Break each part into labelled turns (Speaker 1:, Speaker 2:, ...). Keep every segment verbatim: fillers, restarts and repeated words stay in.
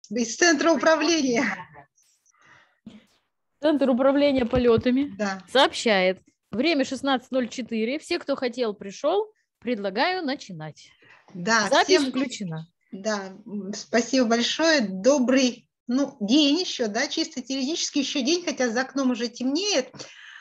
Speaker 1: из Центра управления.
Speaker 2: Центр управления полетами
Speaker 1: да.
Speaker 2: сообщает, время шестнадцать ноль четыре, все, кто хотел, пришел, предлагаю начинать.
Speaker 1: Да,
Speaker 2: Запись
Speaker 1: всем,
Speaker 2: включена.
Speaker 1: Да, спасибо большое, добрый ну, день еще, да, чисто теоретически еще день, хотя за окном уже темнеет.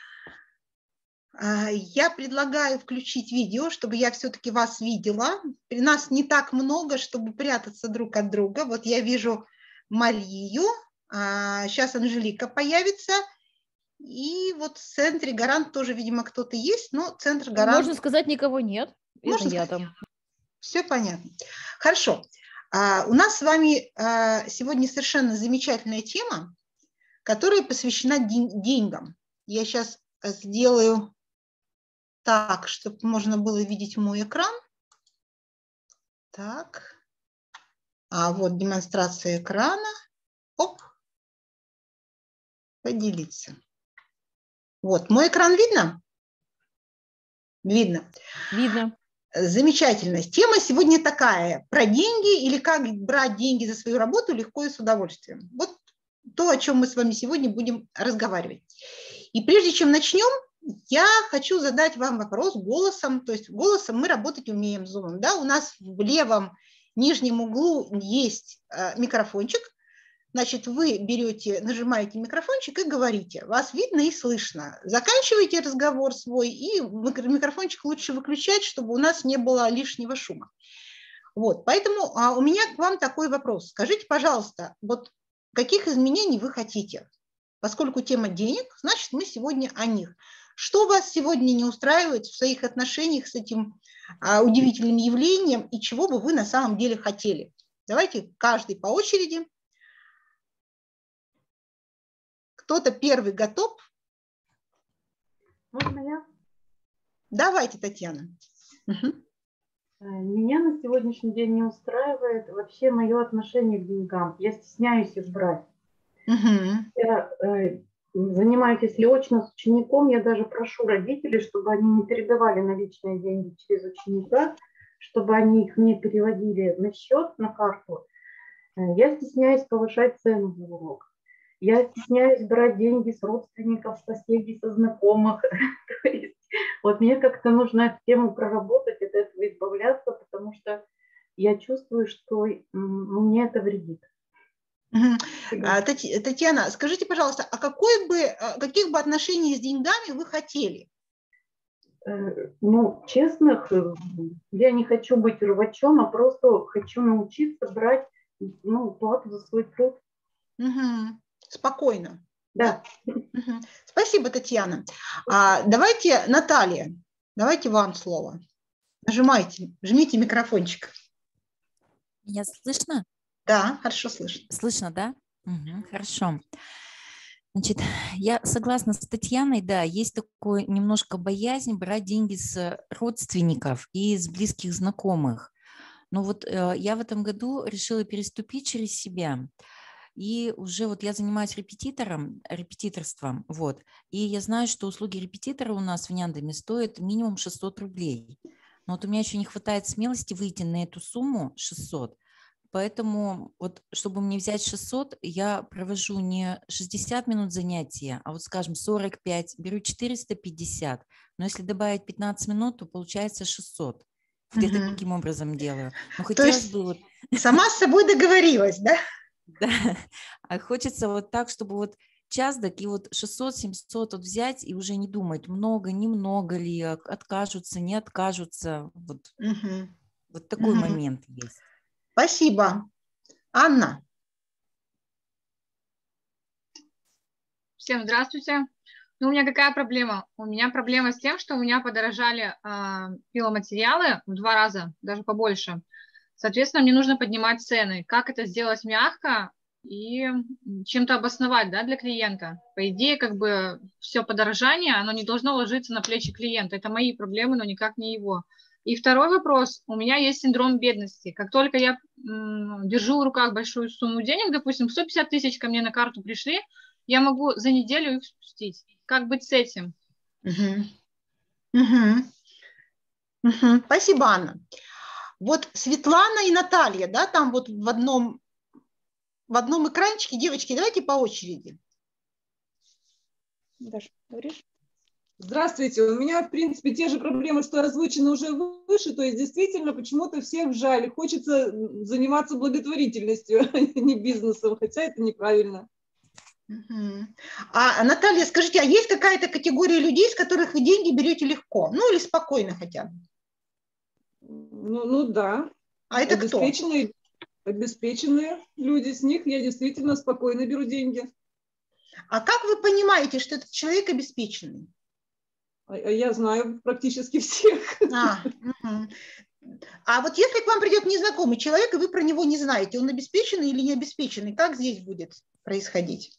Speaker 1: Я предлагаю включить видео, чтобы я все-таки вас видела. Нас не так много, чтобы прятаться друг от друга. Вот я вижу Марию, сейчас Анжелика появится. И вот в центре Гарант тоже, видимо, кто-то есть, но центр Гарант...
Speaker 2: Можно сказать, никого нет.
Speaker 1: Можно
Speaker 2: Это я
Speaker 1: сказать.
Speaker 2: там.
Speaker 1: Все понятно. Хорошо. У нас с вами сегодня совершенно замечательная тема, которая посвящена деньгам. Я сейчас сделаю... Так, чтобы можно было видеть мой экран. Так. А вот демонстрация экрана. Оп. Поделиться. Вот, мой экран видно? Видно.
Speaker 2: Видно.
Speaker 1: Замечательно. Тема сегодня такая. Про деньги или как брать деньги за свою работу легко и с удовольствием. Вот то, о чем мы с вами сегодня будем разговаривать. И прежде чем начнем, я хочу задать вам вопрос голосом, то есть голосом мы работать умеем Zoom, да, у нас в левом нижнем углу есть э, микрофончик, значит, вы берете, нажимаете микрофончик и говорите, вас видно и слышно, заканчиваете разговор свой и микрофончик лучше выключать, чтобы у нас не было лишнего шума. Вот, поэтому а, у меня к вам такой вопрос, скажите, пожалуйста, вот каких изменений вы хотите? Поскольку тема денег, значит, мы сегодня о них. Что вас сегодня не устраивает в своих отношениях с этим а, удивительным явлением и чего бы вы на самом деле хотели? Давайте каждый по очереди. Кто-то первый готов?
Speaker 3: Можно я?
Speaker 1: Давайте, Татьяна. Угу.
Speaker 3: Меня на сегодняшний день не устраивает вообще мое отношение к деньгам. Я стесняюсь их брать.
Speaker 1: Угу.
Speaker 3: Я э, занимаюсь, если очно с учеником, я даже прошу родителей, чтобы они не передавали наличные деньги через ученика, чтобы они их мне переводили на счет, на карту. Я стесняюсь повышать цену за урок. Я стесняюсь брать деньги с родственников, соседей, со знакомых. Вот мне как-то нужно эту тему проработать, от этого избавляться, потому что я чувствую, что мне это вредит.
Speaker 1: Татьяна, скажите, пожалуйста, а какой бы, каких бы отношений с деньгами вы хотели?
Speaker 3: Ну, честных, я не хочу быть рвачом, а просто хочу научиться брать, ну, плату за свой труд.
Speaker 1: Угу. Спокойно.
Speaker 3: Да.
Speaker 1: Угу. Спасибо, Татьяна. А, давайте, Наталья, давайте вам слово. Нажимайте, жмите микрофончик.
Speaker 4: Меня слышно?
Speaker 1: Да, хорошо слышно.
Speaker 4: Слышно, да? Угу, хорошо. Значит, я согласна с Татьяной, да, есть такое немножко боязнь брать деньги с родственников и с близких знакомых. Но вот э, я в этом году решила переступить через себя. И уже вот я занимаюсь репетитором, репетиторством, вот, и я знаю, что услуги репетитора у нас в Няндаме стоят минимум шестьсот рублей. Но вот у меня еще не хватает смелости выйти на эту сумму шестьсот, поэтому вот, чтобы мне взять шестьсот, я провожу не шестьдесят минут занятия, а вот, скажем, сорок пять, беру четыреста пятьдесят, но если добавить пятнадцать минут, то получается шестьсот. Вот угу. Я таким образом делаю. Но хотелось
Speaker 1: то есть
Speaker 4: бы вот...
Speaker 1: Сама с собой договорилась, да?
Speaker 4: Да, а хочется вот так, чтобы вот час, так и вот шестьсот-семьсот вот взять и уже не думать, много, немного ли, откажутся, не откажутся. Вот,
Speaker 1: угу.
Speaker 4: вот такой
Speaker 1: угу.
Speaker 4: момент есть.
Speaker 1: Спасибо. Анна.
Speaker 5: Всем здравствуйте. Ну, у меня какая проблема? У меня проблема с тем, что у меня подорожали э, пиломатериалы в два раза, даже побольше. Соответственно, мне нужно поднимать цены. Как это сделать мягко и чем-то обосновать, да, для клиента? По идее, как бы все подорожание, оно не должно ложиться на плечи клиента. Это мои проблемы, но никак не его. И второй вопрос. У меня есть синдром бедности. Как только я м, держу в руках большую сумму денег, допустим, сто пятьдесят тысяч ко мне на карту пришли, я могу за неделю их спустить. Как быть с этим?
Speaker 1: Угу. Угу. Угу. Спасибо, Анна. Вот Светлана и Наталья, да, там вот в одном в одном экранчике. Девочки, давайте по очереди.
Speaker 6: Даша, говоришь?
Speaker 7: Здравствуйте. У меня, в принципе, те же проблемы, что озвучены уже выше. То есть, действительно, почему-то всех вжали. Хочется заниматься благотворительностью, а не бизнесом, хотя это неправильно.
Speaker 1: Угу. А, Наталья, скажите, а есть какая-то категория людей, с которых вы деньги берете легко? Ну, или спокойно хотя бы?
Speaker 7: Ну, ну да.
Speaker 1: А это
Speaker 7: обеспеченные,
Speaker 1: кто?
Speaker 7: Обеспеченные люди. С них я действительно спокойно беру деньги.
Speaker 1: А как вы понимаете, что этот человек обеспеченный?
Speaker 7: Я знаю практически всех.
Speaker 1: А, угу. А вот если к вам придет незнакомый человек, и вы про него не знаете, он обеспеченный или не обеспеченный, как здесь будет происходить?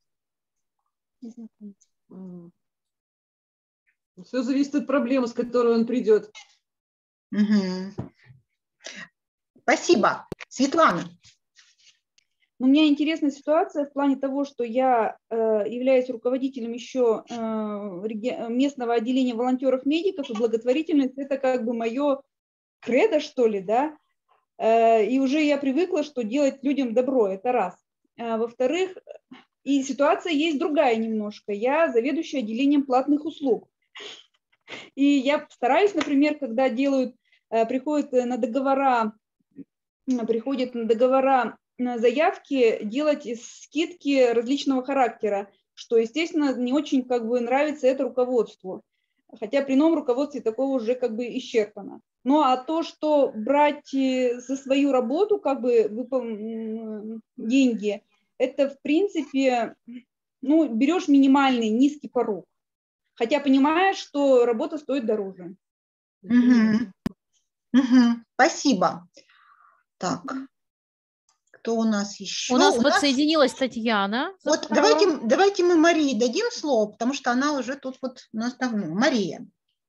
Speaker 7: Все зависит от проблемы, с которой он придет.
Speaker 1: Угу. Спасибо. Светлана.
Speaker 6: У меня интересная ситуация в плане того, что я э, являюсь руководителем еще э, реги- местного отделения волонтеров-медиков, и благотворительность – это как бы мое кредо, что ли, да, э, и уже я привыкла, что делать людям добро, это раз. А, во-вторых, и ситуация есть другая немножко. Я заведующая отделением платных услуг. И я стараюсь, например, когда делают, э, приходят на договора, приходят на договора, заявки, делать скидки различного характера, что, естественно, не очень как бы нравится это руководству. Хотя при новом руководстве такого уже как бы исчерпано. Ну а то, что брать за свою работу как бы выпол... деньги, это в принципе, ну, берешь минимальный, низкий порог. Хотя понимаешь, что работа стоит дороже.
Speaker 1: Угу. Угу. Спасибо. Так. Кто у нас еще?
Speaker 2: У нас
Speaker 1: у
Speaker 2: подсоединилась
Speaker 1: нас...
Speaker 2: Татьяна.
Speaker 1: Вот давайте, давайте мы Марии дадим слово, потому что она уже тут вот у нас давно. Мария.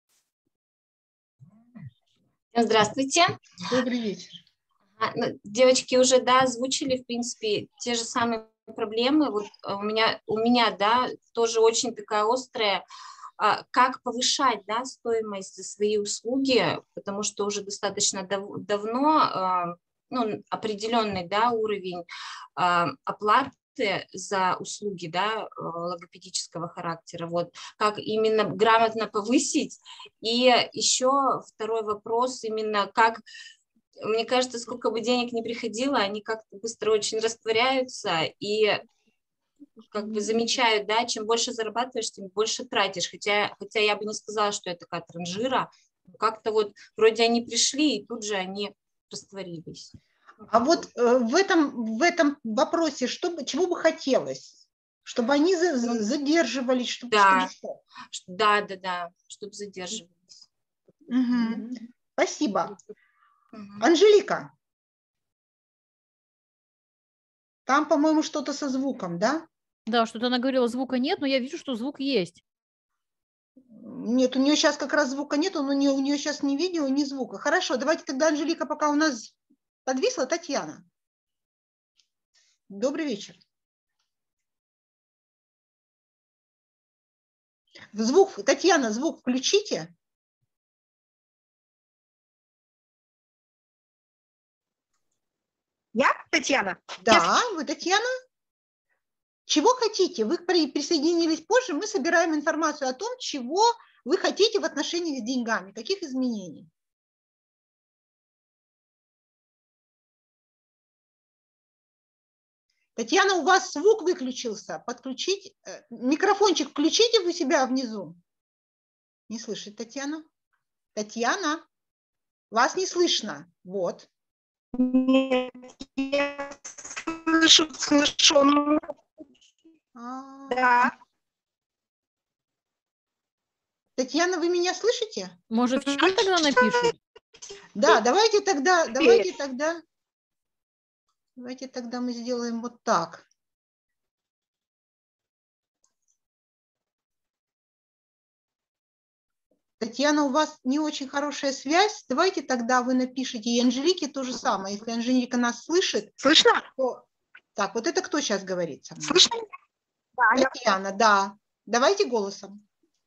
Speaker 8: Здравствуйте.
Speaker 1: Добрый вечер.
Speaker 8: Девочки уже, да, озвучили, в принципе, те же самые проблемы. Вот у меня, у меня, да, тоже очень такая острая. Как повышать, да, стоимость за свои услуги, потому что уже достаточно дав- давно ну, определенный, да, уровень э, оплаты за услуги, да, логопедического характера, вот, как именно грамотно повысить. И еще второй вопрос, именно как, мне кажется, сколько бы денег ни приходило, они как-то быстро очень растворяются и как бы замечают, да, чем больше зарабатываешь, тем больше тратишь, хотя, хотя я бы не сказала, что я такая транжира, как-то вот вроде они пришли, и тут же они растворились.
Speaker 1: А вот э, в, этом, в этом вопросе что, чего бы хотелось? Чтобы они за,
Speaker 8: ну,
Speaker 1: задерживались? Чтобы,
Speaker 8: да,
Speaker 1: чтобы что?
Speaker 8: да, да, да, чтобы задерживались.
Speaker 1: Угу. Спасибо.
Speaker 8: Угу.
Speaker 1: Анжелика. Там, по-моему, что-то со звуком, да?
Speaker 2: Да, что-то она говорила, звука нет, но я вижу, что звук есть.
Speaker 1: Нет, у нее сейчас как раз звука нет, но у нее, у нее сейчас ни видео, ни звука. Хорошо, давайте тогда, Анжелика, пока у нас подвисла, Татьяна. Добрый вечер. Звук, Татьяна, звук включите.
Speaker 9: Я, Татьяна?
Speaker 1: Да,
Speaker 9: Я...
Speaker 1: вы Татьяна. Чего хотите? Вы присоединились позже, мы собираем информацию о том, чего вы хотите в отношении с деньгами, каких изменений. Татьяна, у вас звук выключился. Подключить, микрофончик включите вы себя внизу. Не слышит Татьяна? Татьяна, вас не слышно. Вот.
Speaker 9: Нет, я слышу, слышу.
Speaker 1: А-а-а.
Speaker 9: Да.
Speaker 1: Татьяна, вы меня слышите?
Speaker 2: Может, в чат тогда напишут?
Speaker 1: Да, давайте тогда, давайте тогда, давайте тогда мы сделаем вот так. Татьяна, у вас не очень хорошая связь. Давайте тогда вы напишите и Анжелике то же самое. Если Анжелика нас слышит,
Speaker 9: слышно?
Speaker 1: То... Так, вот это кто сейчас говорит со мной?
Speaker 9: Слышно? Да,
Speaker 1: Татьяна, я... да. Давайте голосом.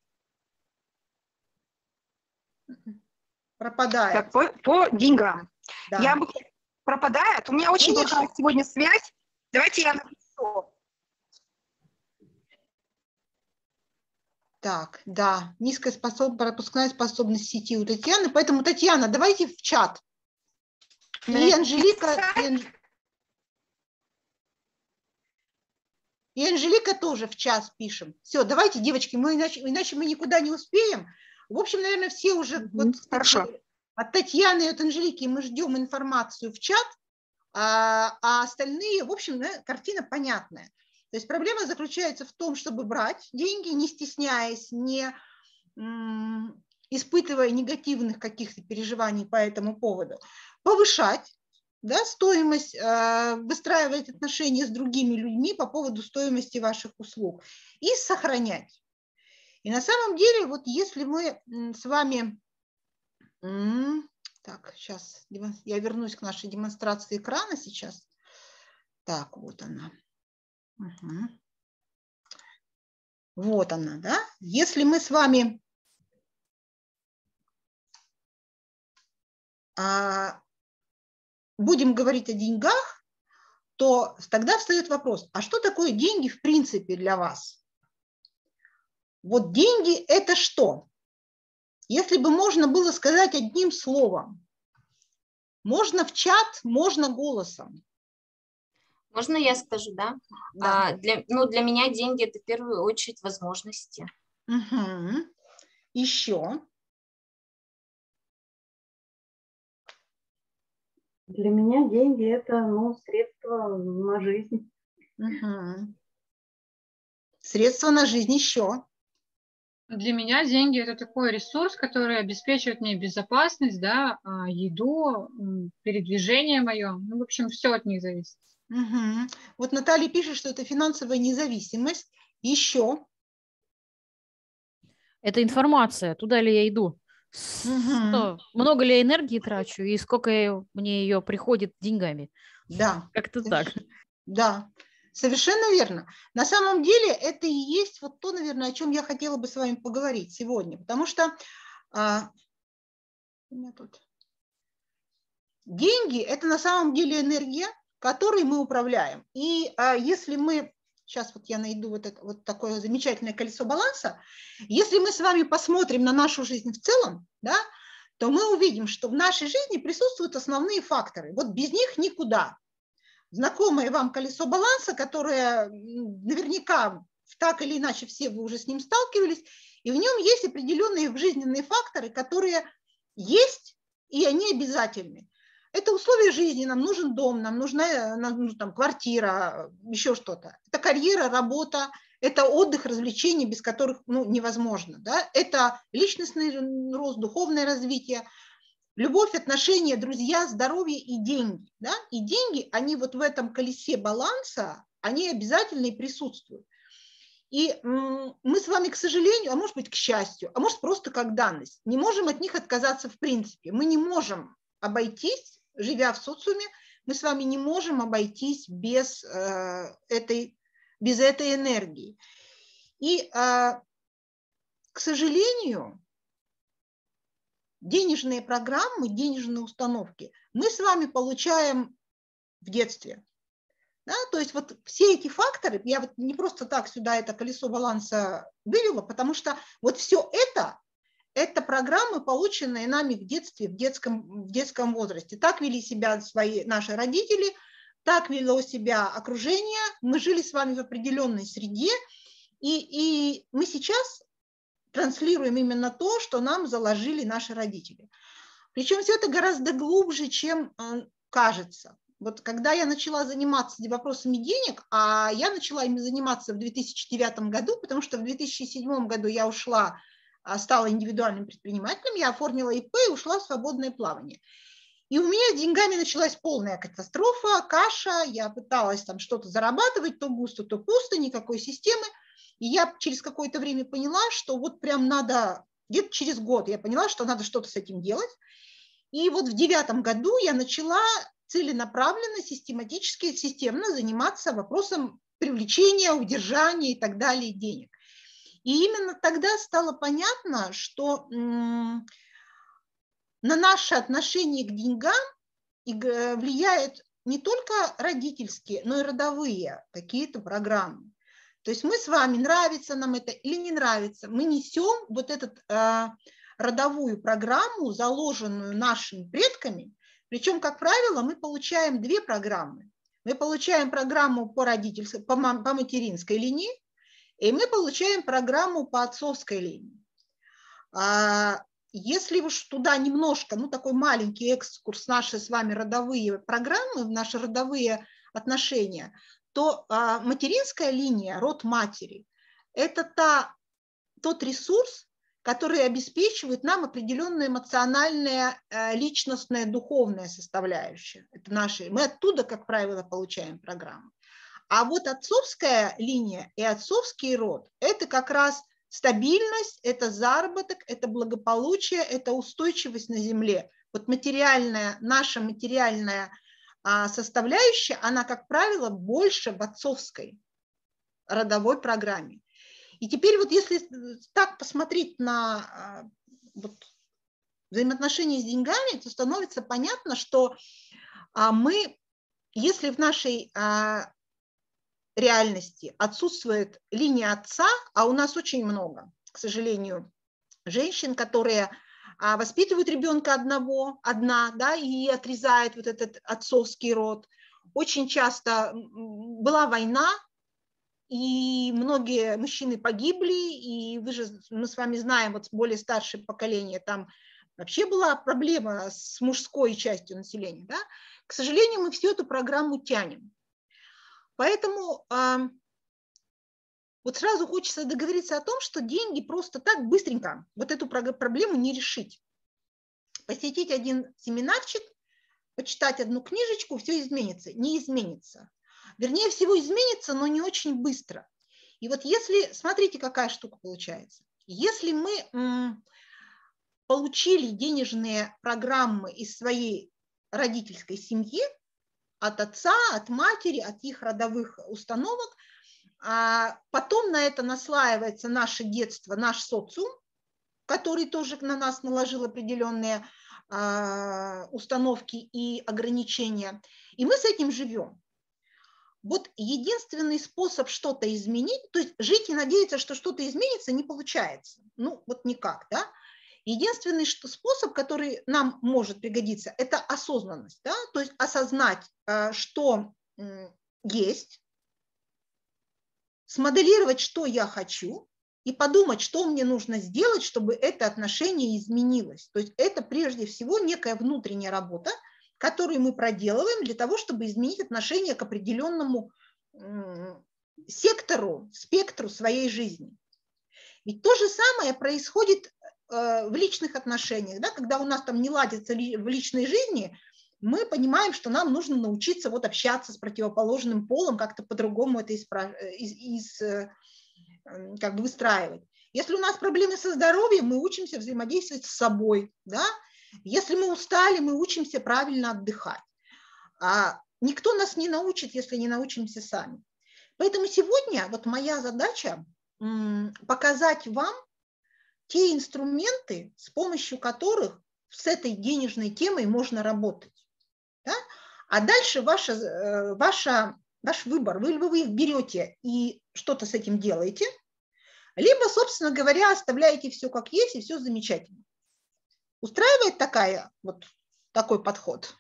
Speaker 1: Пропадает.
Speaker 9: Так, по, по деньгам.
Speaker 1: Да.
Speaker 9: Я пропадает. У меня очень
Speaker 1: Конечно.
Speaker 9: плохая сегодня связь. Давайте я напишу.
Speaker 1: Так, да, низкая способ... пропускная способность сети у Татьяны. Поэтому, Татьяна, давайте в чат. И Анжелика... И, Анж... и Анжелика тоже в чат пишем. Все, давайте, девочки, мы иначе, иначе мы никуда не успеем. В общем, наверное, все уже... Mm-hmm. Вот,
Speaker 9: Хорошо.
Speaker 1: От Татьяны и от Анжелики мы ждем информацию в чат, а, а остальные, в общем, да, картина понятная. То есть проблема заключается в том, чтобы брать деньги, не стесняясь, не м, испытывая негативных каких-то переживаний по этому поводу, повышать, да, стоимость, э, выстраивать отношения с другими людьми по поводу стоимости ваших услуг и сохранять. И на самом деле, вот если мы с вами... М, так, сейчас я вернусь к нашей демонстрации экрана сейчас. Так, вот она. Угу. Вот она, да? Если мы с вами а, будем говорить о деньгах, то тогда встает вопрос, а что такое деньги в принципе для вас? Вот деньги – это что? Если бы можно было сказать одним словом, можно в чат, можно голосом.
Speaker 8: Можно я скажу, да?
Speaker 1: Да.
Speaker 8: А, для, ну, для меня деньги – это в первую очередь возможности.
Speaker 1: Угу. Еще?
Speaker 3: Для меня деньги – это, ну, средства на жизнь.
Speaker 1: Угу. Средства на жизнь еще?
Speaker 5: Для меня деньги – это такой ресурс, который обеспечивает мне безопасность, да, еду, передвижение мое. Ну, в общем, все от них зависит.
Speaker 1: Угу. Вот Наталья пишет, что это финансовая независимость. Еще?
Speaker 2: Это информация, туда ли я иду,
Speaker 1: Угу.
Speaker 2: много ли я энергии трачу и сколько мне ее приходит деньгами.
Speaker 1: Да.
Speaker 2: Как-то так.
Speaker 1: Да, совершенно верно. На самом деле это и есть вот то, наверное, о чем я хотела бы с вами поговорить сегодня. Потому что а, у меня тут деньги – это на самом деле энергия, которой мы управляем. И а, если мы, сейчас вот я найду вот, это, вот такое замечательное колесо баланса, если мы с вами посмотрим на нашу жизнь в целом, да, то мы увидим, что в нашей жизни присутствуют основные факторы. Вот без них никуда. Знакомое вам колесо баланса, которое наверняка так или иначе все вы уже с ним сталкивались, и в нем есть определенные жизненные факторы, которые есть, и они обязательны. Это условия жизни, нам нужен дом, нам нужна, нам нужна там, квартира, еще что-то. Это карьера, работа, это отдых, развлечения, без которых ну, невозможно. Да? Это личностный рост, духовное развитие, любовь, отношения, друзья, здоровье и деньги. Да? И деньги, они вот в этом колесе баланса, они обязательно и присутствуют. И мы с вами, к сожалению, а может быть, к счастью, а может просто как данность, не можем от них отказаться в принципе. Мы не можем обойтись, живя в социуме, мы с вами не можем обойтись без, э, этой, без этой энергии. И, э, к сожалению, денежные программы, денежные установки мы с вами получаем в детстве. Да? То есть вот все эти факторы, я вот не просто так сюда это колесо баланса вывела, потому что вот все это, это программы, полученные нами в детстве, в детском, в детском возрасте. Так вели себя свои, наши родители, так вело себя окружение, мы жили с вами в определенной среде, и, и мы сейчас транслируем именно то, что нам заложили наши родители. Причем все это гораздо глубже, чем кажется. Вот когда я начала заниматься вопросами денег, а я начала ими заниматься в две тысячи девятом году, потому что в две тысячи седьмом году я ушла, стала индивидуальным предпринимателем, я оформила ИП и ушла в свободное плавание. И у меня с деньгами началась полная катастрофа, каша, я пыталась там что-то зарабатывать, то густо, то пусто, никакой системы. И я через какое-то время поняла, что вот прям надо, где-то через год я поняла, что надо что-то с этим делать. И вот в девятом году я начала целенаправленно, систематически, системно заниматься вопросом привлечения, удержания и так далее денег. И именно тогда стало понятно, что м- на наше отношение к деньгам влияет не только родительские, но и родовые какие-то программы. То есть мы с вами, нравится нам это или не нравится, мы несем вот эту э, родовую программу, заложенную нашими предками, причем, как правило, мы получаем две программы. Мы получаем программу по родительской, по, по материнской линии, и мы получаем программу по отцовской линии. А если уж туда немножко, ну такой маленький экскурс, наши с вами родовые программы, наши родовые отношения, то а, материнская линия, род матери, это та, тот ресурс, который обеспечивает нам определенная эмоциональная, личностная, духовная составляющая. Это наши, мы оттуда, как правило, получаем программу. А вот отцовская линия и отцовский род – это как раз стабильность, это заработок, это благополучие, это устойчивость на земле. Вот материальная, наша материальная составляющая, она, как правило, больше в отцовской родовой программе. И теперь вот если так посмотреть на вот, взаимоотношения с деньгами, то становится понятно, что мы, если в нашей реальности отсутствует линия отца, а у нас очень много, к сожалению, женщин, которые воспитывают ребенка одного, одна, да, и отрезают вот этот отцовский род. Очень часто была война, и многие мужчины погибли, и вы же, мы с вами знаем, вот более старшее поколение, там вообще была проблема с мужской частью населения. Да? К сожалению, мы всю эту программу тянем. Поэтому э, вот сразу хочется договориться о том, что деньги просто так быстренько вот эту проблему не решить. Посетить один семинарчик, почитать одну книжечку, все изменится. Не изменится. Вернее всего изменится, но не очень быстро. И вот если, смотрите, какая штука получается. Если мы м, получили денежные программы из своей родительской семьи, от отца, от матери, от их родовых установок, а потом на это наслаивается наше детство, наш социум, который тоже на нас наложил определенные а, установки и ограничения, и мы с этим живем. Вот единственный способ что-то изменить, то есть жить и надеяться, что что-то изменится, не получается. Ну, вот никак, да. Единственный способ, который нам может пригодиться, это осознанность, да? То есть осознать, что есть, смоделировать, что я хочу, и подумать, что мне нужно сделать, чтобы это отношение изменилось. То есть это прежде всего некая внутренняя работа, которую мы проделываем для того, чтобы изменить отношение к определенному сектору, спектру своей жизни. Ведь то же самое происходит в личных отношениях, да, когда у нас там не ладится в личной жизни, мы понимаем, что нам нужно научиться вот общаться с противоположным полом, как-то по-другому это исправ... из... Из... как бы выстраивать. Если у нас проблемы со здоровьем, мы учимся взаимодействовать с собой, да? Если мы устали, мы учимся правильно отдыхать. А никто нас не научит, если не научимся сами. Поэтому сегодня вот моя задача показать вам те инструменты, с помощью которых с этой денежной темой можно работать. Да? А дальше ваша, ваша, ваш выбор. Вы либо вы их берете и что-то с этим делаете, либо, собственно говоря, оставляете все как есть, и все замечательно. Устраивает такая, вот, такой подход?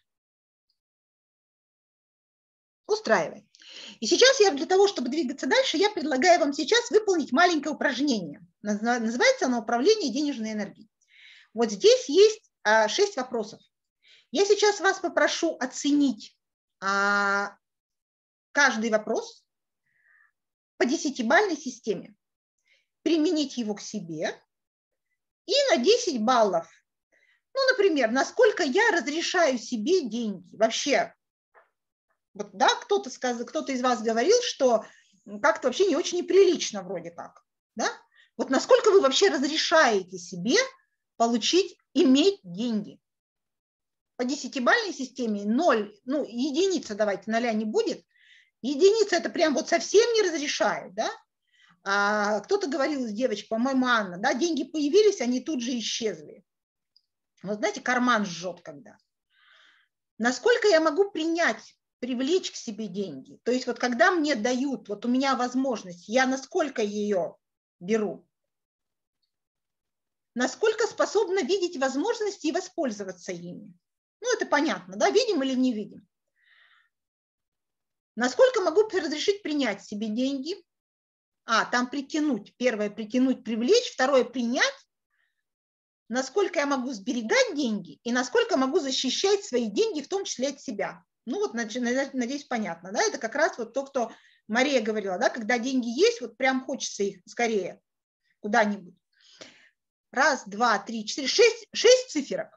Speaker 1: Устраивает. И сейчас я для того, чтобы двигаться дальше, я предлагаю вам сейчас выполнить маленькое упражнение. Называется оно «Управление денежной энергией». Вот здесь есть а, шесть вопросов. Я сейчас вас попрошу оценить а, каждый вопрос по десятибалльной системе, применить его к себе и на десять баллов. Ну, например, насколько я разрешаю себе деньги. Вообще, вот, да, кто-то сказал, кто-то из вас говорил, что как-то вообще не очень неприлично вроде как. Да? Вот насколько вы вообще разрешаете себе получить, иметь деньги. По десятибалльной системе ноль, ну, единица, давайте, ноля не будет. Единица это прям вот совсем не разрешает, да? А кто-то говорил из девочек, по-моему, Анна, да, деньги появились, они тут же исчезли. Вот знаете, карман жжет когда. Насколько я могу принять привлечь к себе деньги. То есть вот когда мне дают, вот у меня возможность, я насколько ее беру, насколько способна видеть возможности и воспользоваться ими. Ну, это понятно, да, видим или не видим. Насколько могу разрешить принять себе деньги. А, там притянуть. Первое – притянуть, привлечь. Второе – принять. Насколько я могу сберегать деньги и насколько могу защищать свои деньги, в том числе от себя. Ну вот, надеюсь, понятно. Да? Это как раз вот то, что Мария говорила, да? Когда деньги есть, вот прям хочется их скорее куда-нибудь. Раз, два, три, четыре, шесть, шесть циферок.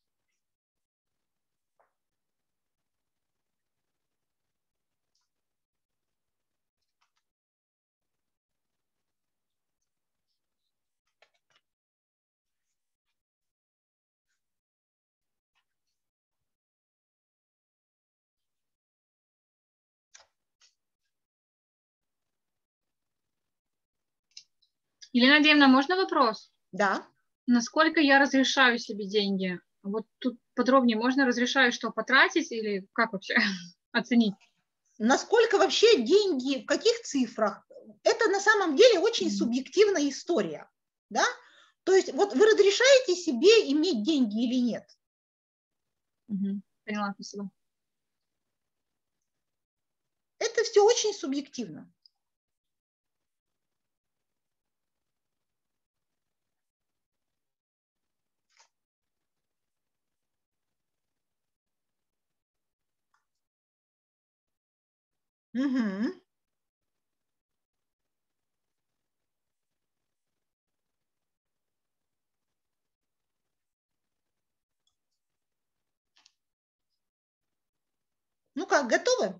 Speaker 5: Елена Андреевна, можно вопрос?
Speaker 1: Да.
Speaker 5: Насколько я разрешаю себе деньги? Вот тут подробнее можно разрешаю, что потратить или как вообще оценить?
Speaker 1: Насколько вообще деньги, в каких цифрах? Это на самом деле очень субъективная история. Да? То есть вот вы разрешаете себе иметь деньги или нет?
Speaker 5: Угу. Поняла, спасибо.
Speaker 1: Это все очень субъективно. Угу. Ну как, готовы?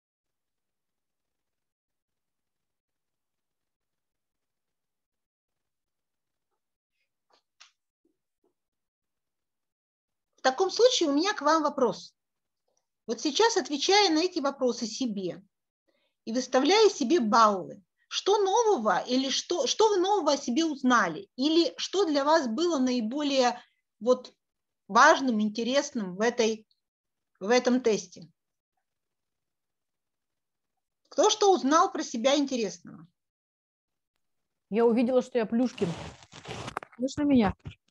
Speaker 1: В таком случае у меня к вам вопрос. Вот сейчас, отвечая на эти вопросы себе и выставляя себе баллы, что нового или что, что вы нового о себе узнали? Или что для вас было наиболее вот важным, интересным в, этой, в этом тесте? Кто что узнал про себя интересного?
Speaker 2: Я увидела, что я Плюшкин. Слышно меня?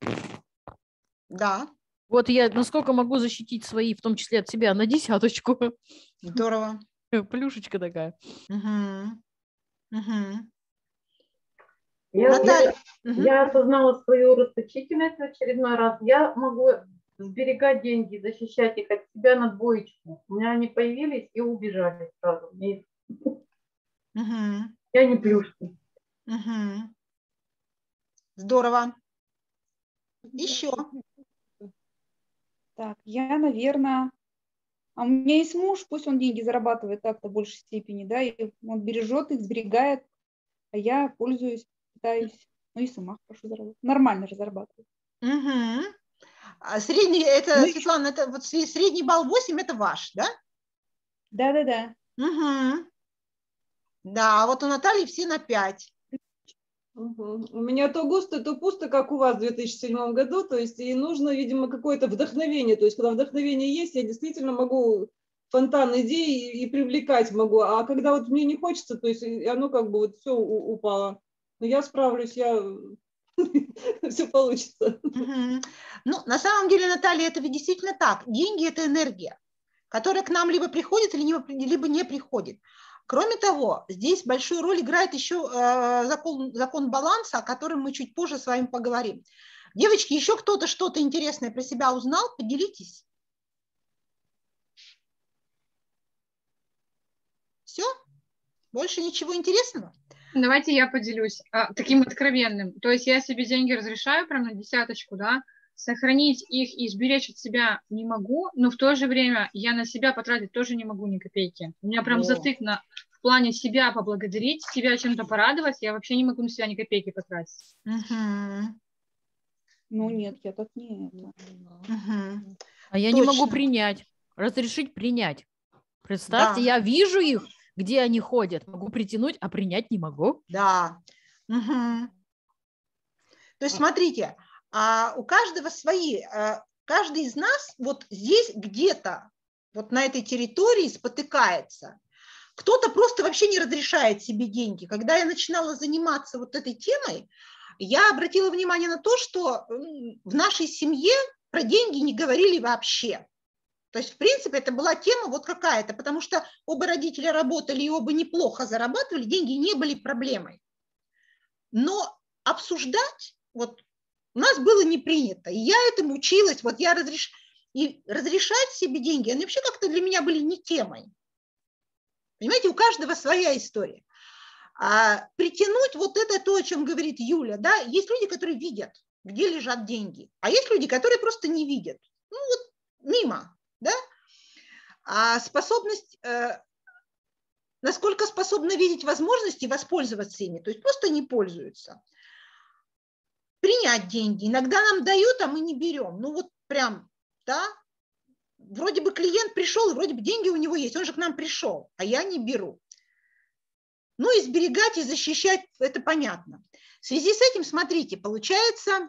Speaker 1: Да.
Speaker 2: Вот я насколько могу защитить свои, в том числе от себя, на десяточку.
Speaker 1: Здорово.
Speaker 2: Плюшечка такая.
Speaker 1: Угу. Угу.
Speaker 3: Я,
Speaker 1: Наталья.
Speaker 3: я,
Speaker 1: Угу.
Speaker 3: я осознала свою расточительность в очередной раз. Я могу сберегать деньги, защищать их от себя на двоечку. У меня они появились и убежали сразу. И...
Speaker 1: Угу.
Speaker 3: Я не Плюшкин.
Speaker 1: Угу. Здорово. Еще.
Speaker 6: Так, я, наверное... А у меня есть муж, пусть он деньги зарабатывает так-то в большей степени, да, и он бережет их, сберегает, а я пользуюсь, пытаюсь, ну и сама хорошо зарабатываю. Нормально же зарабатываю.
Speaker 1: Угу. А средний, это, ну, Светлана, это вот средний балл восемь, это ваш, да?
Speaker 6: Да-да-да.
Speaker 1: Угу. Да, а вот у Натальи все на пять.
Speaker 7: Угу. У меня то густо, то пусто, как у вас в две тысячи седьмом году, то есть и нужно, видимо, какое-то вдохновение, то есть когда вдохновение есть, я действительно могу фонтан идей и привлекать могу, а когда вот мне не хочется, то есть оно как бы вот все упало. Но я справлюсь, я... все получится.
Speaker 1: Угу. Ну, на самом деле, Наталья, это ведь действительно так. Деньги – это энергия, которая к нам либо приходит, либо не приходит. Кроме того, здесь большую роль играет еще э, закон, закон баланса, о котором мы чуть позже с вами поговорим. Девочки, еще кто-то что-то интересное про себя узнал? Поделитесь. Все? Больше ничего интересного?
Speaker 5: Давайте я поделюсь а, таким откровенным. То есть я себе деньги разрешаю прям на десяточку, да, сохранить их и сберечь от себя не могу, но в то же время я на себя потратить тоже не могу ни копейки. У меня прям О. затык на, в плане себя поблагодарить, себя чем-то порадовать, я вообще не могу на себя ни копейки потратить.
Speaker 1: Угу.
Speaker 6: Ну нет, я так не...
Speaker 1: Угу.
Speaker 2: А я Точно. не могу принять, разрешить принять. Представьте, да. Я вижу их, где они ходят, могу притянуть, а принять не могу.
Speaker 1: Да. Угу. То есть смотрите, а у каждого свои, каждый из нас вот здесь где-то вот на этой территории спотыкается. Кто-то просто вообще не разрешает себе деньги. Когда я начинала заниматься вот этой темой, я обратила внимание на то, что в нашей семье про деньги не говорили вообще. То есть, в принципе, это была тема вот какая-то, потому что оба родителя работали и оба неплохо зарабатывали, деньги не были проблемой. Но обсуждать вот у нас было не принято, и я этому училась, вот я разреш... и разрешать себе деньги, они вообще как-то для меня были не темой. Понимаете, у каждого своя история. А притянуть вот это то, о чем говорит Юля, да, есть люди, которые видят, где лежат деньги, а есть люди, которые просто не видят, ну вот мимо, да, а способность, э, насколько способна видеть возможности, воспользоваться ими, то есть просто не пользуются. Принять деньги, иногда нам дают, а мы не берем, ну вот прям, да, вроде бы клиент пришел, и вроде бы деньги у него есть, он же к нам пришел, а я не беру. Ну и сберегать и защищать, это понятно. В связи с этим, смотрите, получается,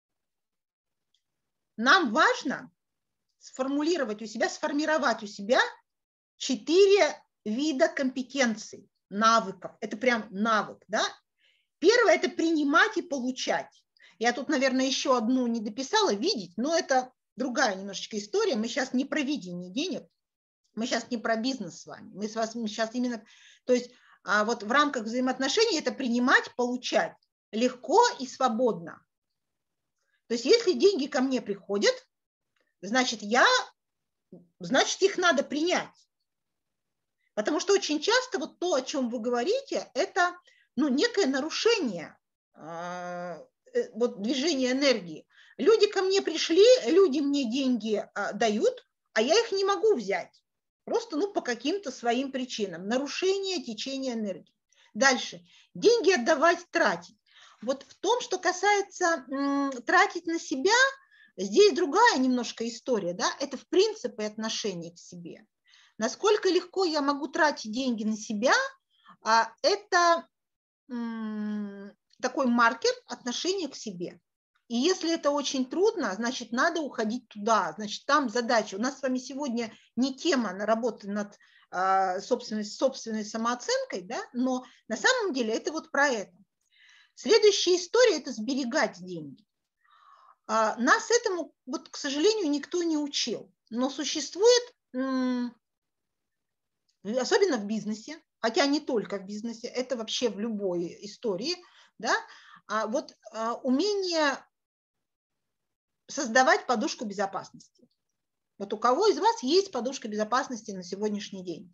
Speaker 1: нам важно сформулировать у себя, сформировать у себя четыре вида компетенций, навыков. Это прям навык, да? Первое – это принимать и получать. Я тут, наверное, еще одну не дописала, видеть, но это другая немножечко история. Мы сейчас не про видение денег, мы сейчас не про бизнес с вами. Мы с вами сейчас именно, то есть а вот в рамках взаимоотношений это принимать, получать легко и свободно. То есть если деньги ко мне приходят, значит, я, значит, их надо принять. Потому что очень часто вот то, о чем вы говорите, это ну, некое нарушение э, вот, движения энергии. Люди ко мне пришли, люди мне деньги э, дают, а я их не могу взять. Просто ну, по каким-то своим причинам. Нарушение течения энергии. Дальше. Деньги отдавать, тратить. Вот в том, что касается м, тратить на себя, здесь другая немножко история. Да? Это в принципе отношение к себе. Насколько легко я могу тратить деньги на себя, а, это м, такой маркер отношения к себе. И если это очень трудно, значит, надо уходить туда. Значит, там задача. У нас с вами сегодня не тема на работу над э, собственной, собственной самооценкой, да? Но на самом деле это вот про это. Следующая история – это сберегать деньги. А, нас этому, вот, к сожалению, никто не учил. Но существует, м, особенно в бизнесе, хотя не только в бизнесе, это вообще в любой истории, да? А вот а, умение создавать подушку безопасности. Вот у кого из вас есть подушка безопасности на сегодняшний день?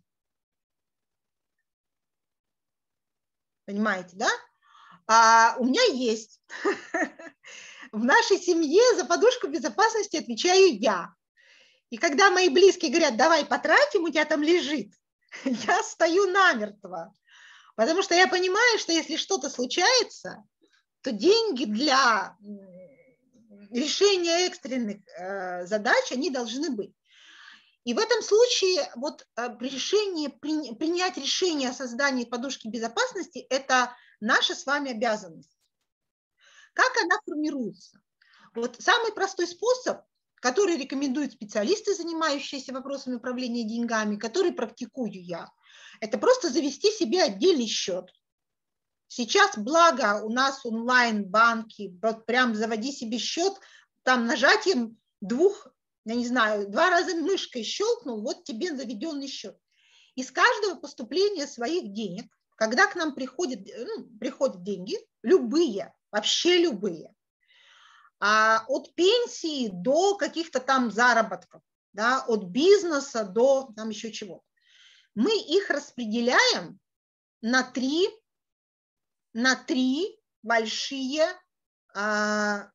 Speaker 1: Понимаете, да? А у меня есть. В нашей семье за подушку безопасности отвечаю я. И когда мои близкие говорят, давай потратим, у тебя там лежит, я стою намертво. Потому что я понимаю, что если что-то случается, то деньги для решения экстренных э, задач, они должны быть. И в этом случае вот э, решение, при, принять решение о создании подушки безопасности – это наша с вами обязанность. Как она формируется? Вот самый простой способ, который рекомендуют специалисты, занимающиеся вопросами управления деньгами, который практикую я, это просто завести себе отдельный счет. Сейчас, благо, у нас онлайн-банки, вот прям заводи себе счет, там нажатием двух, я не знаю, два раза мышкой щелкнул, вот тебе заведенный счет. Из каждого поступления своих денег, когда к нам приходят, ну, приходят деньги, любые, вообще любые, а от пенсии до каких-то там заработков, да, от бизнеса до там еще чего, мы их распределяем на три на три большие а,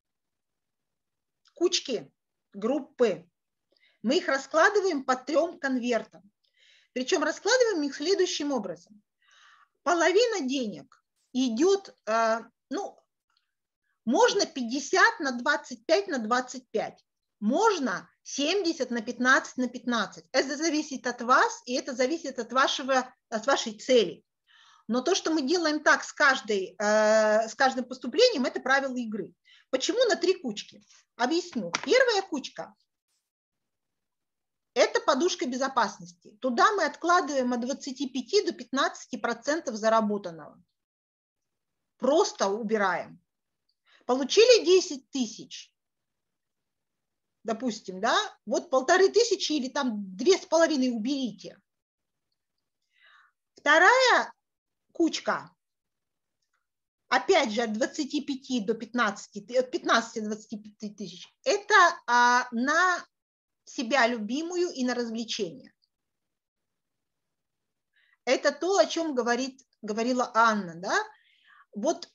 Speaker 1: кучки, группы. Мы их раскладываем по трем конвертам. Причем раскладываем их следующим образом. Половина денег идет, а, ну, можно пятьдесят на двадцать пять на двадцать пять, можно семьдесят на пятнадцать на пятнадцать. Это зависит от вас, и это зависит от, вашего, от вашей цели. Но то, что мы делаем так с, каждой, э, с каждым поступлением, это правило игры. Почему на три кучки? Объясню. Первая кучка Это подушка безопасности. Туда мы откладываем от двадцати пяти до пятнадцати процентов заработанного. Просто убираем. Получили десять тысяч, допустим, да, вот полторы тысячи или там две с половиной уберите. Вторая кучка, опять же, от двадцати пяти до пятнадцати, от пятнадцати до двадцати пяти тысяч, это а, на себя любимую и на развлечения. Это то, о чем говорит, говорила Анна, да. Вот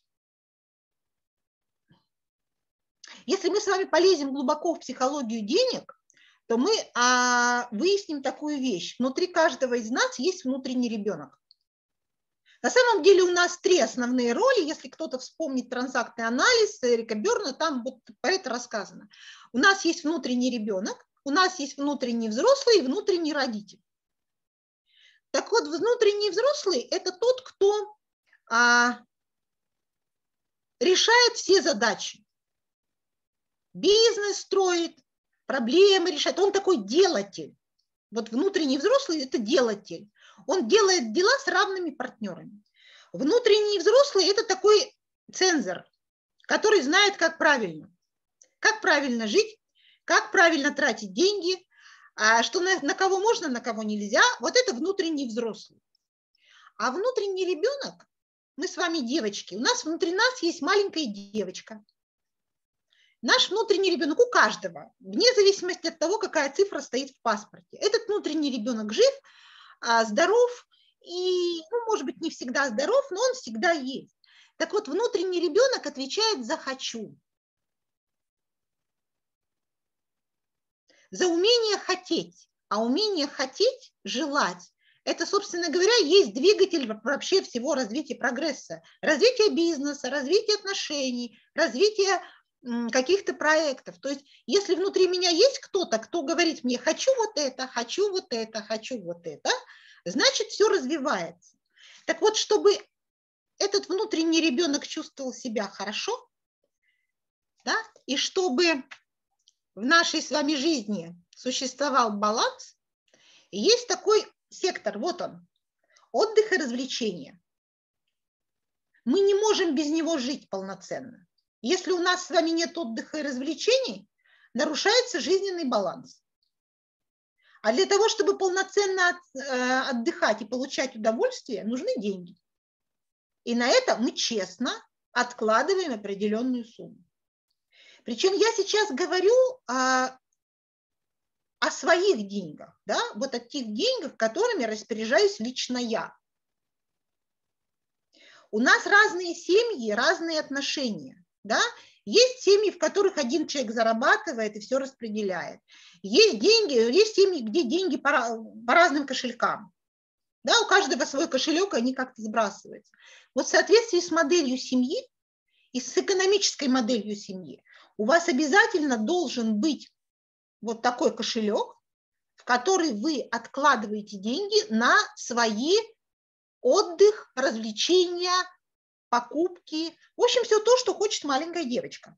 Speaker 1: если мы с вами полезем глубоко в психологию денег, то мы а, выясним такую вещь. Внутри каждого из нас есть внутренний ребенок. На самом деле у нас три основные роли. Если кто-то вспомнит транзактный анализ Эрика Берна, там вот про это рассказано. У нас есть внутренний ребенок, у нас есть внутренний взрослый и внутренний родитель. Так вот, внутренний взрослый – это тот, кто а, решает все задачи. Бизнес строит, проблемы решает. Он такой делатель. Вот внутренний взрослый – это делатель. Он делает дела с равными партнерами. Внутренний взрослый – это такой цензор, который знает, как правильно. Как правильно жить, как правильно тратить деньги, что на, на кого можно, на кого нельзя. Вот это внутренний взрослый. А внутренний ребенок, мы с вами девочки, у нас внутри нас есть маленькая девочка. Наш внутренний ребенок у каждого, вне зависимости от того, какая цифра стоит в паспорте. Этот внутренний ребенок жив, здоров и, ну, может быть, не всегда здоров, но он всегда есть. Так вот, внутренний ребенок отвечает за «хочу». За умение хотеть. А умение хотеть, желать, это, собственно говоря, есть двигатель вообще всего развития прогресса. Развитие бизнеса, развитие отношений, развитие каких-то проектов. То есть если внутри меня есть кто-то, кто говорит мне «хочу вот это, хочу вот это, хочу вот это», значит, все развивается. Так вот, чтобы этот внутренний ребенок чувствовал себя хорошо, да, и чтобы в нашей с вами жизни существовал баланс, есть такой сектор, вот он, отдых и развлечения. Мы не можем без него жить полноценно. Если у нас с вами нет отдыха и развлечений, нарушается жизненный баланс. А для того, чтобы полноценно отдыхать и получать удовольствие, нужны деньги. И на это мы честно откладываем определенную сумму. Причем я сейчас говорю о, о своих деньгах, да? Вот о тех деньгах, которыми распоряжаюсь лично я. У нас разные семьи, разные отношения. Да? Есть семьи, в которых один человек зарабатывает и все распределяет. Есть деньги, есть семьи, где деньги по, по разным кошелькам. Да? У каждого свой кошелек, они как-то сбрасываются. Вот в соответствии с моделью семьи и с экономической моделью семьи у вас обязательно должен быть вот такой кошелек, в который вы откладываете деньги на свои отдых, развлечения, покупки, в общем, все то, что хочет маленькая девочка.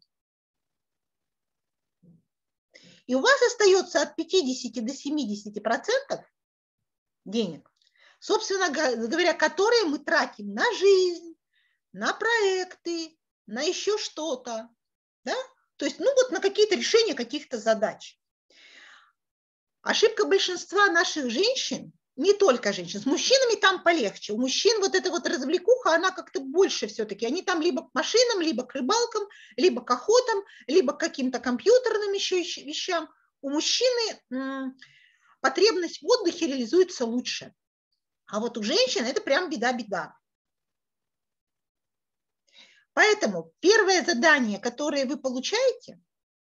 Speaker 1: И у вас остается от пятидесяти до семидесяти процентов денег, собственно говоря, которые мы тратим на жизнь, на проекты, на еще что-то, да? То есть, ну вот на какие-то решения каких-то задач. Ошибка большинства наших женщин, не только женщин, с мужчинами там полегче. У мужчин вот эта вот развлекуха, она как-то больше все-таки. Они там либо к машинам, либо к рыбалкам, либо к охотам, либо к каким-то компьютерным еще вещам. У мужчины м, потребность в отдыхе реализуется лучше. А вот у женщин это прям беда-беда. Поэтому первое задание, которое вы получаете,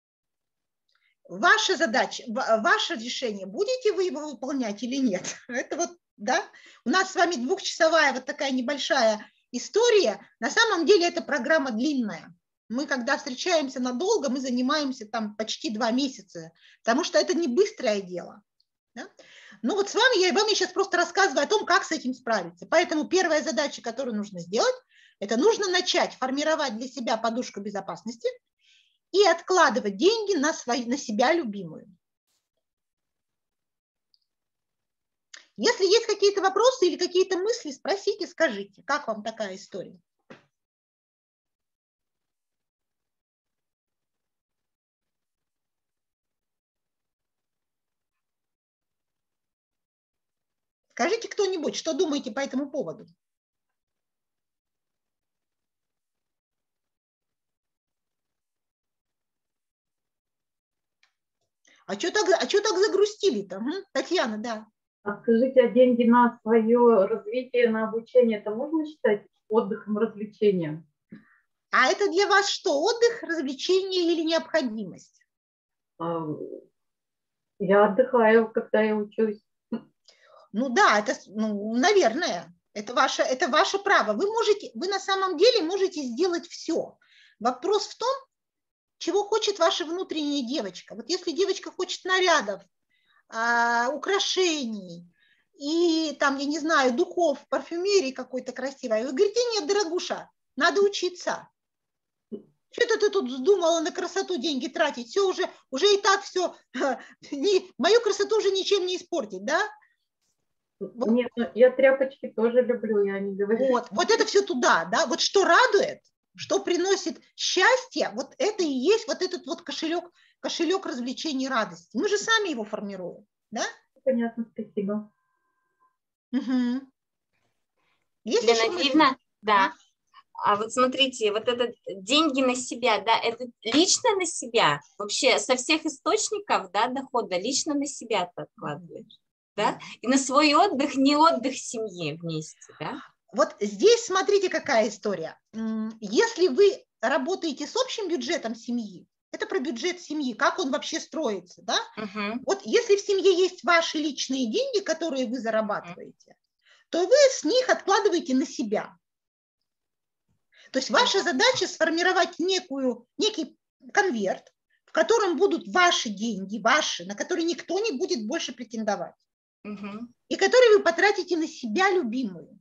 Speaker 1: ваша задача, ваше решение, будете вы его выполнять или нет. Это вот, да, у нас с вами двухчасовая вот такая небольшая история. На самом деле эта программа длинная. Мы, когда встречаемся надолго, мы занимаемся там почти два месяца, потому что это не быстрое дело. Да? Ну вот с вами я, вам я сейчас просто рассказываю о том, как с этим справиться. Поэтому первая задача, которую нужно сделать, это нужно начать формировать для себя подушку безопасности и откладывать деньги на, свои, на себя любимую. Если есть какие-то вопросы или какие-то мысли, спросите, скажите, как вам такая история? Скажите кто-нибудь, что думаете по этому поводу? А что так, а что так загрустили-то? Угу. Татьяна, да.
Speaker 3: А скажите, а деньги на свое развитие, на обучение, это можно считать отдыхом, развлечением?
Speaker 1: А это для вас что, отдых, развлечение или необходимость?
Speaker 3: Я отдыхаю, когда я учусь.
Speaker 1: Ну да, это, ну, наверное, это ваше, это ваше право. Вы можете, вы на самом деле можете сделать все. Вопрос в том, чего хочет ваша внутренняя девочка. Вот если девочка хочет нарядов, а, украшений и там, я не знаю, духов, парфюмерии какой-то красивой, вы говорите, нет, дорогуша, надо учиться. Что-то ты тут вздумала на красоту деньги тратить, все уже, уже и так все, не, мою красоту уже ничем не испортить, да? Вот.
Speaker 3: Нет, я тряпочки тоже люблю, я не говорю.
Speaker 1: Вот, вот это все туда, да, вот что радует, что приносит счастье, вот это и есть вот этот вот кошелек, кошелек развлечений и радости. Мы же сами его формируем, да?
Speaker 3: Понятно, спасибо.
Speaker 1: Угу.
Speaker 8: Лена Андреевна, да. А вот смотрите, вот это деньги на себя, да, это лично на себя, вообще со всех источников, да, дохода, лично на себя ты откладываешь, да, и на свой отдых, не отдых семьи вместе, да.
Speaker 1: Вот здесь смотрите, какая история. Если вы работаете с общим бюджетом семьи, это про бюджет семьи, как он вообще строится, да?
Speaker 8: Uh-huh.
Speaker 1: Вот если в семье есть ваши личные деньги, которые вы зарабатываете, uh-huh. то вы с них откладываете на себя. То есть ваша задача сформировать некую, некий конверт, в котором будут ваши деньги, ваши, на которые никто не будет больше претендовать.
Speaker 8: Uh-huh.
Speaker 1: И которые вы потратите на себя любимую.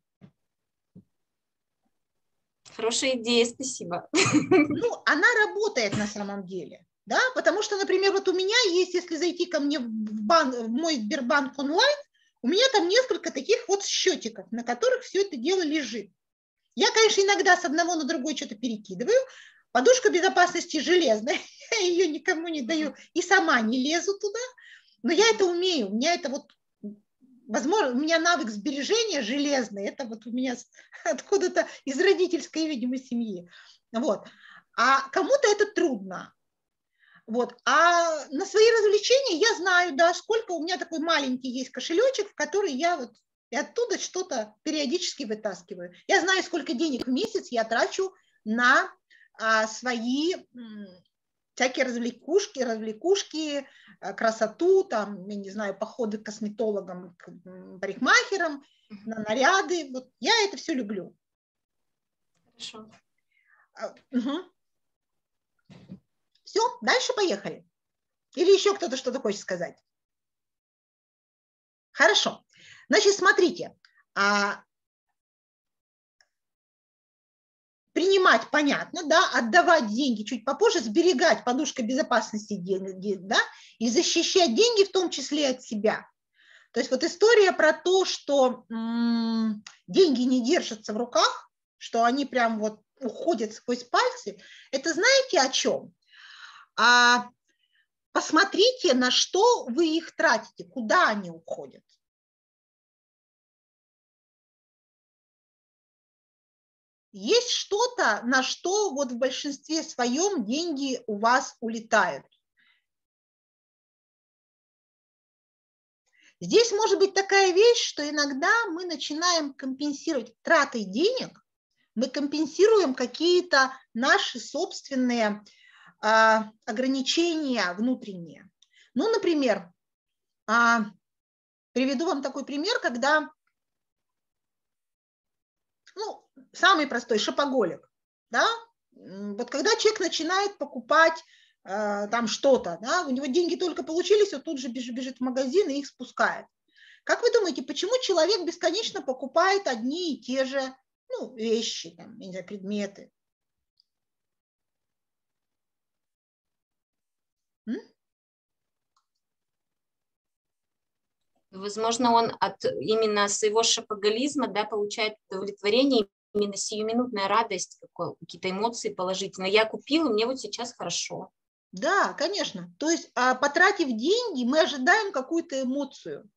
Speaker 8: Хорошая идея, спасибо.
Speaker 1: Ну, она работает на самом деле, да, потому что, например, вот у меня есть, если зайти ко мне в, банк, в мой Сбербанк онлайн, у меня там несколько таких вот счетиков, на которых все это дело лежит. Я, конечно, иногда с одного на другой что-то перекидываю. Подушка безопасности железная, я ее никому не даю и сама не лезу туда, но я это умею, у меня это вот, возможно, у меня навык сбережения железный, это вот у меня откуда-то из родительской, видимо, семьи. Вот. А кому-то это трудно. Вот. А на свои развлечения я знаю, да, сколько у меня такой маленький есть кошелечек, в который я вот и оттуда что-то периодически вытаскиваю. Я знаю, сколько денег в месяц я трачу на а, свои м, всякие развлекушки, развлекушки, а, красоту, там, я не знаю, походы к косметологам, к парикмахерам, на наряды. Вот я это все люблю.
Speaker 8: Хорошо.
Speaker 1: А, угу. Все, дальше поехали. Или еще кто-то что-то хочет сказать? Хорошо. Значит, смотрите, а, принимать понятно, да, отдавать деньги чуть попозже, сберегать, подушка безопасности, да, и защищать деньги в том числе от себя. То есть вот история про то, что м- деньги не держатся в руках, что они прям вот уходят сквозь пальцы, это знаете о чем? А, посмотрите, на что вы их тратите, куда они уходят. Есть что-то, на что вот в большинстве своем деньги у вас улетают. Здесь может быть такая вещь, что иногда мы начинаем компенсировать тратой денег, мы компенсируем какие-то наши собственные а, ограничения внутренние. Ну, например, а, приведу вам такой пример, когда, ну, самый простой шопоголик, да, вот когда человек начинает покупать э, там что-то, да, у него деньги только получились, он тут же бежит, бежит в магазин и их спускает. Как вы думаете, почему человек бесконечно покупает одни и те же, ну, вещи, там, я не знаю, предметы? М?
Speaker 8: Возможно, он от именно своего шопоголизма, да, получает удовлетворение, именно сиюминутная радость, какие-то эмоции положительные. Я купила, мне вот сейчас хорошо.
Speaker 1: Да, конечно. То есть, потратив деньги, мы ожидаем какую-то эмоцию.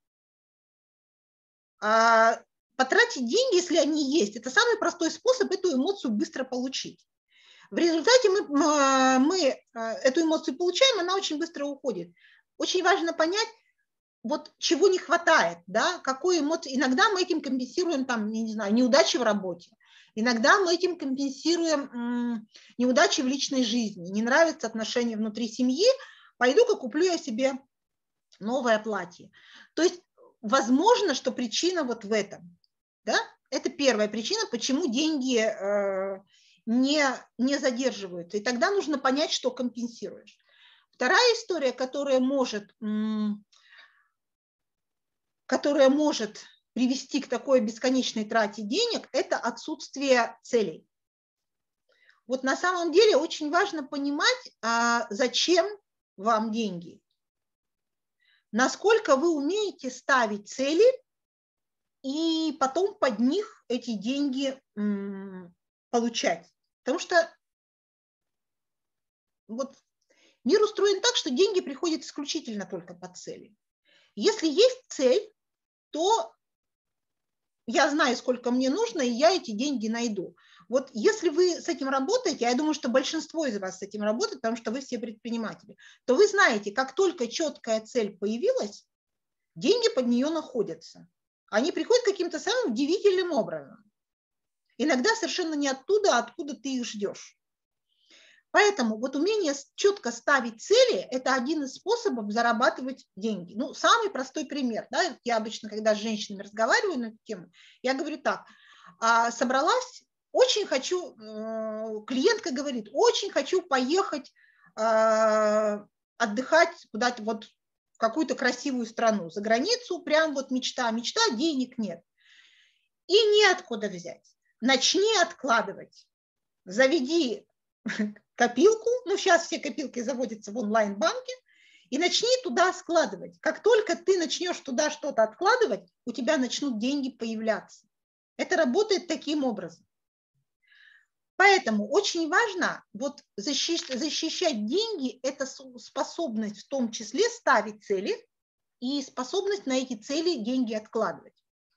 Speaker 1: А потратить деньги, если они есть, это самый простой способ эту эмоцию быстро получить. В результате мы, мы эту эмоцию получаем, она очень быстро уходит. Очень важно понять, вот чего не хватает, да, какой эмоции. Иногда мы этим компенсируем, там, не знаю, неудачи в работе. Иногда мы этим компенсируем м, неудачи в личной жизни. Не нравятся отношения внутри семьи, пойду-ка куплю я себе новое платье. То есть возможно, что причина вот в этом. Да? Это первая причина, почему деньги э, не, не задерживаются. И тогда нужно понять, что компенсируешь. Вторая история, которая может... М, которая может привести к такой бесконечной трате денег, это отсутствие целей. Вот на самом деле очень важно понимать, а зачем вам деньги, насколько вы умеете ставить цели и потом под них эти деньги м, получать. Потому что вот мир устроен так, что деньги приходят исключительно только по цели. Если есть цель, то я знаю, сколько мне нужно, и я эти деньги найду. Вот если вы с этим работаете, я думаю, что большинство из вас с этим работает, потому что вы все предприниматели, то вы знаете, как только четкая цель появилась, деньги под нее находятся. Они приходят каким-то самым удивительным образом. Иногда совершенно не оттуда, а откуда ты их ждешь. Поэтому вот умение четко ставить цели – это один из способов зарабатывать деньги. Ну, самый простой пример. Да, я обычно, когда с женщинами разговариваю на эту тему, я говорю так, собралась, очень хочу, клиентка говорит, очень хочу поехать отдыхать куда-то вот в какую-то красивую страну, за границу, прям вот мечта, мечта, денег нет. И неоткуда взять. Начни откладывать, заведи копилку, ну сейчас все копилки заводятся в онлайн-банке, и начни туда складывать. Как только ты начнешь туда что-то откладывать, у тебя начнут деньги появляться. Это работает таким образом. Поэтому очень важно вот защищать, защищать деньги, это способность в том числе ставить цели и способность на эти цели деньги откладывать.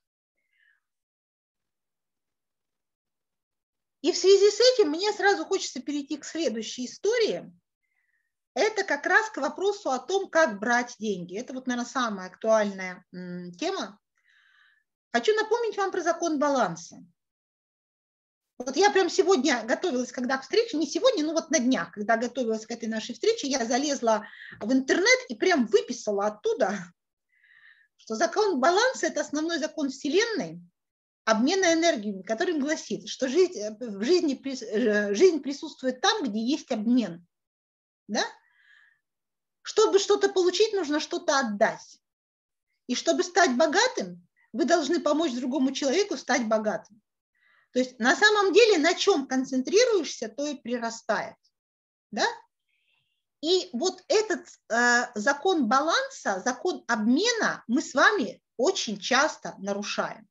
Speaker 1: И в связи с этим мне сразу хочется перейти к следующей истории. Это как раз к вопросу о том, как брать деньги. Это вот, наверное, самая актуальная тема. Хочу напомнить вам про закон баланса. Вот я прям сегодня готовилась, когда к встрече, не сегодня, но вот на днях, когда готовилась к этой нашей встрече, я залезла в интернет и прям выписала оттуда, что закон баланса – это основной закон Вселенной, обмена энергиями, который гласит, что жизнь, в жизни, жизнь присутствует там, где есть обмен. Да? Чтобы что-то получить, нужно что-то отдать. И чтобы стать богатым, вы должны помочь другому человеку стать богатым. То есть на самом деле на чем концентрируешься, то и прирастает. Да? И вот этот э, закон баланса, закон обмена мы с вами очень часто нарушаем.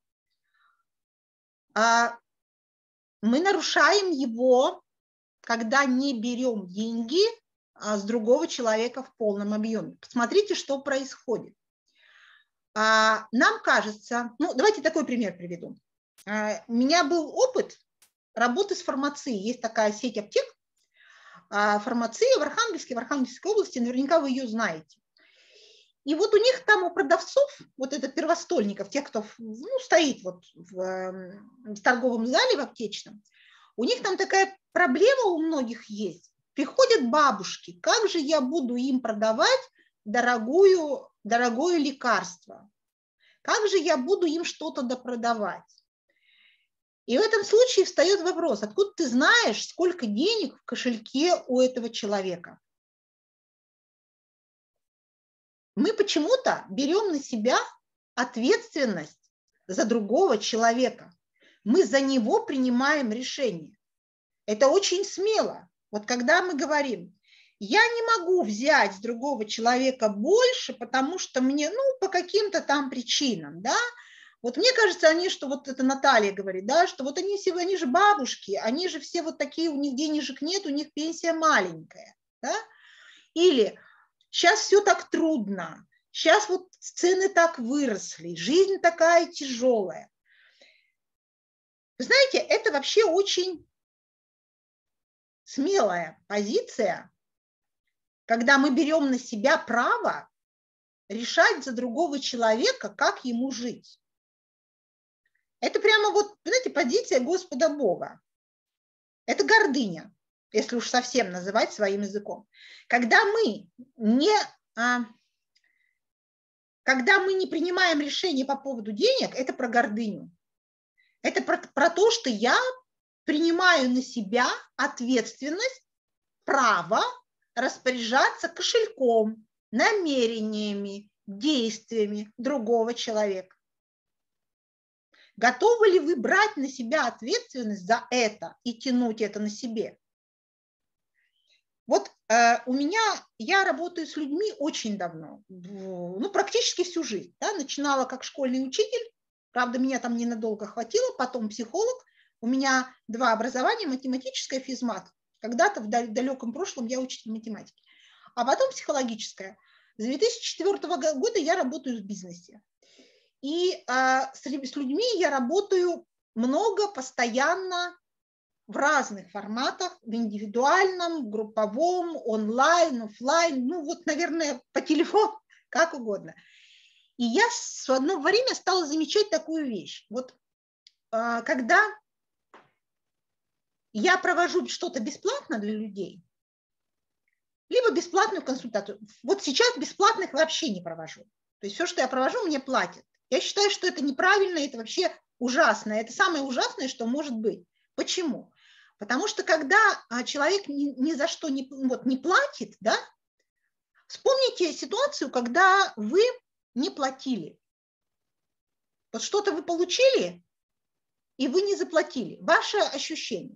Speaker 1: Мы нарушаем его, когда не берем деньги с другого человека в полном объеме. Посмотрите, что происходит. Нам кажется, ну давайте такой пример приведу. У меня был опыт работы с фармацией. Есть такая сеть аптек, фармация в Архангельске, в Архангельской области, наверняка вы ее знаете. И вот у них там, у продавцов, вот это первостольников, тех, кто ну, стоит вот в, в торговом зале, в аптечном, у них там такая проблема у многих есть. Приходят бабушки, как же я буду им продавать дорогую, дорогое лекарство? Как же я буду им что-то допродавать? И в этом случае встает вопрос, откуда ты знаешь, сколько денег в кошельке у этого человека? Мы почему-то берем на себя ответственность за другого человека. Мы за него принимаем решение. Это очень смело. Вот когда мы говорим, я не могу взять с другого человека больше, потому что мне, ну, по каким-то там причинам, да. Вот мне кажется, они, что вот это Наталья говорит, да, что вот они все, они же бабушки, они же все вот такие, у них денежек нет, у них пенсия маленькая, да. Или сейчас все так трудно, сейчас вот цены так выросли, жизнь такая тяжелая. Вы знаете, это вообще очень смелая позиция, когда мы берем на себя право решать за другого человека, как ему жить. Это прямо вот, знаете, позиция Господа Бога. Это гордыня, если уж совсем называть своим языком. Когда мы не, а, когда мы не принимаем решение по поводу денег, это про гордыню. Это про, про то, что я принимаю на себя ответственность, право распоряжаться кошельком, намерениями, действиями другого человека. Готовы ли вы брать на себя ответственность за это и тянуть это на себе? Вот э, у меня, я работаю с людьми очень давно, ну, практически всю жизнь. Да? Начинала как школьный учитель, правда, меня там ненадолго хватило, потом психолог. У меня два образования, математическое и физмат. Когда-то в далеком прошлом я учитель математики. А потом психологическое. С две тысячи четвёртого года я работаю в бизнесе. И а, с, с людьми я работаю много, постоянно, в разных форматах, в индивидуальном, в групповом, онлайн, офлайн, ну вот, наверное, по телефону, как угодно. И я в одно время стала замечать такую вещь. Вот а, когда я провожу что-то бесплатно для людей, либо бесплатную консультацию. Вот сейчас бесплатных вообще не провожу. То есть все, что я провожу, мне платят. Я считаю, что это неправильно, это вообще ужасно. Это самое ужасное, что может быть. Почему? Потому что когда человек ни, ни за что не, вот, не платит, да, вспомните ситуацию, когда вы не платили. Вот что-то вы получили, и вы не заплатили. Ваше ощущение.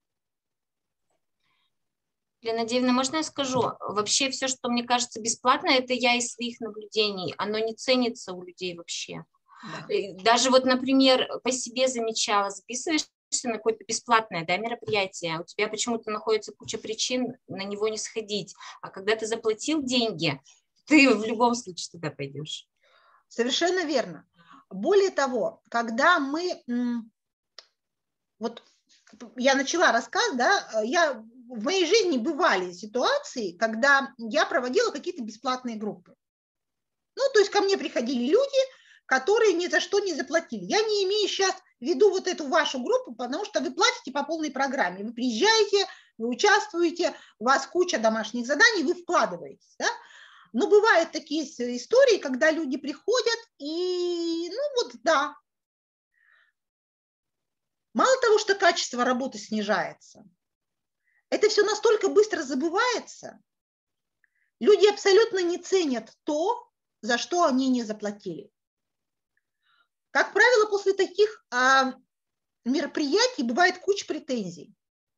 Speaker 8: Елена Надеевна, можно я скажу? Вообще все, что мне кажется бесплатно, это я из своих наблюдений. Оно не ценится у людей вообще. Да. Даже вот, например, по себе замечала, записываешься на какое-то бесплатное, да, мероприятие, у тебя почему-то находится куча причин на него не сходить. А когда ты заплатил деньги, ты в любом случае туда пойдешь.
Speaker 1: Совершенно верно. Более того, когда мы... Вот я начала рассказ, да, я... В моей жизни бывали ситуации, когда я проводила какие-то бесплатные группы. Ну, то есть ко мне приходили люди, которые ни за что не заплатили. Я не имею сейчас в виду вот эту вашу группу, потому что вы платите по полной программе. Вы приезжаете, вы участвуете, у вас куча домашних заданий, вы вкладываетесь. Да? Но бывают такие истории, когда люди приходят и, ну вот, да. Мало того, что качество работы снижается, это все настолько быстро забывается. Люди абсолютно не ценят то, за что они не заплатили. Как правило, после таких а, мероприятий бывает куча претензий.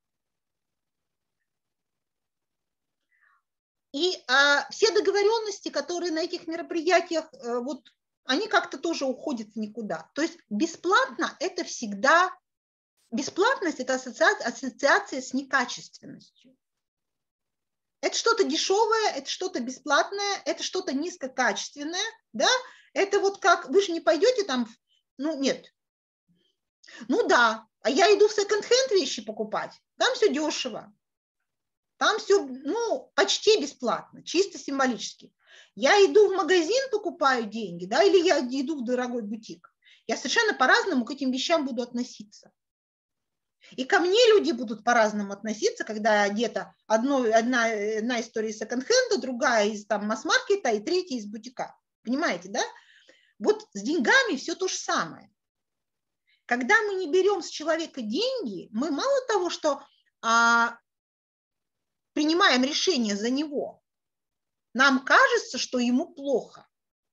Speaker 1: И а, все договоренности, которые на этих мероприятиях, а, вот, они как-то тоже уходят в никуда. То есть бесплатно это всегда... Бесплатность – это ассоциация, ассоциация с некачественностью. Это что-то дешевое, это что-то бесплатное, это что-то низкокачественное. Да? Это вот как, вы же не пойдете там, ну нет. Ну да, а я иду в секонд-хенд вещи покупать, там все дешево. Там все, ну, почти бесплатно, чисто символически. Я иду в магазин, покупаю деньги, да, или я иду в дорогой бутик. Я совершенно по-разному к этим вещам буду относиться. И ко мне люди будут по-разному относиться, когда где-то одно, одна, одна история из секонд-хенда, другая из там, масс-маркета и третья из бутика. Понимаете, да? Вот с деньгами все то же самое. Когда мы не берем с человека деньги, мы мало того, что а, принимаем решение за него, нам кажется, что ему плохо.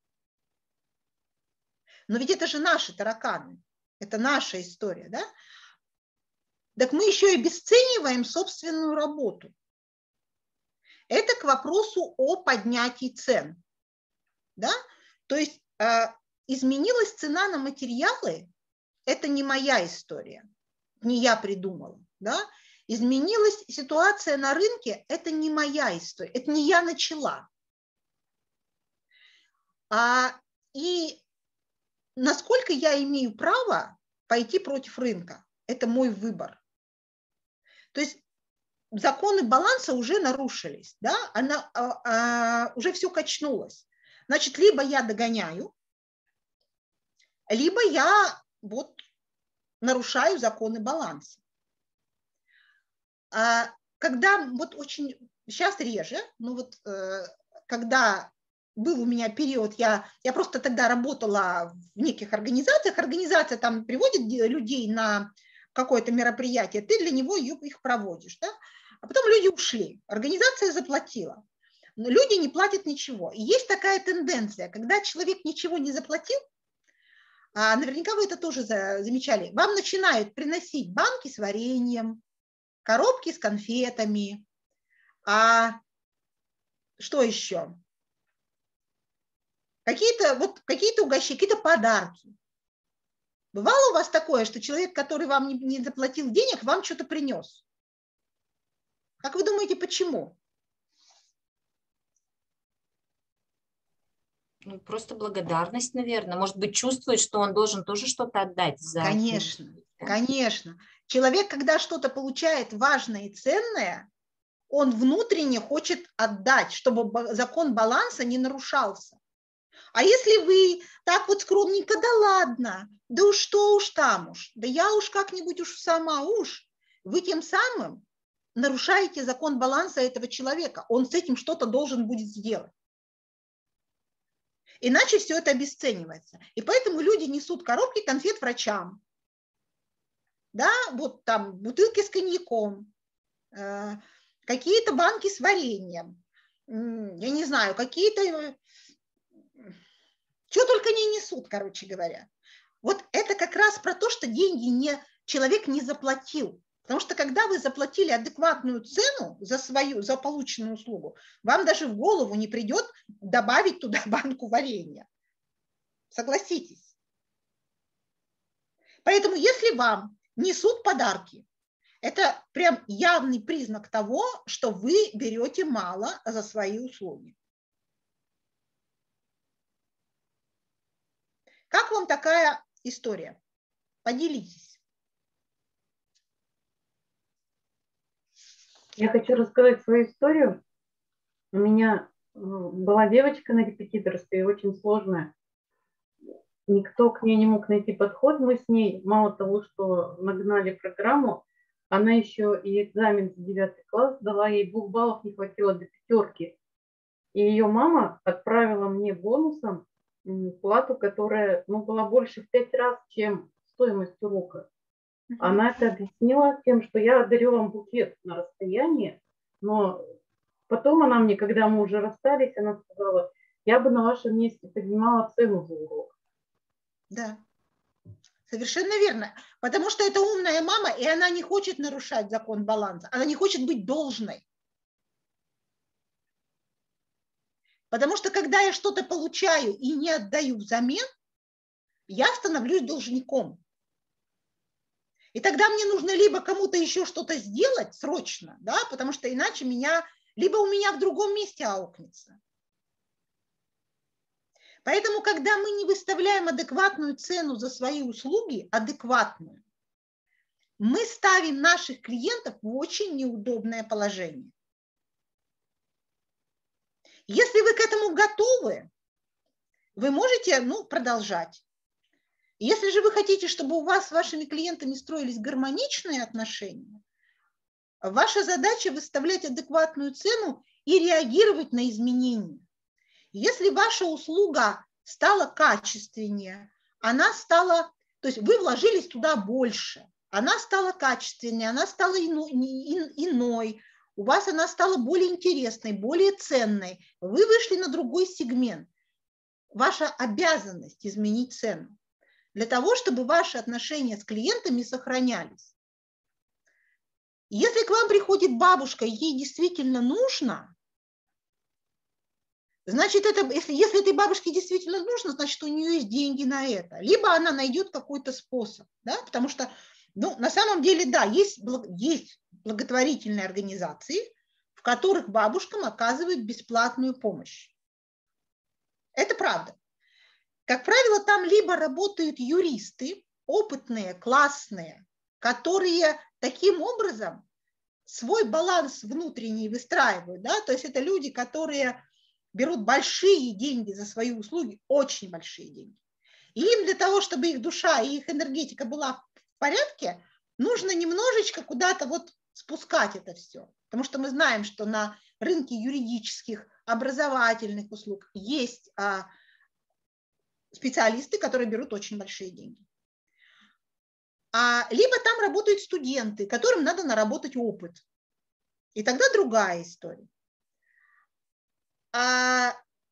Speaker 1: Но ведь это же наши тараканы, это наша история, да? Так мы еще и обесцениваем собственную работу. Это к вопросу о поднятии цен. Да? То есть э, изменилась цена на материалы, это не моя история, не я придумала. Да? Изменилась ситуация на рынке, это не моя история, это не я начала. А, и насколько я имею право пойти против рынка, это мой выбор. То есть законы баланса уже нарушились, да? Она, а, а, уже все качнулось. Значит, либо я догоняю, либо я вот нарушаю законы баланса. А когда вот очень, сейчас реже, но вот э, когда был у меня период, я, я просто тогда работала в неких организациях, организация там приводит людей на какое-то мероприятие, ты для него их проводишь, да? А потом люди ушли, организация заплатила. Но люди не платят ничего. И есть такая тенденция, когда человек ничего не заплатил, а наверняка вы это тоже замечали, вам начинают приносить банки с вареньем, коробки с конфетами, а что еще? Какие-то вот, какие-то угощения, какие-то подарки. Бывало у вас такое, что человек, который вам не, не заплатил денег, вам что-то принес? Как вы думаете, почему?
Speaker 8: Ну, просто благодарность, наверное. Может быть, чувствует, что он должен тоже что-то отдать за...
Speaker 1: Конечно, конечно. Человек, когда что-то получает важное и ценное, он внутренне хочет отдать, чтобы закон баланса не нарушался. А если вы так вот скромненько, да ладно, да уж что уж там уж, да я уж как-нибудь уж сама уж, вы тем самым нарушаете закон баланса этого человека. Он с этим что-то должен будет сделать. Иначе все это обесценивается. И поэтому люди несут коробки конфет врачам. Да, вот там бутылки с коньяком, э, какие-то банки с вареньем, э, я не знаю, какие-то... Что только не несут, короче говоря. Вот это как раз про то, что деньги не, человек не заплатил. Потому что когда вы заплатили адекватную цену за свою, за полученную услугу, вам даже в голову не придет добавить туда банку варенья. Согласитесь. Поэтому если вам несут подарки, это прям явный признак того, что вы берете мало за свои услуги. Как вам такая история? Поделитесь.
Speaker 3: Я хочу рассказать свою историю. У меня была девочка на репетиторстве, очень сложная. Никто к ней не мог найти подход. Мы с ней, мало того, что нагнали программу, она еще и экзамен за девятый класс дала, ей двух баллов не хватило до пятерки. И ее мама отправила мне бонусом плату, которая ну, была больше в пять раз, чем стоимость урока. Она это объяснила тем, что я дарю вам букет на расстоянии, но потом она мне, когда мы уже расстались, она сказала, я бы на вашем месте поднимала цену за урок.
Speaker 1: Да, совершенно верно. Потому что это умная мама, и она не хочет нарушать закон баланса, она не хочет быть должной. Потому что когда я что-то получаю и не отдаю взамен, я становлюсь должником. И тогда мне нужно либо кому-то еще что-то сделать срочно, да, потому что иначе меня, либо у меня в другом месте аукнется. Поэтому, когда мы не выставляем адекватную цену за свои услуги, адекватную, мы ставим наших клиентов в очень неудобное положение. Если вы к этому готовы, вы можете ну, продолжать. Если же вы хотите, чтобы у вас с вашими клиентами строились гармоничные отношения, ваша задача выставлять адекватную цену и реагировать на изменения. Если ваша услуга стала качественнее, она стала, то есть вы вложились туда больше, она стала качественнее, она стала иной, у вас она стала более интересной, более ценной, вы вышли на другой сегмент. Ваша обязанность изменить цену для того, чтобы ваши отношения с клиентами сохранялись. Если к вам приходит бабушка, ей действительно нужно, значит, это, если, если этой бабушке действительно нужно, значит, у нее есть деньги на это. Либо она найдет какой-то способ, да, потому что, ну, на самом деле, да, есть, есть благотворительные организации, в которых бабушкам оказывают бесплатную помощь. Это правда. Как правило, там либо работают юристы, опытные, классные, которые таким образом свой баланс внутренний выстраивают, да, то есть это люди, которые берут большие деньги за свои услуги, очень большие деньги. И им для того, чтобы их душа и их энергетика была в порядке, нужно немножечко куда-то вот спускать это все. Потому что мы знаем, что на рынке юридических, образовательных услуг есть а, специалисты, которые берут очень большие деньги. А, либо там работают студенты, которым надо наработать опыт. И тогда другая история. А,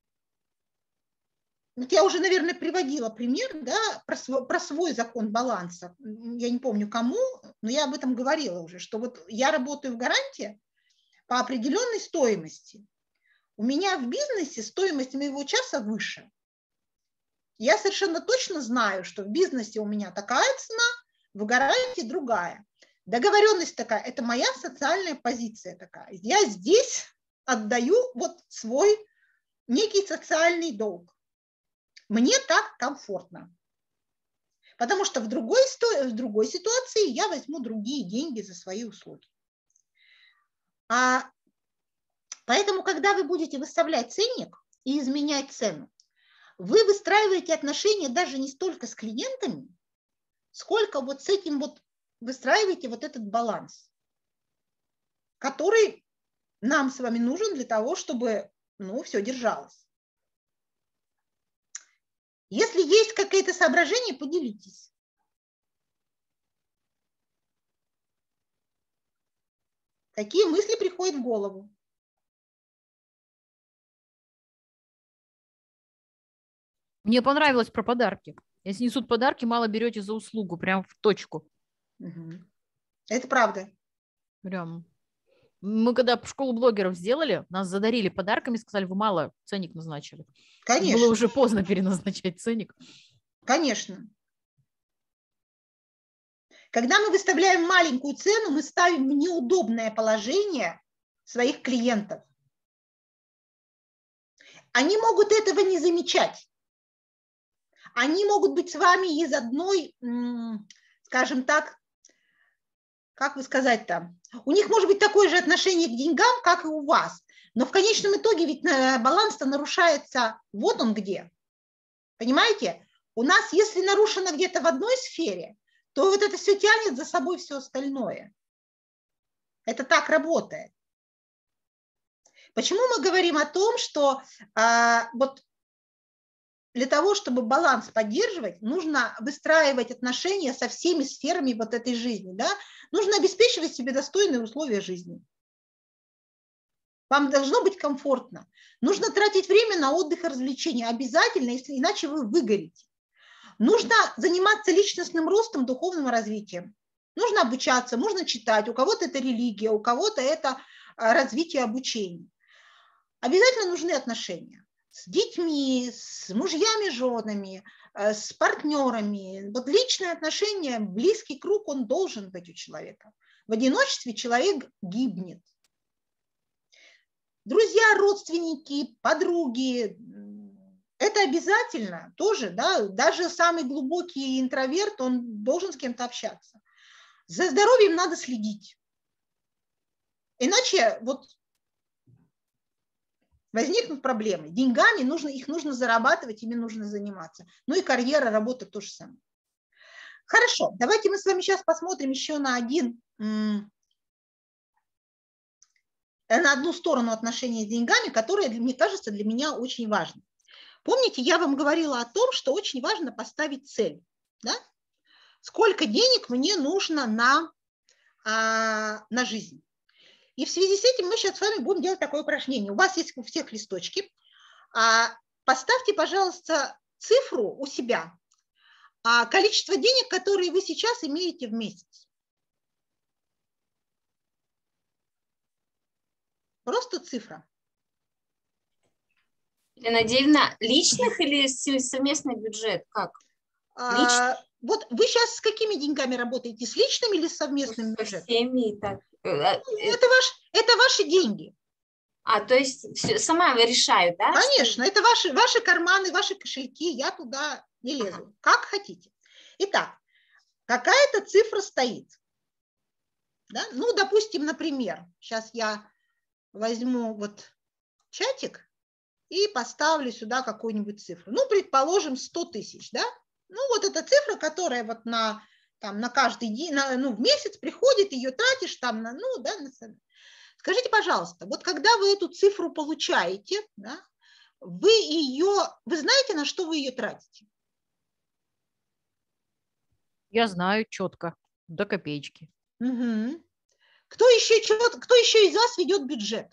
Speaker 1: вот я уже, наверное, приводила пример, да, про, свой, про свой закон баланса. Я не помню кому, но я об этом говорила уже, что вот я работаю в гарантии по определенной стоимости. У меня в бизнесе стоимость моего часа выше. Я совершенно точно знаю, что в бизнесе у меня такая цена, в гарантии другая. Договоренность такая, это моя социальная позиция такая. Я здесь отдаю вот свой некий социальный долг. Мне так комфортно. Потому что в другой, в другой ситуации я возьму другие деньги за свои услуги. А поэтому, когда вы будете выставлять ценник и изменять цену, вы выстраиваете отношения даже не столько с клиентами, сколько вот с этим вот выстраиваете вот этот баланс, который нам с вами нужен для того, чтобы, ну, все держалось. Если есть какие-то соображения, поделитесь. Какие мысли приходят в голову?
Speaker 2: Мне понравилось про подарки. Если несут подарки, мало берете за услугу, прям в точку.
Speaker 1: Угу. Это правда.
Speaker 2: Прям. Мы когда школу блогеров сделали, нас задарили подарками, сказали, вы мало ценник назначили.
Speaker 1: Конечно.
Speaker 2: Было уже поздно переназначать ценник.
Speaker 1: Конечно. Когда мы выставляем маленькую цену, мы ставим в неудобное положение своих клиентов. Они могут этого не замечать. Они могут быть с вами из одной, скажем так, как вы сказать там, у них может быть такое же отношение к деньгам, как и у вас. Но в конечном итоге ведь баланс-то нарушается вот он где. Понимаете? У нас, если нарушено где-то в одной сфере, то вот это все тянет за собой все остальное. Это так работает. Почему мы говорим о том, что а, вот для того, чтобы баланс поддерживать, нужно выстраивать отношения со всеми сферами вот этой жизни. Да? Нужно обеспечивать себе достойные условия жизни. Вам должно быть комфортно. Нужно тратить время на отдых и развлечения. Обязательно, если, иначе вы выгорите. Нужно заниматься личностным ростом, духовным развитием. Нужно обучаться, можно читать. У кого-то это религия, у кого-то это развитие обучения. Обязательно нужны отношения. С детьми, с мужьями, женами, с партнерами. Вот личные отношения, близкий круг, он должен быть у человека. В одиночестве человек гибнет. Друзья, родственники, подруги, это обязательно тоже, да, даже самый глубокий интроверт, он должен с кем-то общаться. За здоровьем надо следить. Иначе вот возникнут проблемы. Деньгами нужно, их нужно зарабатывать, ими нужно заниматься. Ну и карьера, работа то же самое. Хорошо, давайте мы с вами сейчас посмотрим еще на один, на одну сторону отношений с деньгами, которая, мне кажется, для меня очень важна. Помните, я вам говорила о том, что очень важно поставить цель. Да? Сколько денег мне нужно на, а, на жизнь. И в связи с этим мы сейчас с вами будем делать такое упражнение. У вас есть у всех листочки. А, поставьте, пожалуйста, цифру у себя. А, количество денег, которые вы сейчас имеете в месяц. Просто цифра.
Speaker 8: Елена Надеевна, личных или совместный бюджет? Как?
Speaker 1: А, вот вы сейчас с какими деньгами работаете? С личным или с совместным
Speaker 8: Со
Speaker 1: бюджетом?
Speaker 8: всеми. Так.
Speaker 1: Ну, это, ваш, это ваши деньги.
Speaker 8: А, то есть все, сама решаю, да?
Speaker 1: Конечно,
Speaker 8: что...
Speaker 1: это ваши, ваши карманы, ваши кошельки, я туда не лезу. Ага. Как хотите. Итак, какая-то цифра стоит. Да? Ну, допустим, например, сейчас я возьму вот чатик и поставлю сюда какую-нибудь цифру. Ну, предположим, сто тысяч, да? Ну, вот эта цифра, которая вот на, там, на каждый день, на, ну, в месяц приходит, ее тратишь там, на, ну, да, на... Скажите, пожалуйста, вот когда вы эту цифру получаете, да, вы ее, вы знаете, на что вы ее тратите?
Speaker 2: Я знаю четко, до копеечки.
Speaker 1: Угу. Кто еще, кто еще из вас ведет бюджет?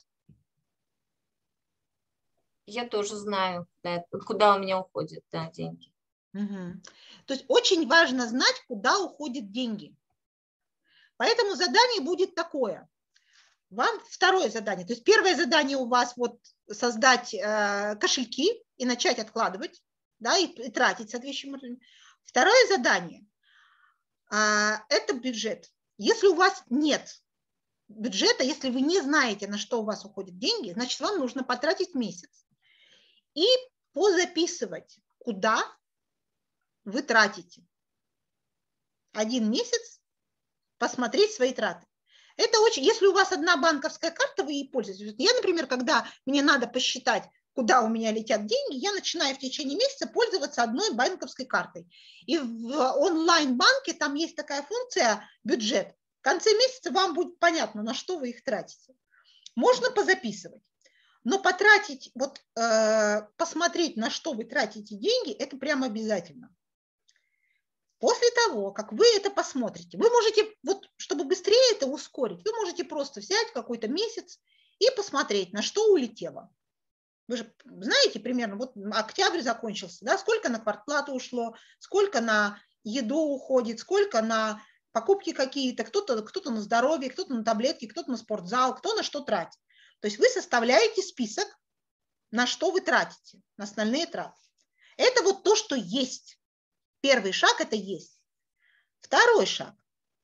Speaker 8: Я тоже знаю, да, куда у меня уходят, да, деньги.
Speaker 1: Угу. То есть очень важно знать, куда уходят деньги. Поэтому задание будет такое. Вам второе задание. То есть первое задание у вас вот создать э, кошельки и начать откладывать, да, и, и тратить соответствующим. Второе задание э, – это бюджет. Если у вас нет бюджета, если вы не знаете, на что у вас уходят деньги, значит, вам нужно потратить месяц и позаписывать, куда вы тратите. Один месяц посмотреть свои траты. Это очень, если у вас одна банковская карта, вы ей пользуетесь. Я, например, когда мне надо посчитать, куда у меня летят деньги, я начинаю в течение месяца пользоваться одной банковской картой. И в онлайн-банке там есть такая функция бюджет. В конце месяца вам будет понятно, на что вы их тратите. Можно позаписывать, но потратить, вот э, посмотреть, на что вы тратите деньги, это прямо обязательно. После того, как вы это посмотрите, вы можете, вот, чтобы быстрее это ускорить, вы можете просто взять какой-то месяц и посмотреть, на что улетело. Вы же знаете примерно, вот октябрь закончился, да, сколько на квартплату ушло, сколько на еду уходит, сколько на покупки какие-то, кто-то, кто-то на здоровье, кто-то на таблетки, кто-то на спортзал, кто на что тратит. То есть вы составляете список, на что вы тратите, на остальные траты. Это вот то, что есть. Первый шаг – это есть. Второй шаг.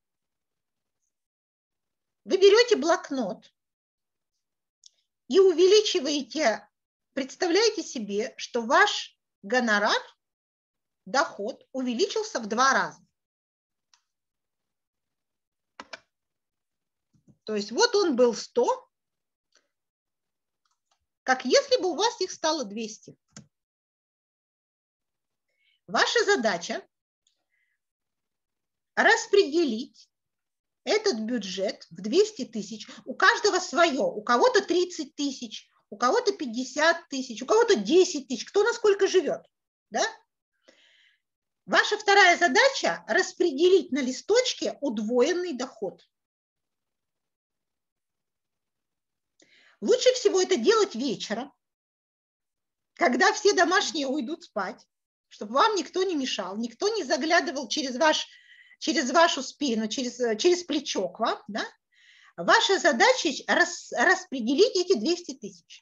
Speaker 1: Вы берете блокнот и увеличиваете, представляете себе, что ваш гонорар, доход увеличился в два раза. То есть вот он был сто, как если бы у вас их стало двести. Ваша задача распределить этот бюджет в двести тысяч. У каждого свое. У кого-то тридцать тысяч, у кого-то пятьдесят тысяч, у кого-то десять тысяч. Кто насколько живет. Да? Ваша вторая задача – распределить на листочке удвоенный доход. Лучше всего это делать вечером, когда все домашние уйдут спать, чтобы вам никто не мешал, никто не заглядывал через, ваш, через вашу спину, через, через плечо к вам. Да? Ваша задача рас, распределить эти двести тысяч.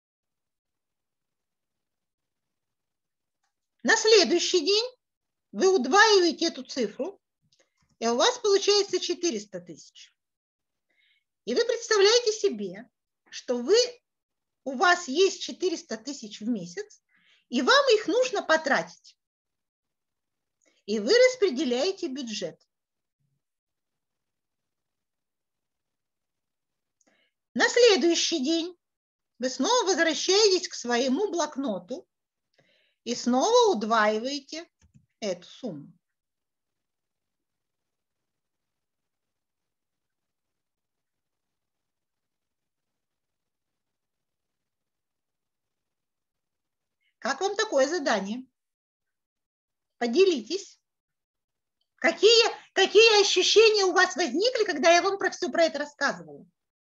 Speaker 1: На следующий день вы удваиваете эту цифру, и у вас получается четыреста тысяч. И вы представляете себе, что вы, у вас есть четыреста тысяч в месяц, и вам их нужно потратить. И вы распределяете бюджет. На следующий день вы снова возвращаетесь к своему блокноту и снова удваиваете эту сумму. Как вам такое задание? Поделитесь. Какие, какие ощущения у вас возникли, когда я вам про все про это рассказывала?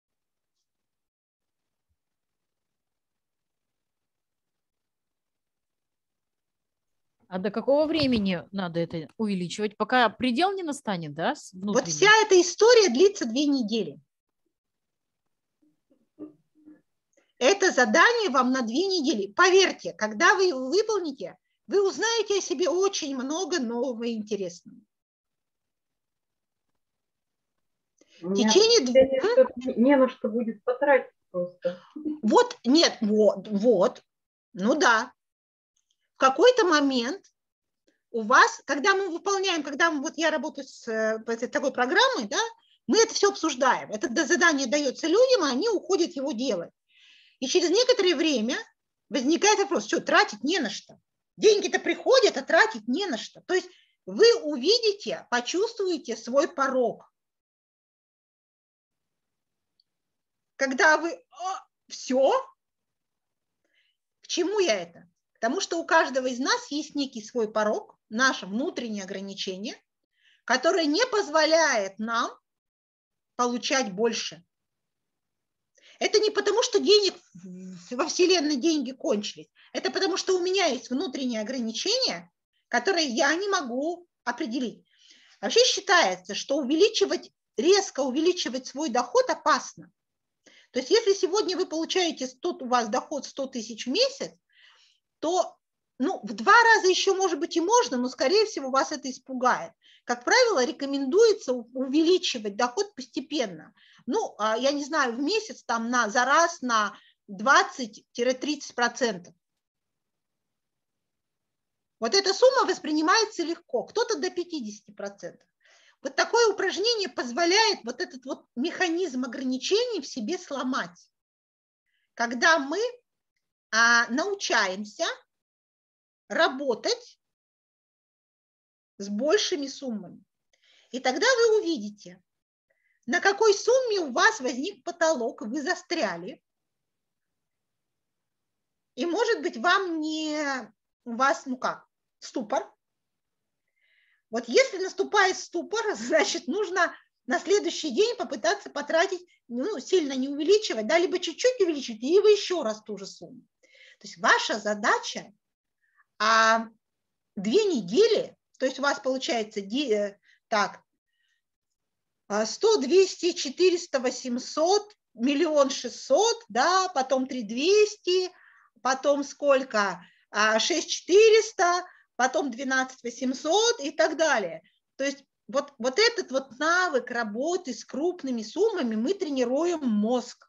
Speaker 2: А до какого времени надо это увеличивать? Пока предел не настанет, да? Внутренний?
Speaker 1: Вот вся эта история длится две недели. Это задание вам на две недели. Поверьте, когда вы его выполните, вы узнаете о себе очень много нового и интересного. В течение двух...
Speaker 3: Не на что будет потратить просто.
Speaker 1: Вот, нет, вот, вот, ну да. В какой-то момент у вас, когда мы выполняем, когда мы, вот я работаю с этой, такой программой, да, мы это все обсуждаем. Это задание дается людям, а они уходят его делать. И через некоторое время возникает вопрос, что тратить не на что. Деньги-то приходят, а тратить не на что. То есть вы увидите, почувствуете свой порог. Когда вы... О, все? К чему я это? Потому что у каждого из нас есть некий свой порог, наше внутреннее ограничение, которое не позволяет нам получать больше. Это не потому, что денег во Вселенной деньги кончились. Это потому, что у меня есть внутреннее ограничение, которое я не могу определить. Вообще считается, что увеличивать, резко увеличивать свой доход опасно. То есть если сегодня вы получаете сто, у вас доход сто тысяч в месяц, то ну, в два раза еще, может быть, и можно, но, скорее всего, вас это испугает. Как правило, рекомендуется увеличивать доход постепенно. Ну, я не знаю, в месяц там на, за раз на двадцать-тридцать процентов. Вот эта сумма воспринимается легко, кто-то до пятидесяти процентов. Вот такое упражнение позволяет вот этот вот механизм ограничений в себе сломать. Когда мы а, научаемся работать с большими суммами. И тогда вы увидите, на какой сумме у вас возник потолок, вы застряли. И, может быть, вам не... У вас, ну как, ступор. Вот если наступает ступор, значит, нужно на следующий день попытаться потратить, ну, сильно не увеличивать, да, либо чуть-чуть увеличить, либо еще раз ту же сумму. То есть ваша задача а, две недели, то есть у вас получается так, сто, двести, четыреста, восемьсот, миллион шестьсот, да, потом три двести, потом сколько, шесть четыреста, потом двенадцать восемьсот и так далее. То есть вот, вот этот вот навык работы с крупными суммами мы тренируем мозг.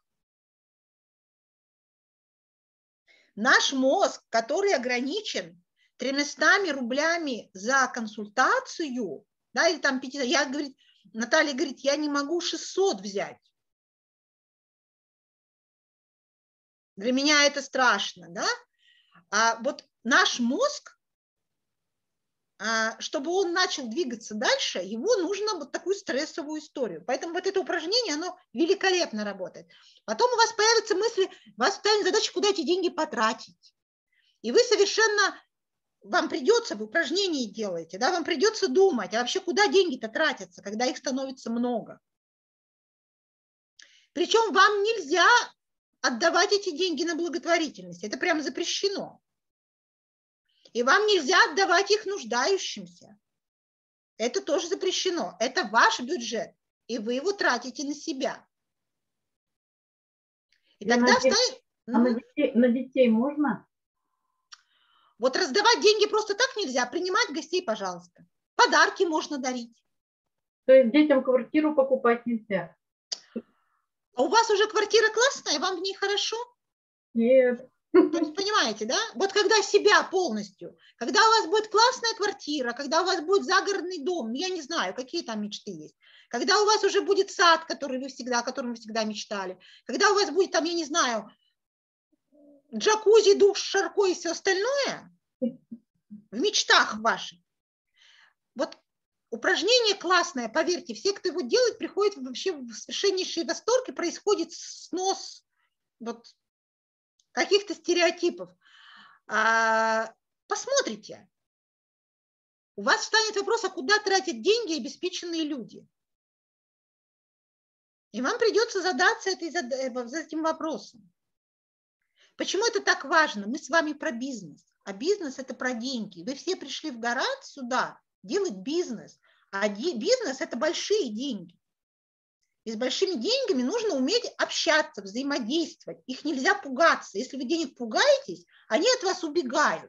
Speaker 1: Наш мозг, который ограничен тремястами рублями за консультацию, да, или там пятьдесят, я, говорит, Наталья говорит, я не могу шестьсот взять. Для меня это страшно, да? А вот наш мозг, чтобы он начал двигаться дальше, его нужно вот такую стрессовую историю. Поэтому вот это упражнение, оно великолепно работает. Потом у вас появятся мысли, у вас станет задача, куда эти деньги потратить. И вы совершенно, вам придется, вы упражнения делаете, да, вам придется думать, а вообще куда деньги-то тратятся, когда их становится много. Причем вам нельзя отдавать эти деньги на благотворительность, это прямо запрещено. И вам нельзя отдавать их нуждающимся. Это тоже запрещено. Это ваш бюджет, и вы его тратите на себя. И
Speaker 3: тогда на станет... А на детей, на детей можно?
Speaker 1: Вот раздавать деньги просто так нельзя, принимать гостей, пожалуйста. Подарки можно дарить.
Speaker 3: То есть детям квартиру покупать нельзя?
Speaker 1: А у вас уже квартира классная, вам в ней хорошо?
Speaker 3: Нет.
Speaker 1: То есть, понимаете, да? Вот когда себя полностью, когда у вас будет классная квартира, когда у вас будет загородный дом, я не знаю, какие там мечты есть, когда у вас уже будет сад, который вы всегда, о котором вы всегда мечтали, когда у вас будет там, я не знаю, джакузи, душ, шарко и все остальное, в мечтах ваших. Вот упражнение классное, поверьте, все, кто его делает, приходят вообще в совершеннейший восторг, и происходит снос вот каких-то стереотипов. Посмотрите. У вас встанет вопрос, а куда тратят деньги обеспеченные люди? И вам придется задаться этой, этим вопросом. Почему это так важно? Мы с вами про бизнес. А бизнес – это про деньги. Вы все пришли в город сюда делать бизнес. А бизнес – это большие деньги. И с большими деньгами нужно уметь общаться, взаимодействовать. Их нельзя пугаться. Если вы денег пугаетесь, они от вас убегают.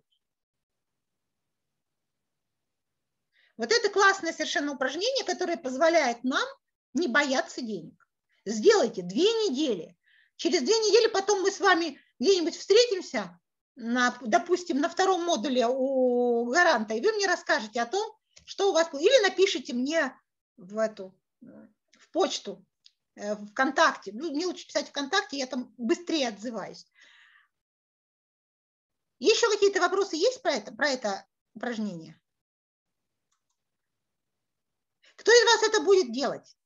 Speaker 1: Вот это классное совершенно упражнение, которое позволяет нам не бояться денег. Сделайте две недели. Через две недели потом мы с вами где-нибудь встретимся, на, допустим, на втором модуле у гаранта, и вы мне расскажете о том, что у вас было. Или напишите мне в эту, в почту, в ВКонтакте. Ну, мне лучше писать ВКонтакте, я там быстрее отзываюсь. Еще какие-то вопросы есть про это, про это упражнение? Кто из вас это будет делать?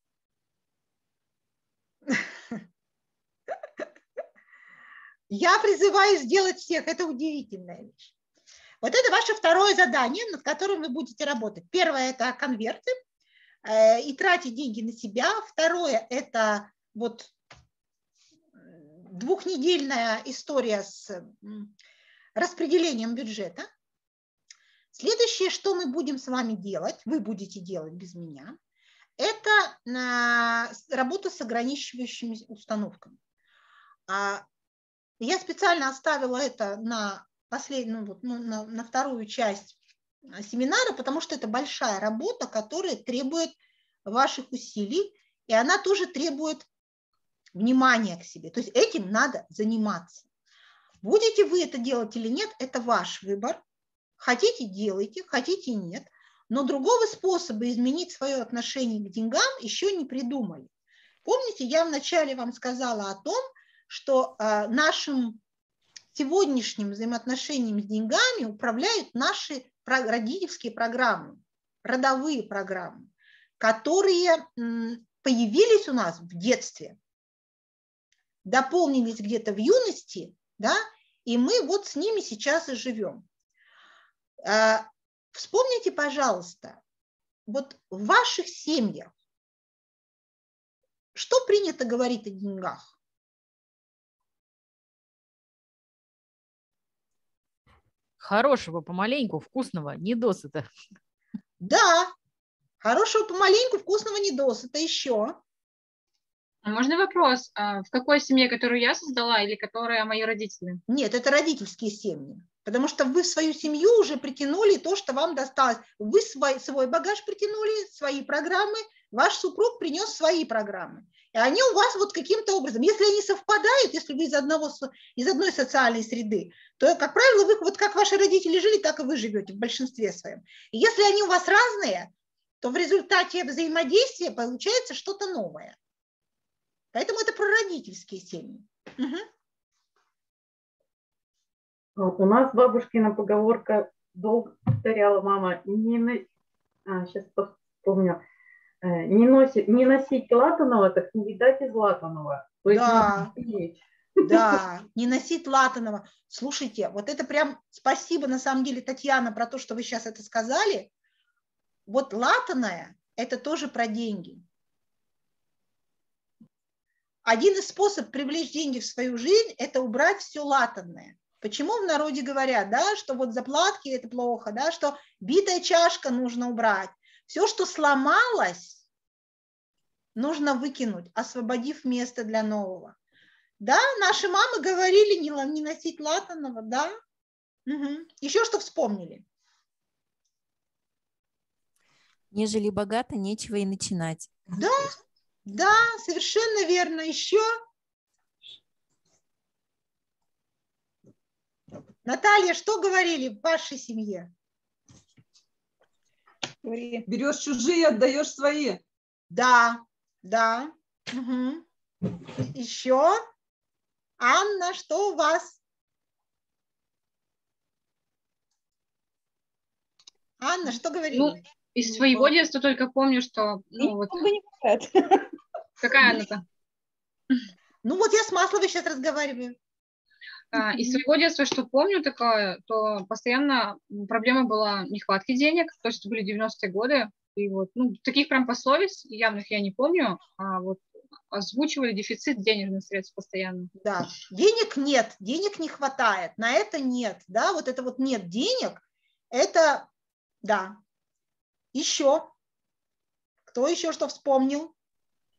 Speaker 1: Я призываю сделать всех. Это удивительная вещь. Вот это ваше второе задание, над которым вы будете работать. Первое – это конверты э, и тратить деньги на себя. Второе – это вот двухнедельная история с распределением бюджета. Следующее, что мы будем с вами делать, вы будете делать без меня, это работа с ограничивающими установками. Я специально оставила это на, последнюю, вот, ну, на, на вторую часть семинара, потому что это большая работа, которая требует ваших усилий, и она тоже требует внимания к себе. То есть этим надо заниматься. Будете вы это делать или нет, это ваш выбор. Хотите – делайте, хотите – нет. Но другого способа изменить свое отношение к деньгам еще не придумали. Помните, я вначале вам сказала о том, что э, нашим сегодняшним взаимоотношением с деньгами управляют наши родительские программы, родовые программы, которые м, появились у нас в детстве, дополнились где-то в юности, да, и мы вот с ними сейчас и живем. Э, вспомните, пожалуйста, вот в ваших семьях что принято говорить о деньгах?
Speaker 2: Хорошего помаленьку, вкусного, недосыта.
Speaker 1: Да, хорошего помаленьку, вкусного недосыта еще.
Speaker 5: А можно вопрос? А в какой семье, которую я создала, или которая мои родители?
Speaker 1: Нет, это родительские семьи. Потому что вы в свою семью уже притянули то, что вам досталось. Вы свой, свой багаж притянули, свои программы, ваш супруг принес свои программы. И они у вас вот каким-то образом, если они совпадают, если вы из, одного, из одной социальной среды, то, как правило, вы, вот как ваши родители жили, так и вы живете в большинстве своем. И если они у вас разные, то в результате взаимодействия получается что-то новое. Поэтому это про родительские семьи. Угу.
Speaker 3: У нас бабушкина поговорка долго повторяла мама, не на... а, сейчас вспомню, не, носить, не носить латаного, так не видать из латаного.
Speaker 1: Да, да, не носить латаного. Слушайте, вот это прям спасибо на самом деле, Татьяна, про то, что вы сейчас это сказали. Вот латаное – это тоже про деньги. Один из способов привлечь деньги в свою жизнь – это убрать все латанное. Почему в народе говорят, да, что вот заплатки – это плохо, да, что битая чашка нужно убрать. Все, что сломалось, нужно выкинуть, освободив место для нового. Да, наши мамы говорили не, не носить латаного, да. Угу. Еще что вспомнили?
Speaker 4: Нежели богато, нечего и начинать.
Speaker 1: Да, да, совершенно верно. Еще? Наталья, что говорили в вашей семье?
Speaker 7: Берешь чужие, отдаешь свои.
Speaker 1: Да, да. Угу. Еще? Анна, что у вас? Анна, что говорили?
Speaker 5: Ну, из своего детства только помню, что... Ну, вот... Какая она-то?
Speaker 1: Ну вот я с Масловой сейчас разговариваю.
Speaker 5: А, из своего детства, что помню такое, то постоянно проблема была нехватки денег, то есть это были девяностые годы, и вот, ну, таких прям пословиц явных я не помню, а вот озвучивали дефицит денежных средств постоянно.
Speaker 1: Да, денег нет, денег не хватает, на это нет, да, вот это вот нет денег, это, да. Еще? Кто еще что вспомнил?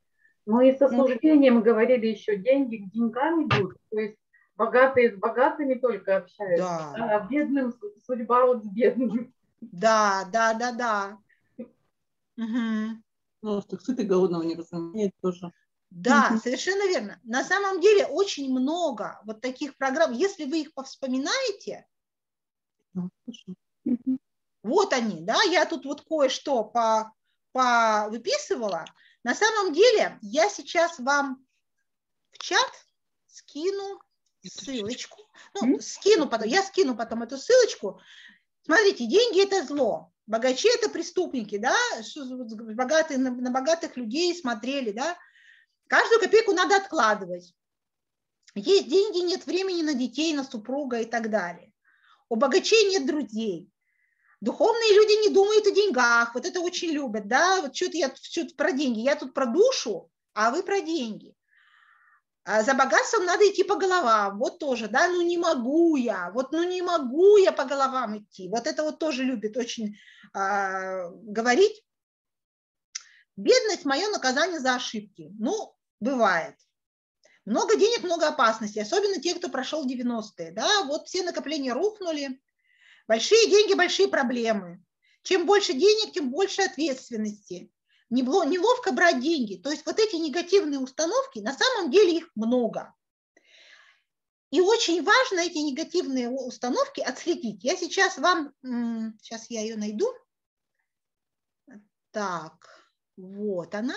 Speaker 3: Ну и с осуждением говорили еще, деньги к деньгам идут, то есть богатые с богатыми только общаются,
Speaker 1: Да.
Speaker 3: а бедным судьба вот с бедным.
Speaker 1: Да, да, да, да. Угу.
Speaker 7: Ну, что сытый голодного не разумеет тоже.
Speaker 1: Да,
Speaker 6: Мгм.
Speaker 1: совершенно верно. На самом деле очень много вот таких программ. Если вы их повспоминаете,
Speaker 7: Ну, хорошо.
Speaker 6: Мгм.
Speaker 1: вот они, да, я тут вот кое-что по, по выписывала. На самом деле я сейчас вам в чат скину ссылочку. Ну,
Speaker 6: М?
Speaker 1: скину потом, я скину потом эту ссылочку. Смотрите, деньги – это зло, богачи – это преступники, да, что богатые, на, на богатых людей смотрели, да. Каждую копейку надо откладывать. Есть деньги, нет времени на детей, на супруга и так далее. У богачей нет друзей. Духовные люди не думают о деньгах. Вот это очень любят, да. Вот что-то я что-то про деньги. Я тут про душу, а вы про деньги. А за богатством надо идти по головам. Вот тоже, да. Ну не могу я. Вот ну не могу я по головам идти. Вот это вот тоже любят очень а, говорить. Бедность – мое наказание за ошибки. Ну, бывает. Много денег, много опасностей, особенно те, кто прошел девяностые. Да? Вот все накопления рухнули. Большие деньги, большие проблемы. Чем больше денег, тем больше ответственности. Неловко брать деньги. То есть вот эти негативные установки, на самом деле их много. И очень важно эти негативные установки отследить. Я сейчас вам, сейчас я ее найду. Так, вот она.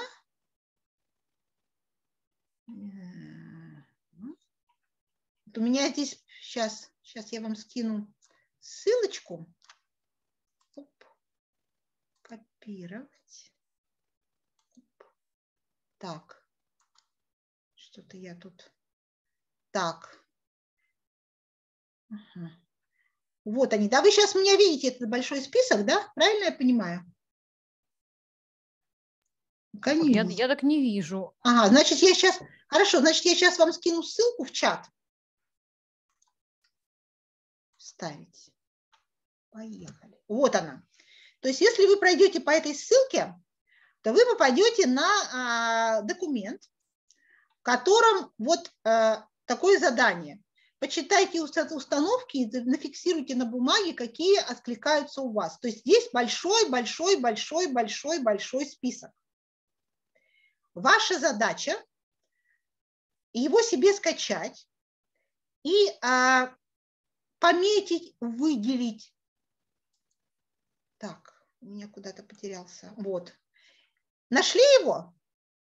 Speaker 1: Вот у меня здесь, сейчас, сейчас я вам скину ссылочку. Оп. Копировать. Оп. Так, что-то я тут... Так. Ага. Вот они, да, вы сейчас меня видите, этот большой список, да? Правильно я понимаю? Конечно.
Speaker 2: Я, я так не вижу.
Speaker 1: Ага, значит, я сейчас... Хорошо, значит, я сейчас вам скину ссылку в чат. Вставить. Поехали. Вот она. То есть, если вы пройдете по этой ссылке, то вы попадете на а, документ, в котором вот а, такое задание. Почитайте установки и нафиксируйте на бумаге, какие откликаются у вас. То есть здесь большой, большой, большой, большой, большой список. Ваша задача его себе скачать и а, пометить, выделить. Так, у меня куда-то потерялся. Вот. Нашли его?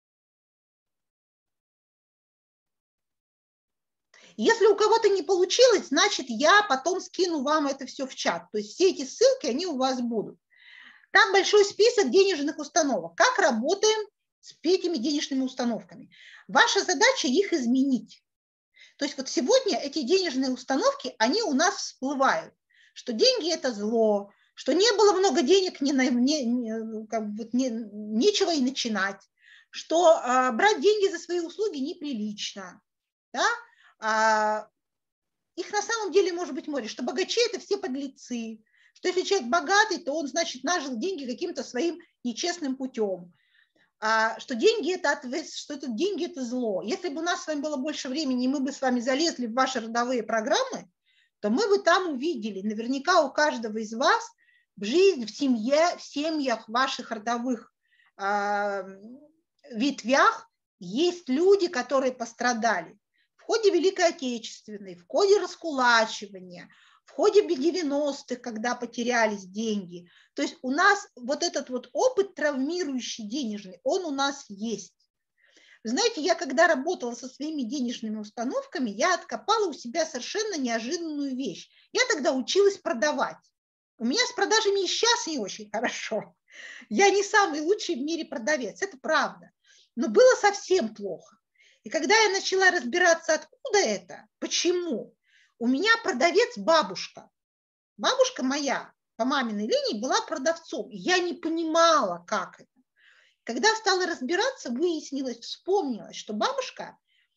Speaker 1: Если у кого-то не получилось, значит, я потом скину вам это все в чат. То есть все эти ссылки, они у вас будут. Там большой список денежных установок. Как работаем с этими денежными установками? Ваша задача их изменить. То есть вот сегодня эти денежные установки, они у нас всплывают. Что деньги – это зло, что не было много денег, не, не, не, как бы, не, нечего и начинать, что а, брать деньги за свои услуги неприлично. Да? А, их на самом деле может быть море, что богачи – это все подлецы, что если человек богатый, то он, значит, нажил деньги каким-то своим нечестным путем, а, что деньги это, что это деньги – это зло. Если бы у нас с вами было больше времени, и мы бы с вами залезли в ваши родовые программы, то мы бы там увидели, наверняка у каждого из вас в жизни, в семье, в семьях ваших родовых э, ветвях есть люди, которые пострадали в ходе Великой Отечественной, в ходе раскулачивания, в ходе девяностых, когда потерялись деньги. То есть у нас вот этот вот опыт травмирующий денежный, он у нас есть. Знаете, я когда работала со своими денежными установками, я откопала у себя совершенно неожиданную вещь. Я тогда училась продавать. У меня с продажами и сейчас не очень хорошо. Я не самый лучший в мире продавец, это правда. Но было совсем плохо. И когда я начала разбираться, откуда это, почему, у меня продавец бабушка. Бабушка моя по маминой линии была продавцом. Я не понимала, как это. Когда стала разбираться, выяснилось, вспомнилось, что бабушка,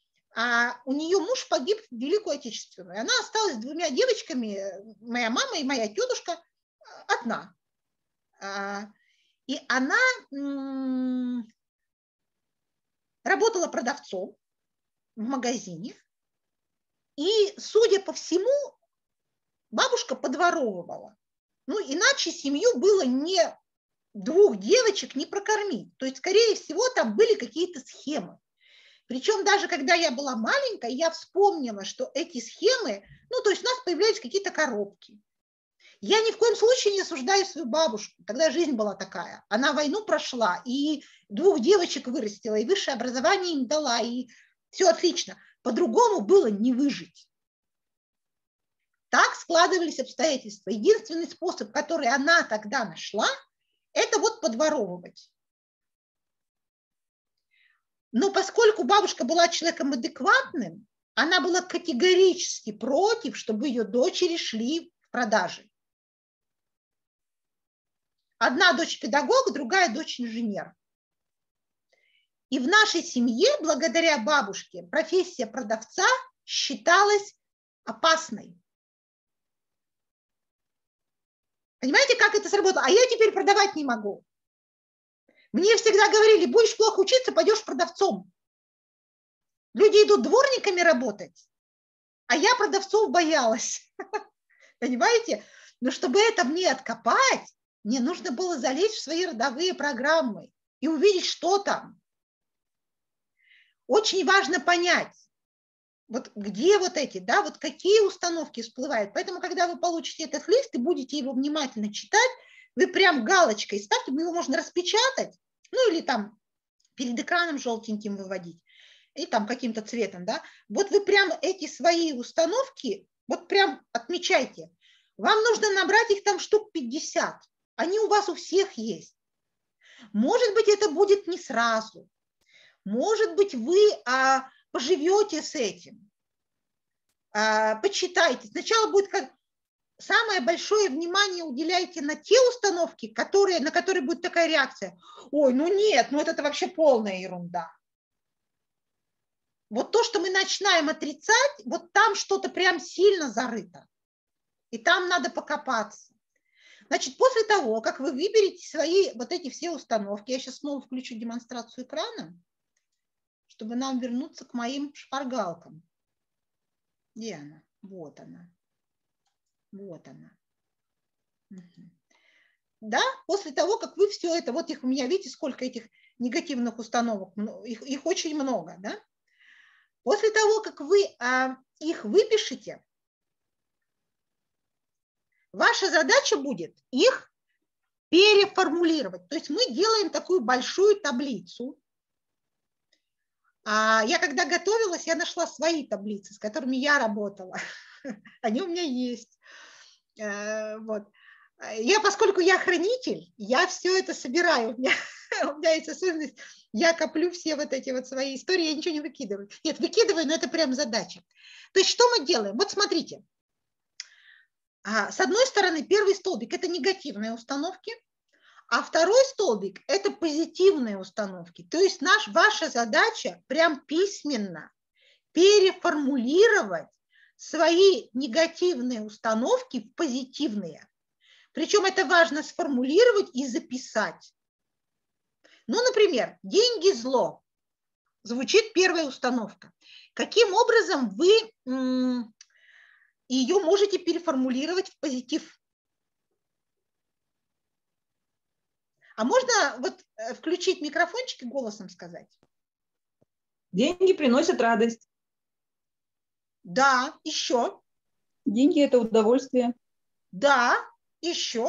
Speaker 1: а у нее муж погиб в Великую Отечественную. Она осталась с двумя девочками, моя мама и моя тетушка, одна. И она работала продавцом в магазине, и, судя по всему, бабушка подворовывала. Ну, иначе семью было не двух девочек не прокормить. То есть, скорее всего, там были какие-то схемы. Причем даже когда я была маленькая, я вспомнила, что эти схемы, ну, то есть у нас появлялись какие-то коробки. Я ни в коем случае не осуждаю свою бабушку. Тогда жизнь была такая. Она войну прошла, и двух девочек вырастила, и высшее образование им дала, и все отлично. По-другому было не выжить. Так складывались обстоятельства. Единственный способ, который она тогда нашла, это вот подворовывать. Но поскольку бабушка была человеком адекватным, она была категорически против, чтобы ее дочери шли в продажи. Одна дочь педагог, другая дочь инженер. И в нашей семье, благодаря бабушке, профессия продавца считалась опасной. Понимаете, как это сработало? А я теперь продавать не могу. Мне всегда говорили, будешь плохо учиться, пойдешь продавцом. Люди идут дворниками работать, а я продавцов боялась. Понимаете? Но чтобы это мне откопать, мне нужно было залезть в свои родовые программы и увидеть, что там. Очень важно понять, вот где вот эти, да, вот какие установки всплывают. Поэтому, когда вы получите этот лист и будете его внимательно читать, вы прям галочкой ставьте, его можно распечатать, ну или там перед экраном желтеньким выводить, и там каким-то цветом, да. Вот вы прям эти свои установки, вот прям отмечайте. Вам нужно набрать их там штук пятьдесят. Они у вас у всех есть. Может быть, это будет не сразу. Может быть, вы а, поживете с этим. А, почитайте. Сначала будет как... Самое большое внимание уделяйте на те установки, которые, на которые будет такая реакция. Ой, ну нет, ну это, это вообще полная ерунда. Вот то, что мы начинаем отрицать, вот там что-то прям сильно зарыто. И там надо покопаться. Значит, после того, как вы выберете свои вот эти все установки, я сейчас снова включу демонстрацию экрана, чтобы нам вернуться к моим шпаргалкам. Где она? Вот она. Вот она. Угу. Да, после того, как вы все это, вот их у меня, видите, сколько этих негативных установок, их, их очень много, да? После того, как вы а, их выпишете, ваша задача будет их переформулировать. То есть мы делаем такую большую таблицу. А я когда готовилась, я нашла свои таблицы, с которыми я работала. Они у меня есть. Вот. Я, поскольку я хранитель, я все это собираю. У меня, у меня есть особенность, я коплю все вот эти вот свои истории, я ничего не выкидываю. Нет, выкидываю, но это прям задача. То есть что мы делаем? Вот смотрите. С одной стороны, первый столбик – это негативные установки, а второй столбик – это позитивные установки. То есть наш, ваша задача прям письменно переформулировать свои негативные установки в позитивные. Причем это важно сформулировать и записать. Ну, например, деньги – зло. Звучит первая установка. Каким образом вы ее можете переформулировать в позитив? А можно вот включить микрофончик и голосом сказать?
Speaker 7: Деньги приносят радость.
Speaker 1: Да, еще.
Speaker 6: Деньги – это удовольствие.
Speaker 1: Да, еще.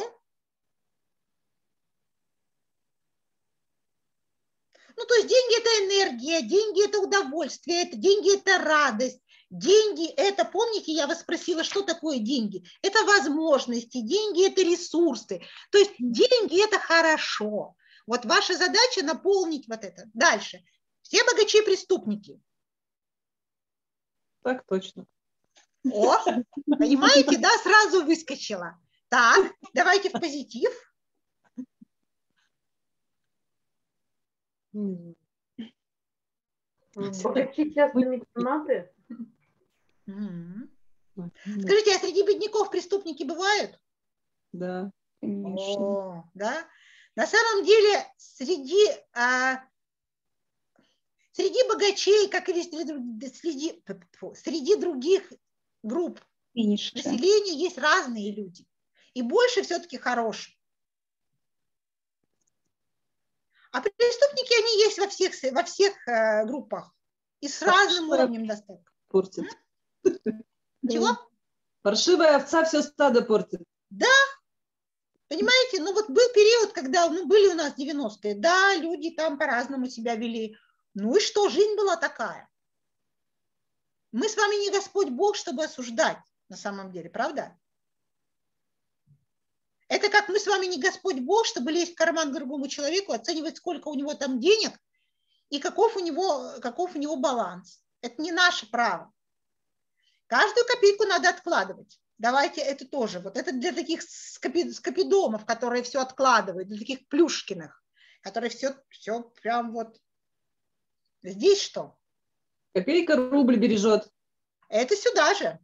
Speaker 1: Ну, то есть деньги – это энергия, деньги – это удовольствие, это, деньги – это радость. Деньги – это, помните, я вас спросила, что такое деньги? Это возможности, деньги – это ресурсы. То есть деньги – это хорошо. Вот ваша задача наполнить вот это. Дальше. Все богачи и преступники.
Speaker 7: Так точно.
Speaker 1: О, понимаете, да, сразу выскочила. Так, давайте в позитив.
Speaker 3: Богачи часто меценаты.
Speaker 1: Скажите, а среди бедняков преступники бывают?
Speaker 7: Да.
Speaker 1: О, да. На самом деле, среди... А, среди богачей, как и среди, среди других групп
Speaker 6: Финиш.
Speaker 1: населения есть разные люди. И больше все-таки хороших. А преступники, они есть во всех, во всех э, группах. И с разным уровнем достатка.
Speaker 7: Портит.
Speaker 1: Чего?
Speaker 7: Паршивая овца все стадо портит.
Speaker 1: Да. Понимаете, ну вот был период, когда ну, были у нас девяностые. Да, люди там по-разному себя вели. Ну и что, жизнь была такая. Мы с вами не Господь Бог, чтобы осуждать на самом деле, правда? Это как мы с вами не Господь Бог, чтобы лезть в карман к другому человеку, оценивать, сколько у него там денег и каков у него, каков у него баланс. Это не наше право. Каждую копейку надо откладывать. Давайте это тоже. Вот это для таких скопидомов, которые все откладывают, для таких плюшкиных, которые все, все прям вот. Здесь что?
Speaker 7: Копейка рубль бережет.
Speaker 1: Это сюда же.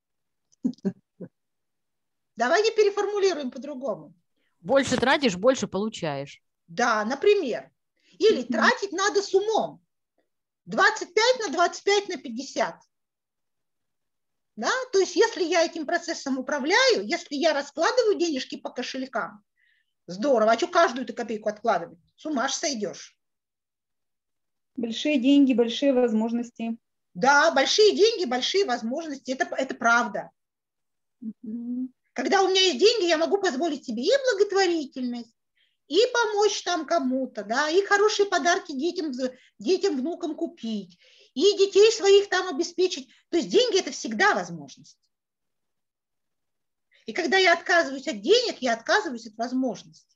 Speaker 1: Давайте переформулируем по-другому.
Speaker 2: Больше тратишь, больше получаешь.
Speaker 1: Да, например. Или mm-hmm. тратить надо с умом. двадцать пять на двадцать пять на пятьдесят. Да? То есть если я этим процессом управляю, если я раскладываю денежки по кошелькам, здорово. А что каждую ты копейку откладывать? С ума ж сойдешь.
Speaker 6: Большие деньги, большие возможности.
Speaker 1: Да, большие деньги, большие возможности. Это, это правда.
Speaker 6: Mm-hmm.
Speaker 1: Когда у меня есть деньги, я могу позволить себе и благотворительность, и помочь там кому-то, да, и хорошие подарки детям, детям, внукам купить, и детей своих там обеспечить. То есть деньги – это всегда возможность. И когда я отказываюсь от денег, я отказываюсь от возможности.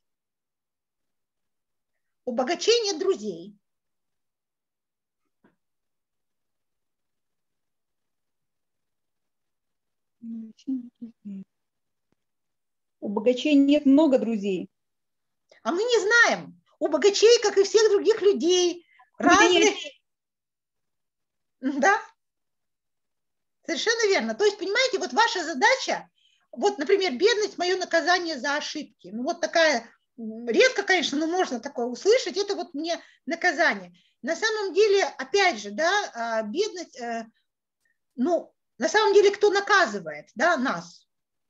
Speaker 1: У богачей нет друзей.
Speaker 6: У богачей нет много друзей.
Speaker 1: А мы не знаем. У богачей, как и всех других людей, разные... Да? Совершенно верно. То есть, понимаете, вот ваша задача, вот, например, бедность – мое наказание за ошибки. Ну, вот такая, редко, конечно, но можно такое услышать, это вот мне наказание. На самом деле, опять же, да, бедность, ну, на самом деле, кто наказывает, да, нас?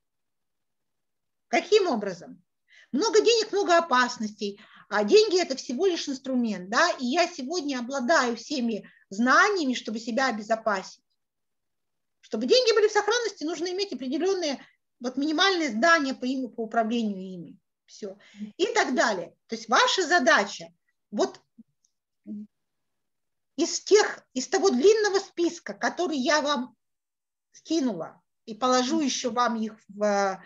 Speaker 1: Каким образом? Много денег, много опасностей, а деньги – это всего лишь инструмент, да, и я сегодня обладаю всеми знаниями, чтобы себя обезопасить. Чтобы деньги были в сохранности, нужно иметь определенные вот минимальные знания по, ими, по управлению ими, все, и так далее. То есть ваша задача вот из тех, из того длинного списка, который я вам скинула, и положу еще вам их в...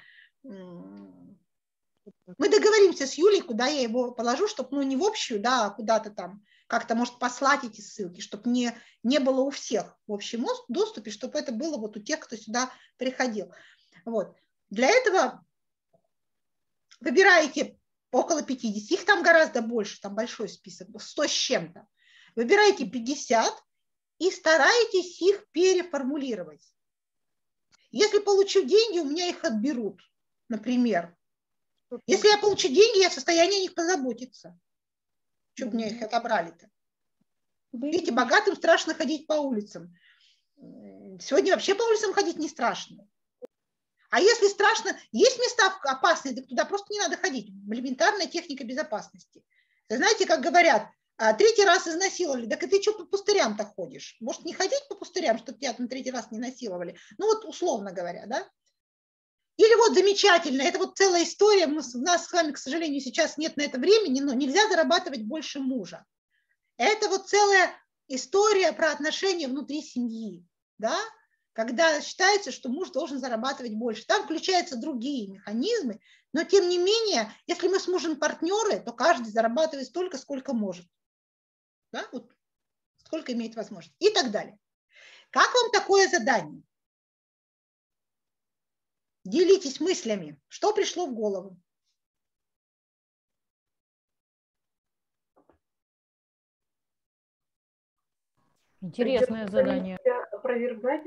Speaker 1: Мы договоримся с Юлей, куда я его положу, чтобы, ну, не в общую, да, а куда-то там, как-то, может, послать эти ссылки, чтобы не, не было у всех в общем доступе, чтобы это было вот у тех, кто сюда приходил. Вот. Для этого выбираете около пятидесяти, их там гораздо больше, там большой список, сто с чем-то. Выбираете пятьдесят и стараетесь их переформулировать. Если получу деньги, у меня их отберут, например. Если я получу деньги, я в состоянии о них позаботиться. Чтобы мне их отобрали-то. Видите, богатым страшно ходить по улицам. Сегодня вообще по улицам ходить не страшно. А если страшно, есть места опасные, так туда просто не надо ходить. Элементарная техника безопасности. Вы знаете, как говорят, третий раз изнасиловали, так и ты что по пустырям-то ходишь? Может, не ходить по пустырям, чтобы тебя там третий раз не насиловали? Ну вот условно говоря, да? Или вот замечательно, это вот целая история, у нас с вами, к сожалению, сейчас нет на это времени, но нельзя зарабатывать больше мужа. Это вот целая история про отношения внутри семьи, да? Когда считается, что муж должен зарабатывать больше. Там включаются другие механизмы, но тем не менее, если мы с мужем партнеры, то каждый зарабатывает столько, сколько может. Да? Вот сколько имеет возможность. И так далее. Как вам такое задание? Делитесь мыслями, что пришло в голову.
Speaker 2: Интересное задание.
Speaker 3: Себя опровергать.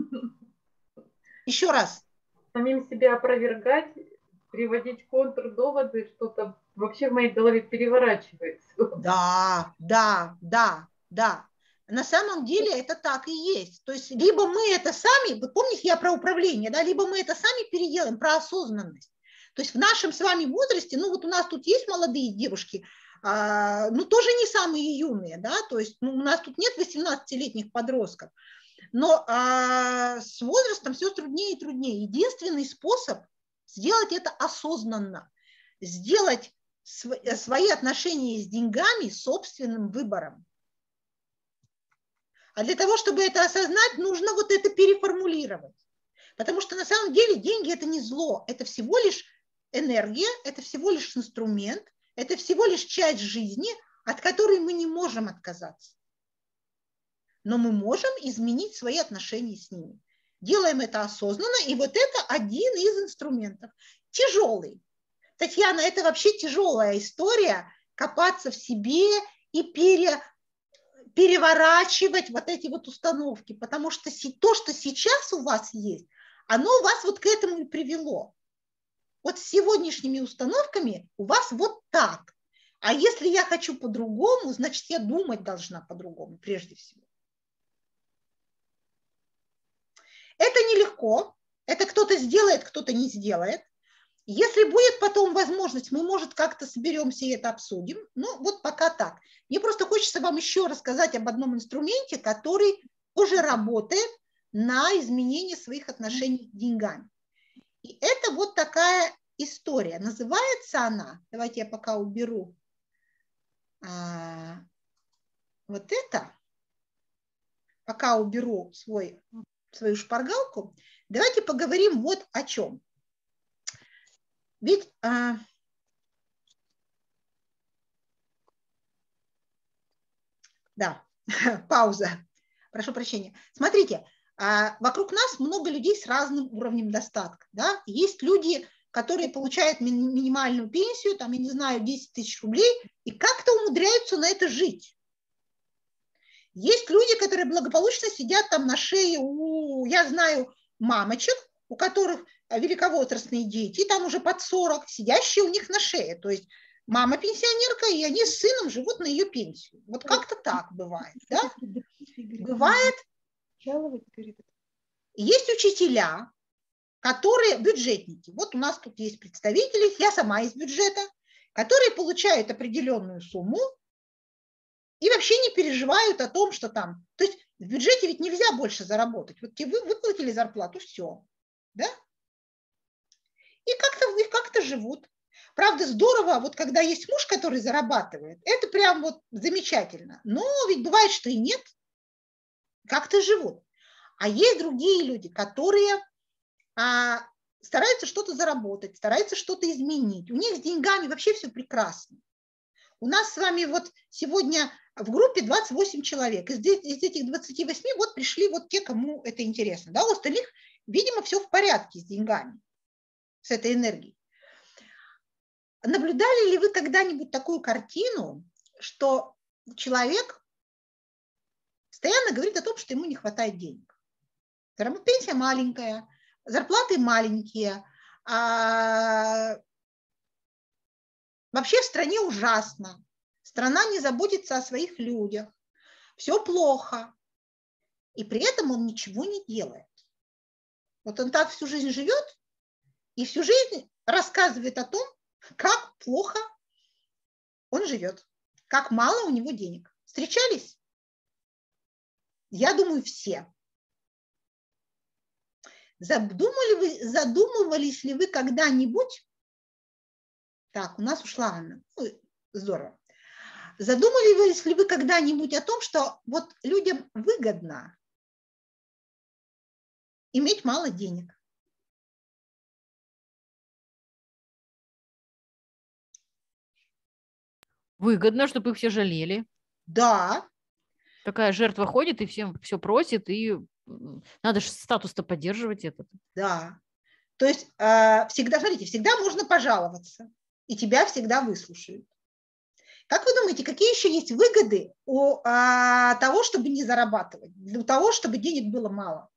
Speaker 1: Еще раз.
Speaker 3: Самим себя опровергать, приводить контрдоводы, что-то вообще в моей голове переворачивается.
Speaker 1: Да, да, да, да. На самом деле это так и есть. То есть либо мы это сами, вы помните, я про управление, да, либо мы это сами переделаем, про осознанность. То есть в нашем с вами возрасте, ну вот у нас тут есть молодые девушки, а, ну тоже не самые юные, да, то есть ну, у нас тут нет восемнадцатилетних подростков, но а, с возрастом все труднее и труднее. Единственный способ сделать это осознанно, сделать св- свои отношения с деньгами собственным выбором. А для того, чтобы это осознать, нужно вот это переформулировать. Потому что на самом деле деньги – это не зло, это всего лишь энергия, это всего лишь инструмент, это всего лишь часть жизни, от которой мы не можем отказаться. Но мы можем изменить свои отношения с ними. Делаем это осознанно, и вот это один из инструментов. Тяжелый. Татьяна, это вообще тяжелая история, копаться в себе и пере... переворачивать вот эти вот установки, потому что то, что сейчас у вас есть, оно вас вот к этому и привело. Вот с сегодняшними установками у вас вот так. А если я хочу по-другому, значит, я думать должна по-другому, прежде всего. Это нелегко. Это кто-то сделает, кто-то не сделает. Если будет потом возможность, мы, может, как-то соберемся и это обсудим. Ну, вот пока так. Мне просто хочется вам еще рассказать об одном инструменте, который уже работает на изменение своих отношений с деньгами. И это вот такая история. Называется она, давайте я пока уберу а, вот это, пока уберу свой, свою шпаргалку, давайте поговорим вот о чем. Ведь а, да, пауза, прошу прощения. Смотрите, а, вокруг нас много людей с разным уровнем достатка. Да? Есть люди, которые получают ми- минимальную пенсию, там, я не знаю, десять тысяч рублей, и как-то умудряются на это жить. Есть люди, которые благополучно сидят там на шее у, я знаю, мамочек, у которых великовозрастные дети, там уже под сорок, сидящие у них на шее. То есть мама пенсионерка, и они с сыном живут на ее пенсию. Вот как-то так бывает. Да? Бывает. Есть учителя, которые бюджетники. Вот у нас тут есть представители, я сама из бюджета, которые получают определенную сумму и вообще не переживают о том, что там... То есть в бюджете ведь нельзя больше заработать. Вот тебе выплатили зарплату, все. Да? И как-то, и как-то живут. Правда, здорово, вот когда есть муж, который зарабатывает, это прям вот замечательно. Но ведь бывает, что и нет. Как-то живут. А есть другие люди, которые а, стараются что-то заработать, стараются что-то изменить. У них с деньгами вообще все прекрасно. У нас с вами вот сегодня в группе двадцать восемь человек. Из, из этих двадцати восьми вот пришли вот те, кому это интересно. Да? У остальных, видимо, все в порядке с деньгами, с этой энергией. Наблюдали ли вы когда-нибудь такую картину, что человек постоянно говорит о том, что ему не хватает денег? Пенсия маленькая, зарплаты маленькие, а вообще в стране ужасно, страна не заботится о своих людях, все плохо, и при этом он ничего не делает. Вот он так всю жизнь живет и всю жизнь рассказывает о том, как плохо он живет, как мало у него денег. Встречались? Я думаю, все. Задумали вы, задумывались ли вы когда-нибудь, так, у нас ушла Анна, ой, здорово, задумывались ли вы когда-нибудь о том, что вот людям выгодно иметь мало денег?
Speaker 2: Выгодно, чтобы их все жалели.
Speaker 1: Да.
Speaker 2: Такая жертва ходит и всем все просит, и надо же статус-то поддерживать этот.
Speaker 1: Да. То есть э, всегда, смотрите, всегда можно пожаловаться, и тебя всегда выслушают. Как вы думаете, какие еще есть выгоды у а, того, чтобы не зарабатывать, для того, чтобы денег было мало?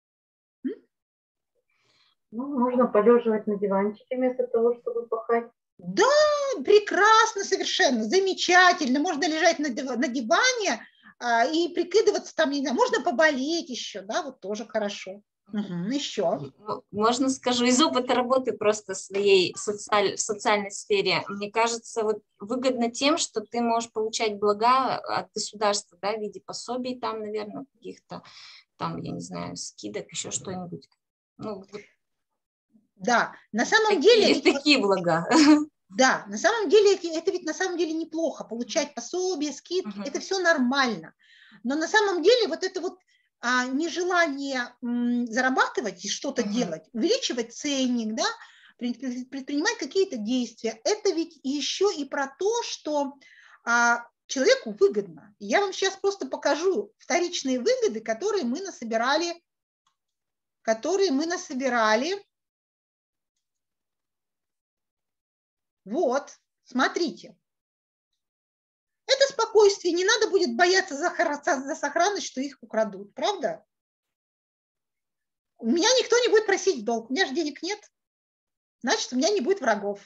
Speaker 3: Ну, можно полеживать на диванчике вместо того, чтобы пахать.
Speaker 1: Да, прекрасно, совершенно, замечательно. Можно лежать на, на диване а, и прикидываться там, не знаю, можно поболеть еще, да, вот тоже хорошо. Угу, еще.
Speaker 8: Можно скажу, из опыта работы просто своей социаль, в социальной сфере, мне кажется, вот выгодно тем, что ты можешь получать блага от государства, да, в виде пособий там, наверное, каких-то, там, я не знаю, скидок, еще что-нибудь. Ну, вот.
Speaker 1: Да, на самом
Speaker 8: такие,
Speaker 1: деле... Ведь
Speaker 8: такие вот, блага.
Speaker 1: Да, на самом деле это ведь на самом деле неплохо, получать пособия, скидки, uh-huh. это все нормально. Но на самом деле вот это вот а, нежелание м, зарабатывать и что-то uh-huh. делать, увеличивать ценник, да, предпринимать какие-то действия, это ведь еще и про то, что а, человеку выгодно. Я вам сейчас просто покажу вторичные выгоды, которые мы насобирали, которые мы насобирали. Вот, смотрите. Это спокойствие, не надо будет бояться за, за сохранность, что их украдут, правда? У меня никто не будет просить в долг, у меня же денег нет, значит, у меня не будет врагов.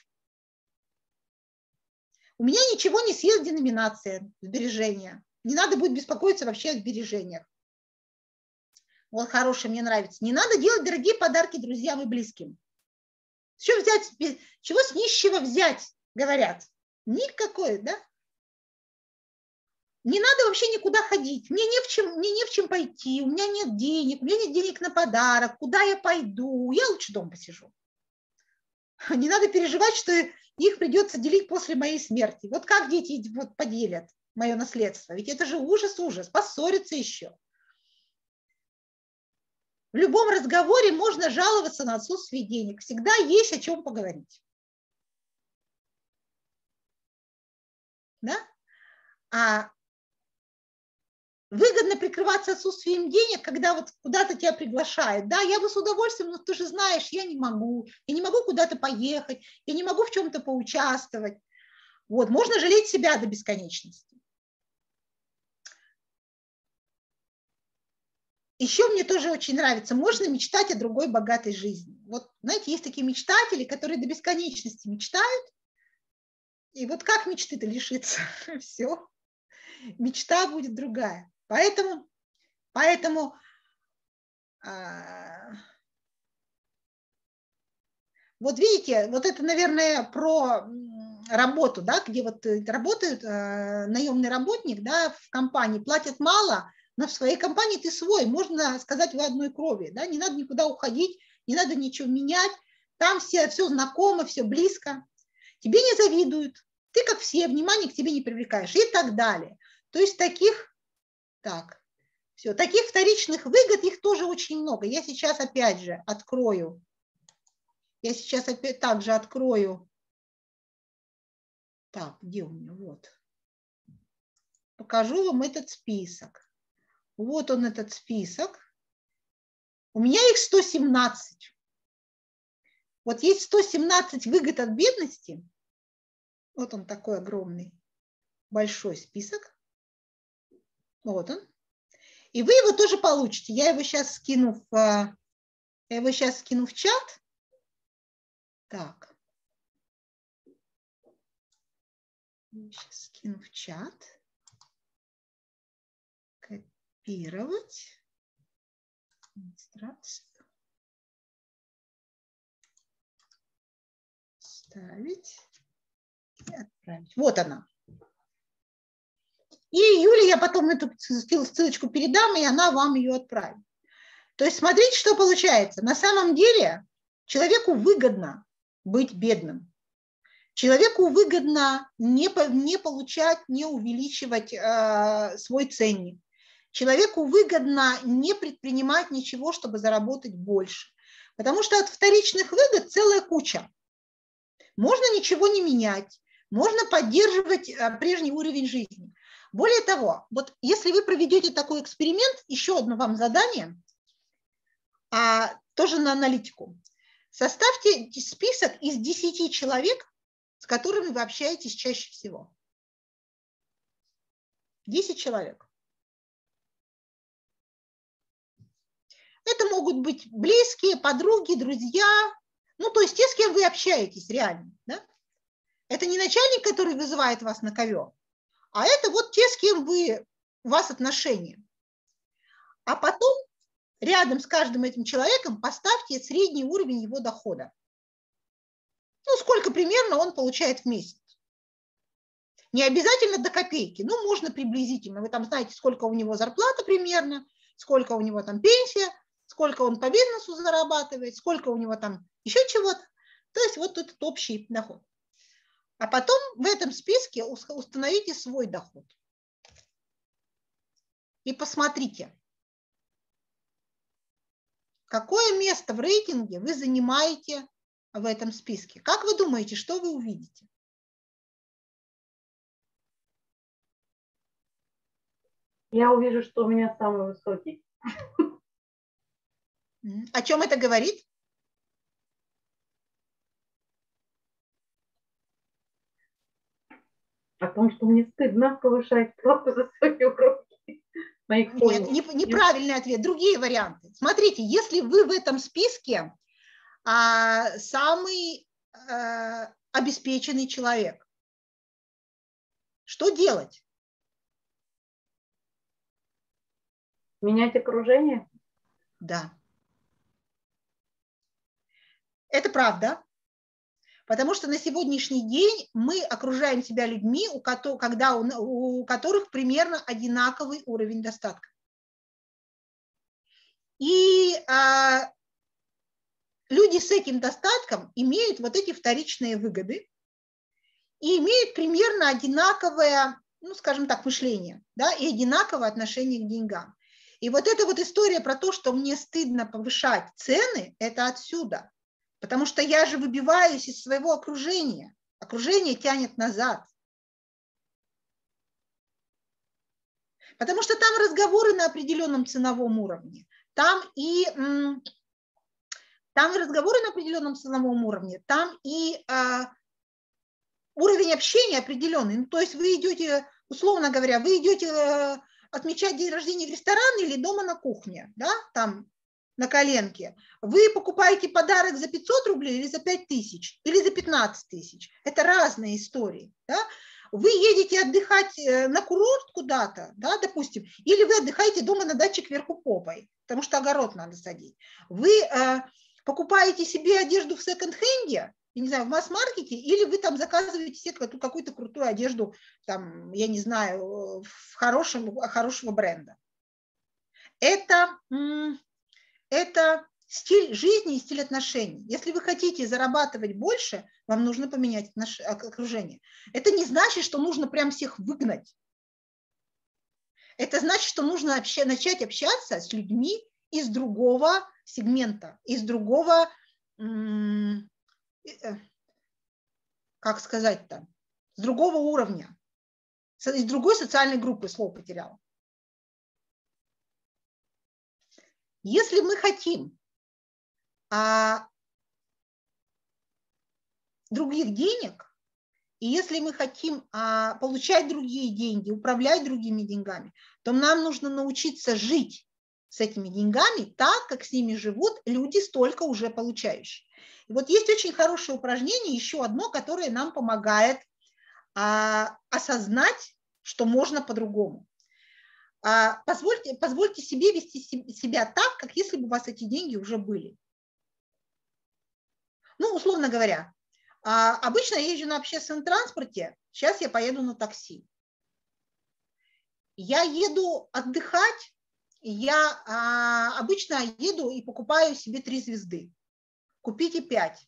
Speaker 1: У меня ничего не съест деноминация, сбережения. Не надо будет беспокоиться вообще о сбережениях. Вот хорошее, мне нравится. Не надо делать дорогие подарки друзьям и близким. Что взять, чего с нищего взять, говорят? Никакой, да? Не надо вообще никуда ходить. Мне не в чем, мне не в чем пойти. У меня нет денег, у меня нет денег на подарок. Куда я пойду? Я лучше дома посижу. Не надо переживать, что их придется делить после моей смерти. Вот как дети вот поделят мое наследство? Ведь это же ужас, ужас. Поссорятся еще. В любом разговоре можно жаловаться на отсутствие денег. Всегда есть о чем поговорить. Да? А выгодно прикрываться отсутствием денег, когда вот куда-то тебя приглашают. Да, я бы с удовольствием, но ты же знаешь, я не могу. Я не могу куда-то поехать, я не могу в чем-то поучаствовать. Вот, можно жалеть себя до бесконечности. Еще мне тоже очень нравится, можно мечтать о другой богатой жизни. Вот, знаете, есть такие мечтатели, которые до бесконечности мечтают, и вот как мечты-то лишиться? Все, мечта будет другая. Поэтому, поэтому а, вот видите, вот это, наверное, про работу, да, где вот работает а, наемный работник, да, в компании, платят мало, но в своей компании ты свой, можно сказать, в одной крови, да, не надо никуда уходить, не надо ничего менять, там все, все знакомо, все близко, тебе не завидуют, ты как все, внимание к тебе не привлекаешь и так далее. То есть таких, так, все, таких вторичных выгод, их тоже очень много. Я сейчас опять же открою, я сейчас опять также открою, так, где у меня, вот, покажу вам этот список. Вот он, этот список. У меня их сто семнадцать. Вот есть сто семнадцать выгод от бедности. Вот он такой огромный, большой список. Вот он. И вы его тоже получите. Я его сейчас скину в, я его сейчас скину в чат. Так. Сейчас скину в чат. Копировать. Администрацию. Ставить. И отправить. Вот она. И Юле я потом эту ссылочку передам, и она вам ее отправит. То есть смотрите, что получается. На самом деле человеку выгодно быть бедным. Человеку выгодно не, не получать, не увеличивать э, свой ценник. Человеку выгодно не предпринимать ничего, чтобы заработать больше. Потому что от вторичных выгод целая куча. Можно ничего не менять, можно поддерживать э, прежний уровень жизни. Более того, вот если вы проведете такой эксперимент, еще одно вам задание, а, тоже на аналитику. Составьте список из десяти человек, с которыми вы общаетесь чаще всего. десять человек. Это могут быть близкие, подруги, друзья, ну, то есть те, с кем вы общаетесь реально, да? Это не начальник, который вызывает вас на ковер, а это вот те, с кем вы, у вас отношения. А потом рядом с каждым этим человеком поставьте средний уровень его дохода. Ну, сколько примерно он получает в месяц. Не обязательно до копейки, ну, можно приблизительно. Вы там знаете, сколько у него зарплата примерно, сколько у него там пенсия, сколько он по бизнесу зарабатывает, сколько у него там еще чего-то. То есть вот этот общий доход. А потом в этом списке установите свой доход. И посмотрите, какое место в рейтинге вы занимаете в этом списке. Как вы думаете, что вы увидите?
Speaker 3: Я увижу, что у меня самый высокий.
Speaker 1: О чем это говорит?
Speaker 3: О том, что мне стыдно повышать плату за свои уроки.
Speaker 1: Нет, не, неправильный ответ. Другие варианты. Смотрите, если вы в этом списке а, самый а, обеспеченный человек, что делать?
Speaker 3: Менять окружение?
Speaker 1: Да. Это правда. Потому что на сегодняшний день мы окружаем себя людьми, у которых, когда у, у которых примерно одинаковый уровень достатка. И а, люди с этим достатком имеют вот эти вторичные выгоды и имеют примерно одинаковое, ну, скажем так, мышление, да, и одинаковое отношение к деньгам. И вот эта вот история про то, что мне стыдно повышать цены, это отсюда. Потому что я же выбиваюсь из своего окружения. Окружение тянет назад. Потому что там разговоры на определенном ценовом уровне. Там и, там и разговоры на определенном ценовом уровне. Там и а, уровень общения определенный. Ну, то есть вы идете, условно говоря, вы идете а, отмечать день рождения в ресторан или дома на кухне, да, там, на коленке. Вы покупаете подарок за пятьсот рублей или за пять тысяч, или за пятнадцать тысяч. Это разные истории. Да? Вы едете отдыхать на курорт куда-то, да, допустим, или вы отдыхаете дома на даче кверху попой, потому что огород надо садить. Вы э, покупаете себе одежду в секонд-хенде, я не знаю, в масс-маркете, или вы там заказываете себе какую-то крутую одежду, там, я не знаю, в хорошем, хорошего бренда. Это... Это стиль жизни и стиль отношений. Если вы хотите зарабатывать больше, вам нужно поменять окружение. Это не значит, что нужно прям всех выгнать. Это значит, что нужно обща- начать общаться с людьми из другого сегмента, из другого, как сказать-то, с другого уровня, из другой социальной группы, слово потеряла. Если мы хотим а, других денег, и если мы хотим а, получать другие деньги, управлять другими деньгами, то нам нужно научиться жить с этими деньгами так, как с ними живут люди, столько уже получающие. И вот есть очень хорошее упражнение, еще одно, которое нам помогает а, осознать, что можно по-другому. Позвольте, позвольте себе вести себя так, как если бы у вас эти деньги уже были. Ну, условно говоря, обычно я езжу на общественном транспорте, сейчас я поеду на такси. Я еду отдыхать, я обычно еду и покупаю себе три звезды. Купите пять.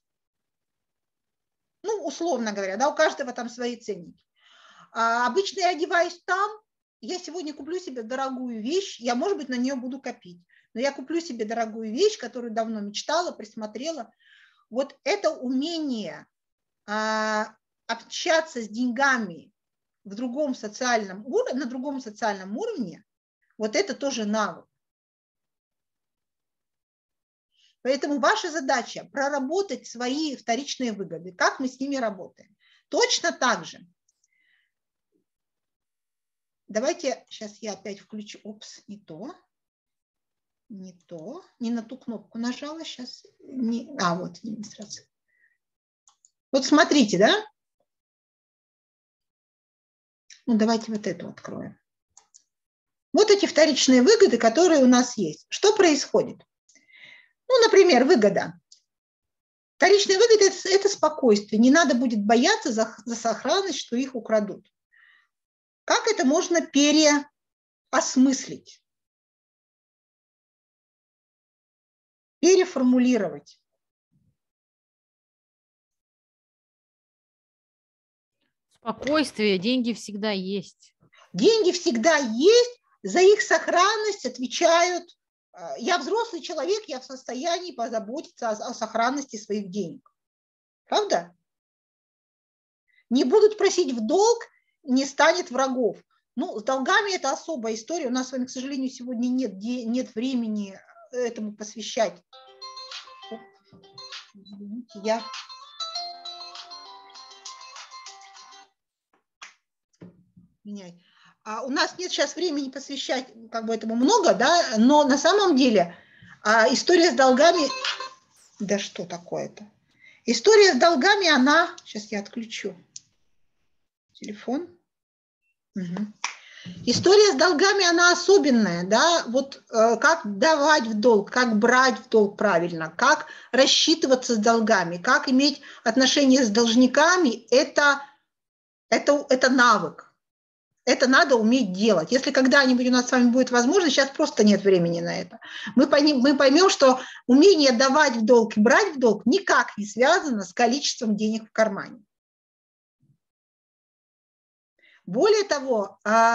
Speaker 1: Ну, условно говоря, да, у каждого там свои ценники. Обычно я одеваюсь там. Я сегодня куплю себе дорогую вещь, я, может быть, на нее буду копить, но я куплю себе дорогую вещь, которую давно мечтала, присмотрела. Вот это умение а, общаться с деньгами в другом социальном уровне, на другом социальном уровне, вот это тоже навык. Поэтому ваша задача проработать свои вторичные выгоды. Как мы с ними работаем? Точно так же. Давайте, сейчас я опять включу, опс, не то, не то, не на ту кнопку нажала, сейчас, не, а вот демонстрация. Вот смотрите, да, Ну, давайте вот эту откроем. Вот эти вторичные выгоды, которые у нас есть. Что происходит? Ну, например, выгода. Вторичные выгоды – это спокойствие. Не надо будет бояться за, за сохранность, что их украдут. Как это можно переосмыслить? Переформулировать.
Speaker 2: Спокойствие, деньги всегда есть.
Speaker 1: Деньги всегда есть, за их сохранность отвечают. Я взрослый человек, я в состоянии позаботиться о, о сохранности своих денег. Правда? Не будут просить в долг, не станет врагов. Ну, с долгами это особая история. У нас с вами, к сожалению, сегодня нет, нет времени этому посвящать. Извините, я... Меняй. А у нас нет сейчас времени посвящать как бы этому много, да, но на самом деле а, история с долгами... Да что такое-то? История с долгами, она... Сейчас я отключу телефон. Угу. История с долгами, она особенная, да, вот э, как давать в долг, как брать в долг правильно, как рассчитываться с долгами, как иметь отношения с должниками, это, это, это навык. Это надо уметь делать. Если когда-нибудь у нас с вами будет возможность, сейчас просто нет времени на это, мы поймем, мы поймем, что умение давать в долг и брать в долг никак не связано с количеством денег в кармане. Более того,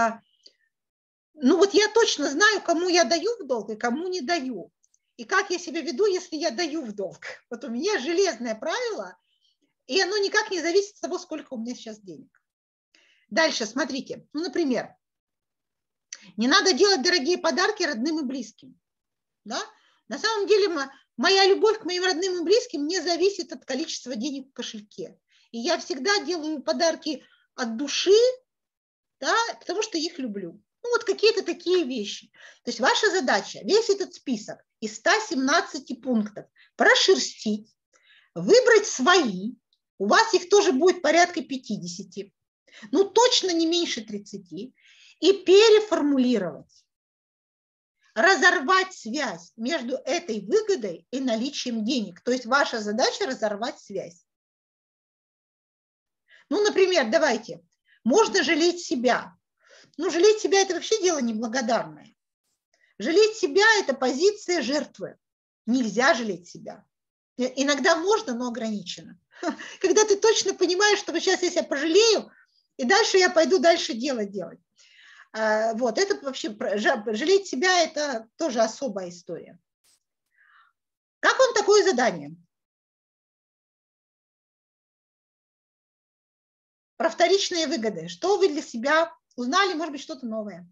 Speaker 1: ну вот я точно знаю, кому я даю в долг и кому не даю. И как я себя веду, если я даю в долг. Вот у меня железное правило, и оно никак не зависит от того, сколько у меня сейчас денег. Дальше, смотрите, ну, например, не надо делать дорогие подарки родным и близким. Да? На самом деле моя любовь к моим родным и близким не зависит от количества денег в кошельке. И я всегда делаю подарки от души, да, потому что их люблю. Ну, вот какие-то такие вещи. То есть ваша задача весь этот список из ста семнадцати пунктов прошерстить, выбрать свои, у вас их тоже будет порядка пятидесяти, ну точно не меньше тридцати, и переформулировать, разорвать связь между этой выгодой и наличием денег. То есть ваша задача разорвать связь. Ну, например, давайте, можно жалеть себя. Ну, жалеть себя – это вообще дело неблагодарное. Жалеть себя – это позиция жертвы. Нельзя жалеть себя. Иногда можно, но ограниченно. Когда ты точно понимаешь, что сейчас я себя пожалею, и дальше я пойду дальше дело делать. Вот, это вообще, жалеть себя – это тоже особая история. Как вам такое задание? Про вторичные выгоды. Что вы для себя узнали, может быть, что-то новое?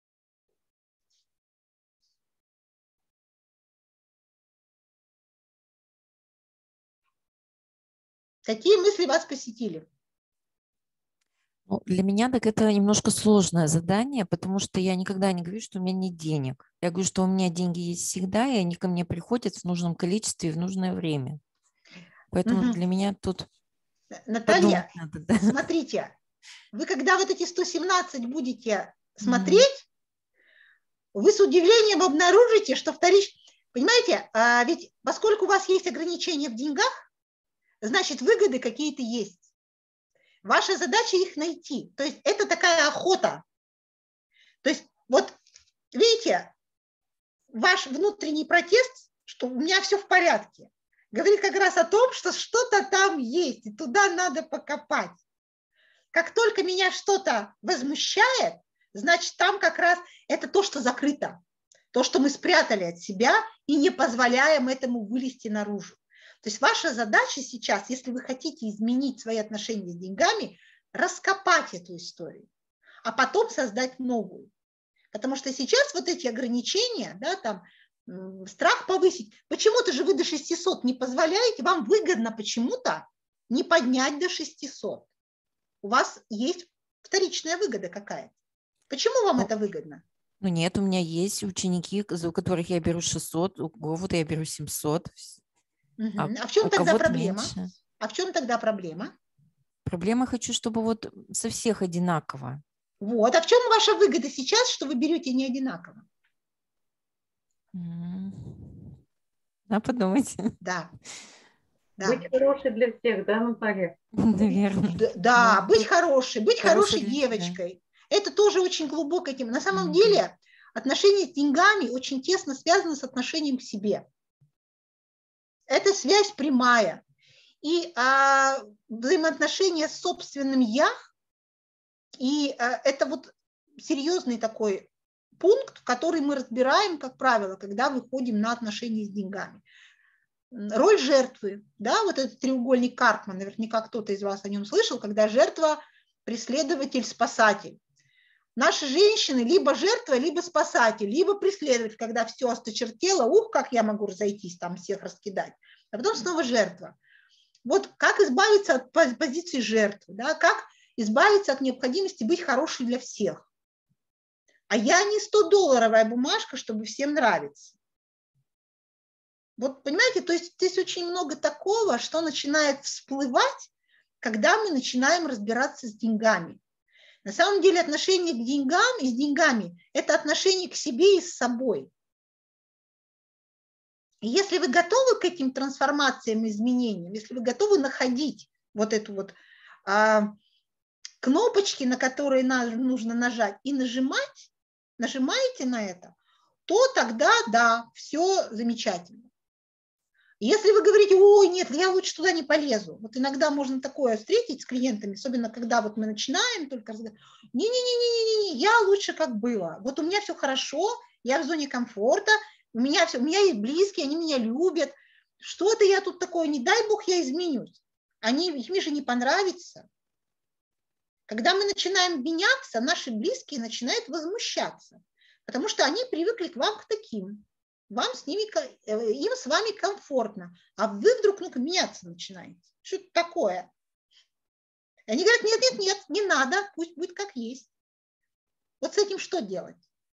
Speaker 1: Какие мысли вас посетили?
Speaker 4: Ну, для меня так это немножко сложное задание, потому что я никогда не говорю, что у меня нет денег. Я говорю, что у меня деньги есть всегда, и они ко мне приходят в нужном количестве и в нужное время. Поэтому угу. для меня тут...
Speaker 1: Наталья, надо, да? Смотрите, вы когда вот эти сто семнадцать будете смотреть, угу. вы с удивлением обнаружите, что вторично... Понимаете, а ведь поскольку у вас есть ограничения в деньгах, значит, выгоды какие-то есть. Ваша задача их найти. То есть это такая охота. То есть вот видите, ваш внутренний протест, что у меня все в порядке, говорит как раз о том, что что-то там есть, и туда надо покопать. Как только меня что-то возмущает, значит, там как раз это то, что закрыто, то, что мы спрятали от себя и не позволяем этому вылезти наружу. То есть ваша задача сейчас, если вы хотите изменить свои отношения с деньгами, раскопать эту историю, а потом создать новую. Потому что сейчас вот эти ограничения, да, там, страх повысить, почему-то же вы до шестисот не позволяете, вам выгодно почему-то не поднять до шестисот. У вас есть вторичная выгода какая-то. Почему вам ну, это выгодно?
Speaker 4: Ну нет, у меня есть ученики, у которых я беру шестьсот, у кого-то я беру семьсот.
Speaker 1: Угу. А, а в чем тогда проблема? Меньше. А в чем тогда проблема?
Speaker 4: Проблема хочу, чтобы вот со всех одинаково.
Speaker 1: Вот. А в чем ваша выгода сейчас, что вы берете не одинаково?
Speaker 4: Надо подумать.
Speaker 1: Да. Да.
Speaker 3: Быть хорошей для всех, да, Наталья?
Speaker 4: Наверное.
Speaker 1: Да, да, быть хорошей, быть хорошей,
Speaker 4: хорошей
Speaker 1: девочкой. Да. Это тоже очень глубокая тема. На самом mm-hmm. деле отношения с деньгами очень тесно связаны с отношением к себе. Это связь прямая. И а, взаимоотношения с собственным «я», и а, это вот серьезный такой пункт, который мы разбираем, как правило, когда выходим на отношения с деньгами. Роль жертвы, да, вот этот треугольник Карпман, наверняка кто-то из вас о нем слышал, когда жертва, преследователь, спасатель. Наши женщины либо жертва, либо спасатель, либо преследователь, когда все осточертело, ух, как я могу разойтись, там всех раскидать, а потом снова жертва. Вот как избавиться от позиции жертвы, да, как избавиться от необходимости быть хорошей для всех. А я не сто-долларовая бумажка, чтобы всем нравиться. Вот понимаете, то есть здесь очень много такого, что начинает всплывать, когда мы начинаем разбираться с деньгами. На самом деле отношение к деньгам и с деньгами – это отношение к себе и с собой. И если вы готовы к этим трансформациям и изменениям, если вы готовы находить вот эту вот а, кнопочки, на которые нужно нажать, и нажимать, нажимаете на это, то тогда, да, все замечательно. Если вы говорите, ой, нет, я лучше туда не полезу. Вот иногда можно такое встретить с клиентами, особенно когда вот мы начинаем только разговаривать. Не-не-не-не-не, я лучше как было. Вот у меня все хорошо, я в зоне комфорта, у меня, все, у меня есть близкие, они меня любят. Что-то я тут такое, не дай бог, я изменюсь. Они, им же не понравится. Когда мы начинаем меняться, наши близкие начинают возмущаться, потому что они привыкли к вам к таким. Вам с ними, им с вами комфортно, а вы вдруг ну-ка меняться начинаете. Что это такое? И они говорят, нет, нет, нет, не надо, пусть будет как есть. Вот с этим что делать?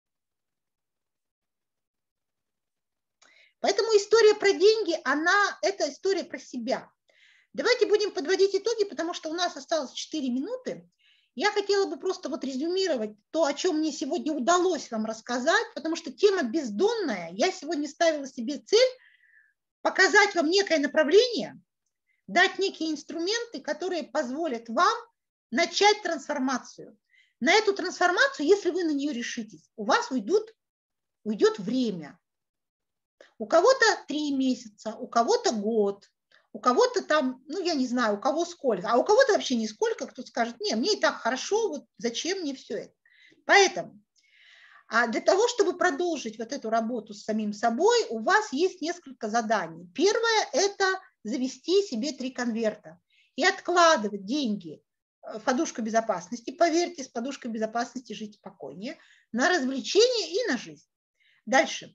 Speaker 1: Поэтому история про деньги, она, это история про себя. Давайте будем подводить итоги, потому что у нас осталось четыре минуты. Я хотела бы просто вот резюмировать то, о чем мне сегодня удалось вам рассказать, потому что тема бездонная. Я сегодня ставила себе цель показать вам некое направление, дать некие инструменты, которые позволят вам начать трансформацию. На эту трансформацию, если вы на нее решитесь, у вас уйдут, уйдет время. У кого-то три месяца, у кого-то год. У кого-то там, ну, я не знаю, у кого сколько, а у кого-то вообще нисколько, кто скажет, не, мне и так хорошо, вот зачем мне все это. Поэтому а для того, чтобы продолжить вот эту работу с самим собой, у вас есть несколько заданий. Первое – это завести себе три конверта и откладывать деньги в подушку безопасности. Поверьте, с подушкой безопасности жить спокойнее, на развлечения и на жизнь. Дальше.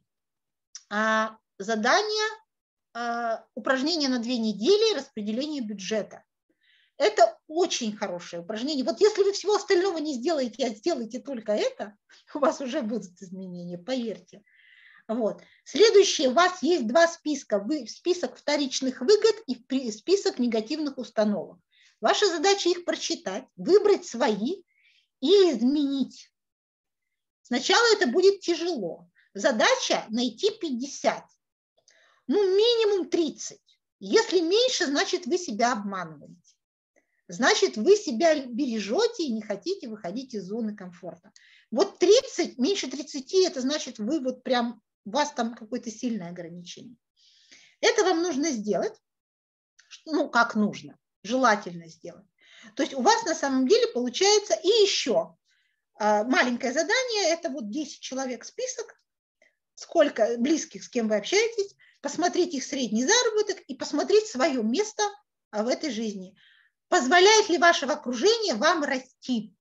Speaker 1: А задание – упражнение на две недели, распределение бюджета. Это очень хорошее упражнение. Вот если вы всего остального не сделаете, а сделаете только это, у вас уже будут изменения, поверьте. Вот. Следующее, у вас есть два списка. Вы, список вторичных выгод и список негативных установок. Ваша задача их прочитать, выбрать свои и изменить. Сначала это будет тяжело. Задача найти пятьдесят. Ну, минимум тридцать. Если меньше, значит, вы себя обманываете. Значит, вы себя бережете и не хотите выходить из зоны комфорта. Вот тридцать, меньше тридцати, это значит, вы вот прям, у вас там какое-то сильное ограничение. Это вам нужно сделать, ну, как нужно, желательно сделать. То есть у вас на самом деле получается и еще маленькое задание, это вот десять человек список, сколько близких, с кем вы общаетесь, посмотреть их средний заработок и посмотреть свое место в этой жизни. Позволяет ли ваше окружение вам расти?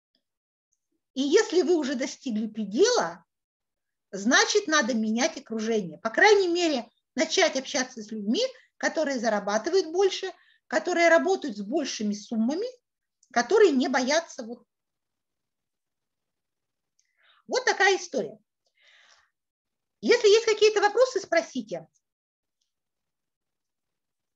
Speaker 1: И если вы уже достигли предела, значит, надо менять окружение. По крайней мере, начать общаться с людьми, которые зарабатывают больше, которые работают с большими суммами, которые не боятся. Вот, вот такая история. Если есть какие-то вопросы, спросите.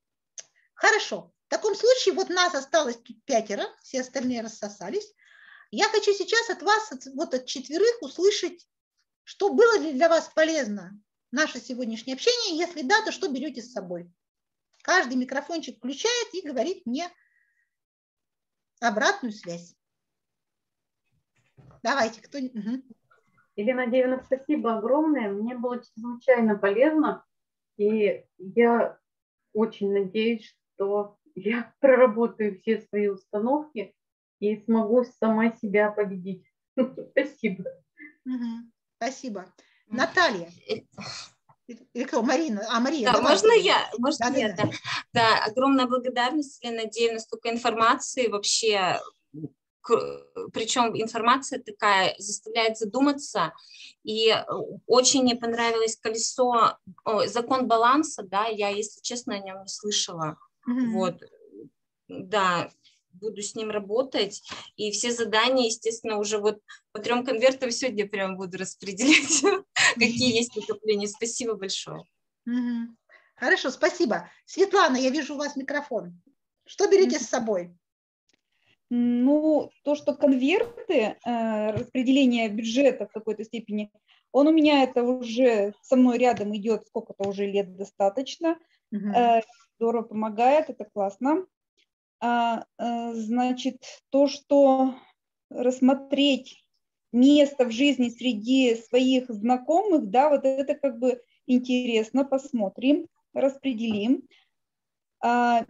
Speaker 1: Хорошо. В таком случае вот нас осталось тут пятеро, все остальные рассосались. Я хочу сейчас от вас, от, вот от четверых, услышать, что было ли для вас полезно наше сегодняшнее общение. Если да, то что берете с собой? Каждый микрофончик включает и говорит мне обратную связь. Давайте, кто... Угу.
Speaker 3: Елена Деевна, спасибо огромное. Мне было чрезвычайно полезно. И я очень надеюсь, что я проработаю все свои установки и смогу сама себя победить. Спасибо.
Speaker 1: Угу. Спасибо. Наталья. Или кто? Марина. А, Мария.
Speaker 8: Да,
Speaker 1: давай.
Speaker 8: можно я? Можно
Speaker 1: да,
Speaker 8: я,
Speaker 1: да,
Speaker 8: да. Да, огромная благодарность, Елена Деевна, столько информации вообще, причем информация такая заставляет задуматься, и очень мне понравилось колесо, о, закон баланса, да, я, если честно, о нем не слышала, mm-hmm. вот, да, буду с ним работать, и все задания, естественно, уже вот по трем конвертам сегодня прям буду распределять, какие есть накопления. Спасибо большое.
Speaker 1: Хорошо, спасибо. Светлана, я вижу у вас микрофон. Что берете с собой?
Speaker 6: Ну, то, что конверты, э, распределение бюджета в какой-то степени, он у меня это уже со мной рядом идет сколько-то уже лет достаточно. Угу. Э, здорово помогает, это классно. А, э, значит, то, что рассмотреть место в жизни среди своих знакомых, да, вот это как бы интересно, посмотрим, распределим. А,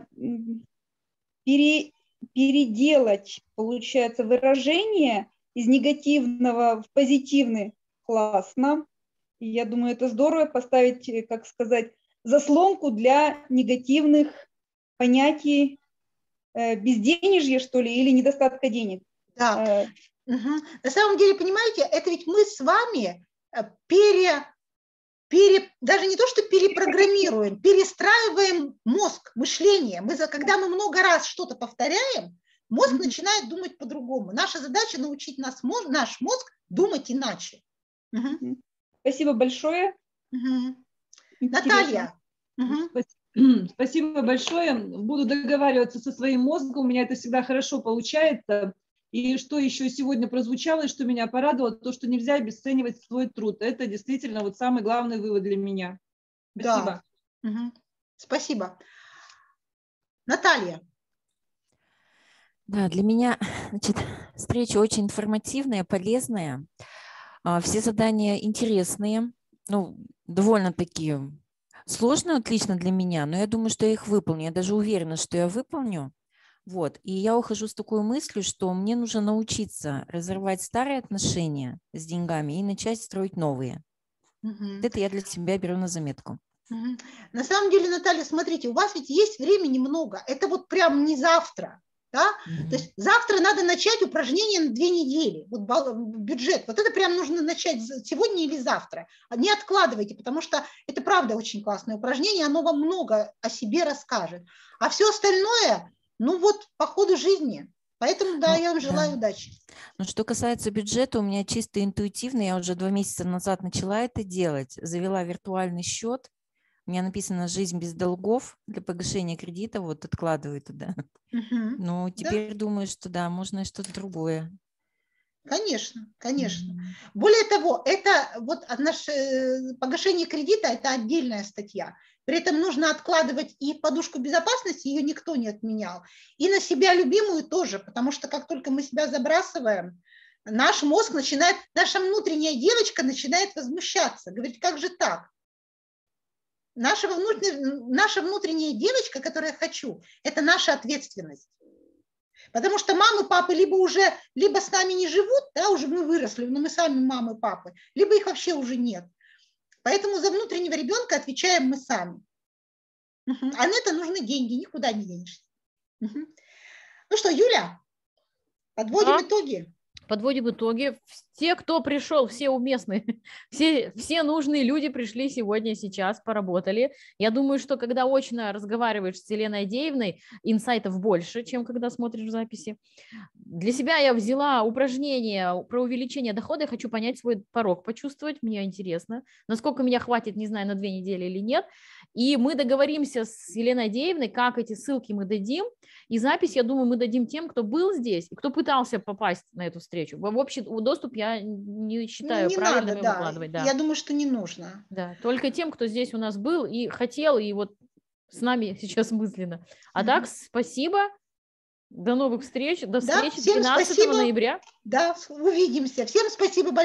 Speaker 6: пере переделать, получается, выражение из негативного в позитивный классно. И я думаю, это здорово поставить, как сказать, заслонку для негативных понятий э, безденежья, что ли, или недостатка денег.
Speaker 1: Да. Э, угу. На самом деле, понимаете, это ведь мы с вами пере... Пере, даже не то, что перепрограммируем, перестраиваем мозг, мышление. Мы, когда мы много раз что-то повторяем, мозг mm-hmm. начинает думать по-другому. Наша задача научить нас, наш мозг думать иначе.
Speaker 6: Mm-hmm. Спасибо большое.
Speaker 1: Mm-hmm. Наталья.
Speaker 7: Mm-hmm. Спасибо большое. Буду договариваться со своим мозгом. У меня это всегда хорошо получается. И что еще сегодня прозвучало, и что меня порадовало, то, что нельзя обесценивать свой труд. Это действительно вот самый главный вывод для меня. Спасибо.
Speaker 1: Да. Угу. Спасибо. Наталья.
Speaker 4: Да, для меня, значит, встреча очень информативная, полезная. Все задания интересные, ну, довольно-таки сложные, отлично для меня, но я думаю, что я их выполню. Я даже уверена, что я выполню. Вот, и я ухожу с такой мыслью, что мне нужно научиться разорвать старые отношения с деньгами и начать строить новые. Угу. Это я для себя беру на заметку.
Speaker 1: Угу. На самом деле, Наталья, смотрите, у вас ведь есть времени много. Это вот прям не завтра. Да? Угу. То есть завтра надо начать упражнение на две недели. Вот бюджет. Вот это прям нужно начать сегодня или завтра. Не откладывайте, потому что это правда очень классное упражнение. Оно вам много о себе расскажет. А все остальное... Ну вот, по ходу жизни. Поэтому, да, ну, я вам желаю да. удачи.
Speaker 4: Ну, что касается бюджета, у меня чисто интуитивно, я уже два месяца назад начала это делать, завела виртуальный счет, у меня написано «Жизнь без долгов», для погашения кредита, вот откладываю туда. Угу. Ну, теперь да. думаю, что да, можно что-то другое.
Speaker 1: Конечно, конечно. Mm-hmm. Более того, это вот наше погашение кредита – это отдельная статья. При этом нужно откладывать и подушку безопасности, ее никто не отменял, и на себя любимую тоже, потому что как только мы себя забрасываем, наш мозг начинает, наша внутренняя девочка начинает возмущаться, говорит, как же так? Наша внутренняя, наша внутренняя девочка, которую я хочу, это наша ответственность. Потому что мамы, папы либо уже, либо с нами не живут, да, уже мы выросли, но мы сами мамы, папы, либо их вообще уже нет. Поэтому за внутреннего ребенка отвечаем мы сами. Угу. А на это нужны деньги, никуда не денешься. Угу. Ну что, Юля, подводим да. итоги.
Speaker 2: Подводим итоги. Те, кто пришел, все уместные, все, все нужные люди пришли сегодня, сейчас, поработали. Я думаю, что когда очно разговариваешь с Еленой Деевной, инсайтов больше, чем когда смотришь записи. Для себя я взяла упражнение про увеличение дохода. Я хочу понять свой порог, почувствовать. Мне интересно, насколько меня хватит, не знаю, на две недели или нет. И мы договоримся с Еленой Адеевной, как эти ссылки мы дадим. И запись, я думаю, мы дадим тем, кто был здесь и кто пытался попасть на эту встречу. В общий доступ я не считаю
Speaker 1: Ну, не
Speaker 2: правильным
Speaker 1: надо,
Speaker 2: его
Speaker 1: да.
Speaker 2: выкладывать. Да.
Speaker 1: Я думаю, что не нужно.
Speaker 2: Да, только тем, кто здесь у нас был и хотел, и вот с нами сейчас мысленно. А
Speaker 1: Мгм.
Speaker 2: так, спасибо. До новых встреч. До
Speaker 1: Да,
Speaker 2: встречи
Speaker 1: всем
Speaker 2: двенадцатого
Speaker 1: спасибо.
Speaker 2: ноября.
Speaker 1: Да, увидимся. Всем спасибо большое.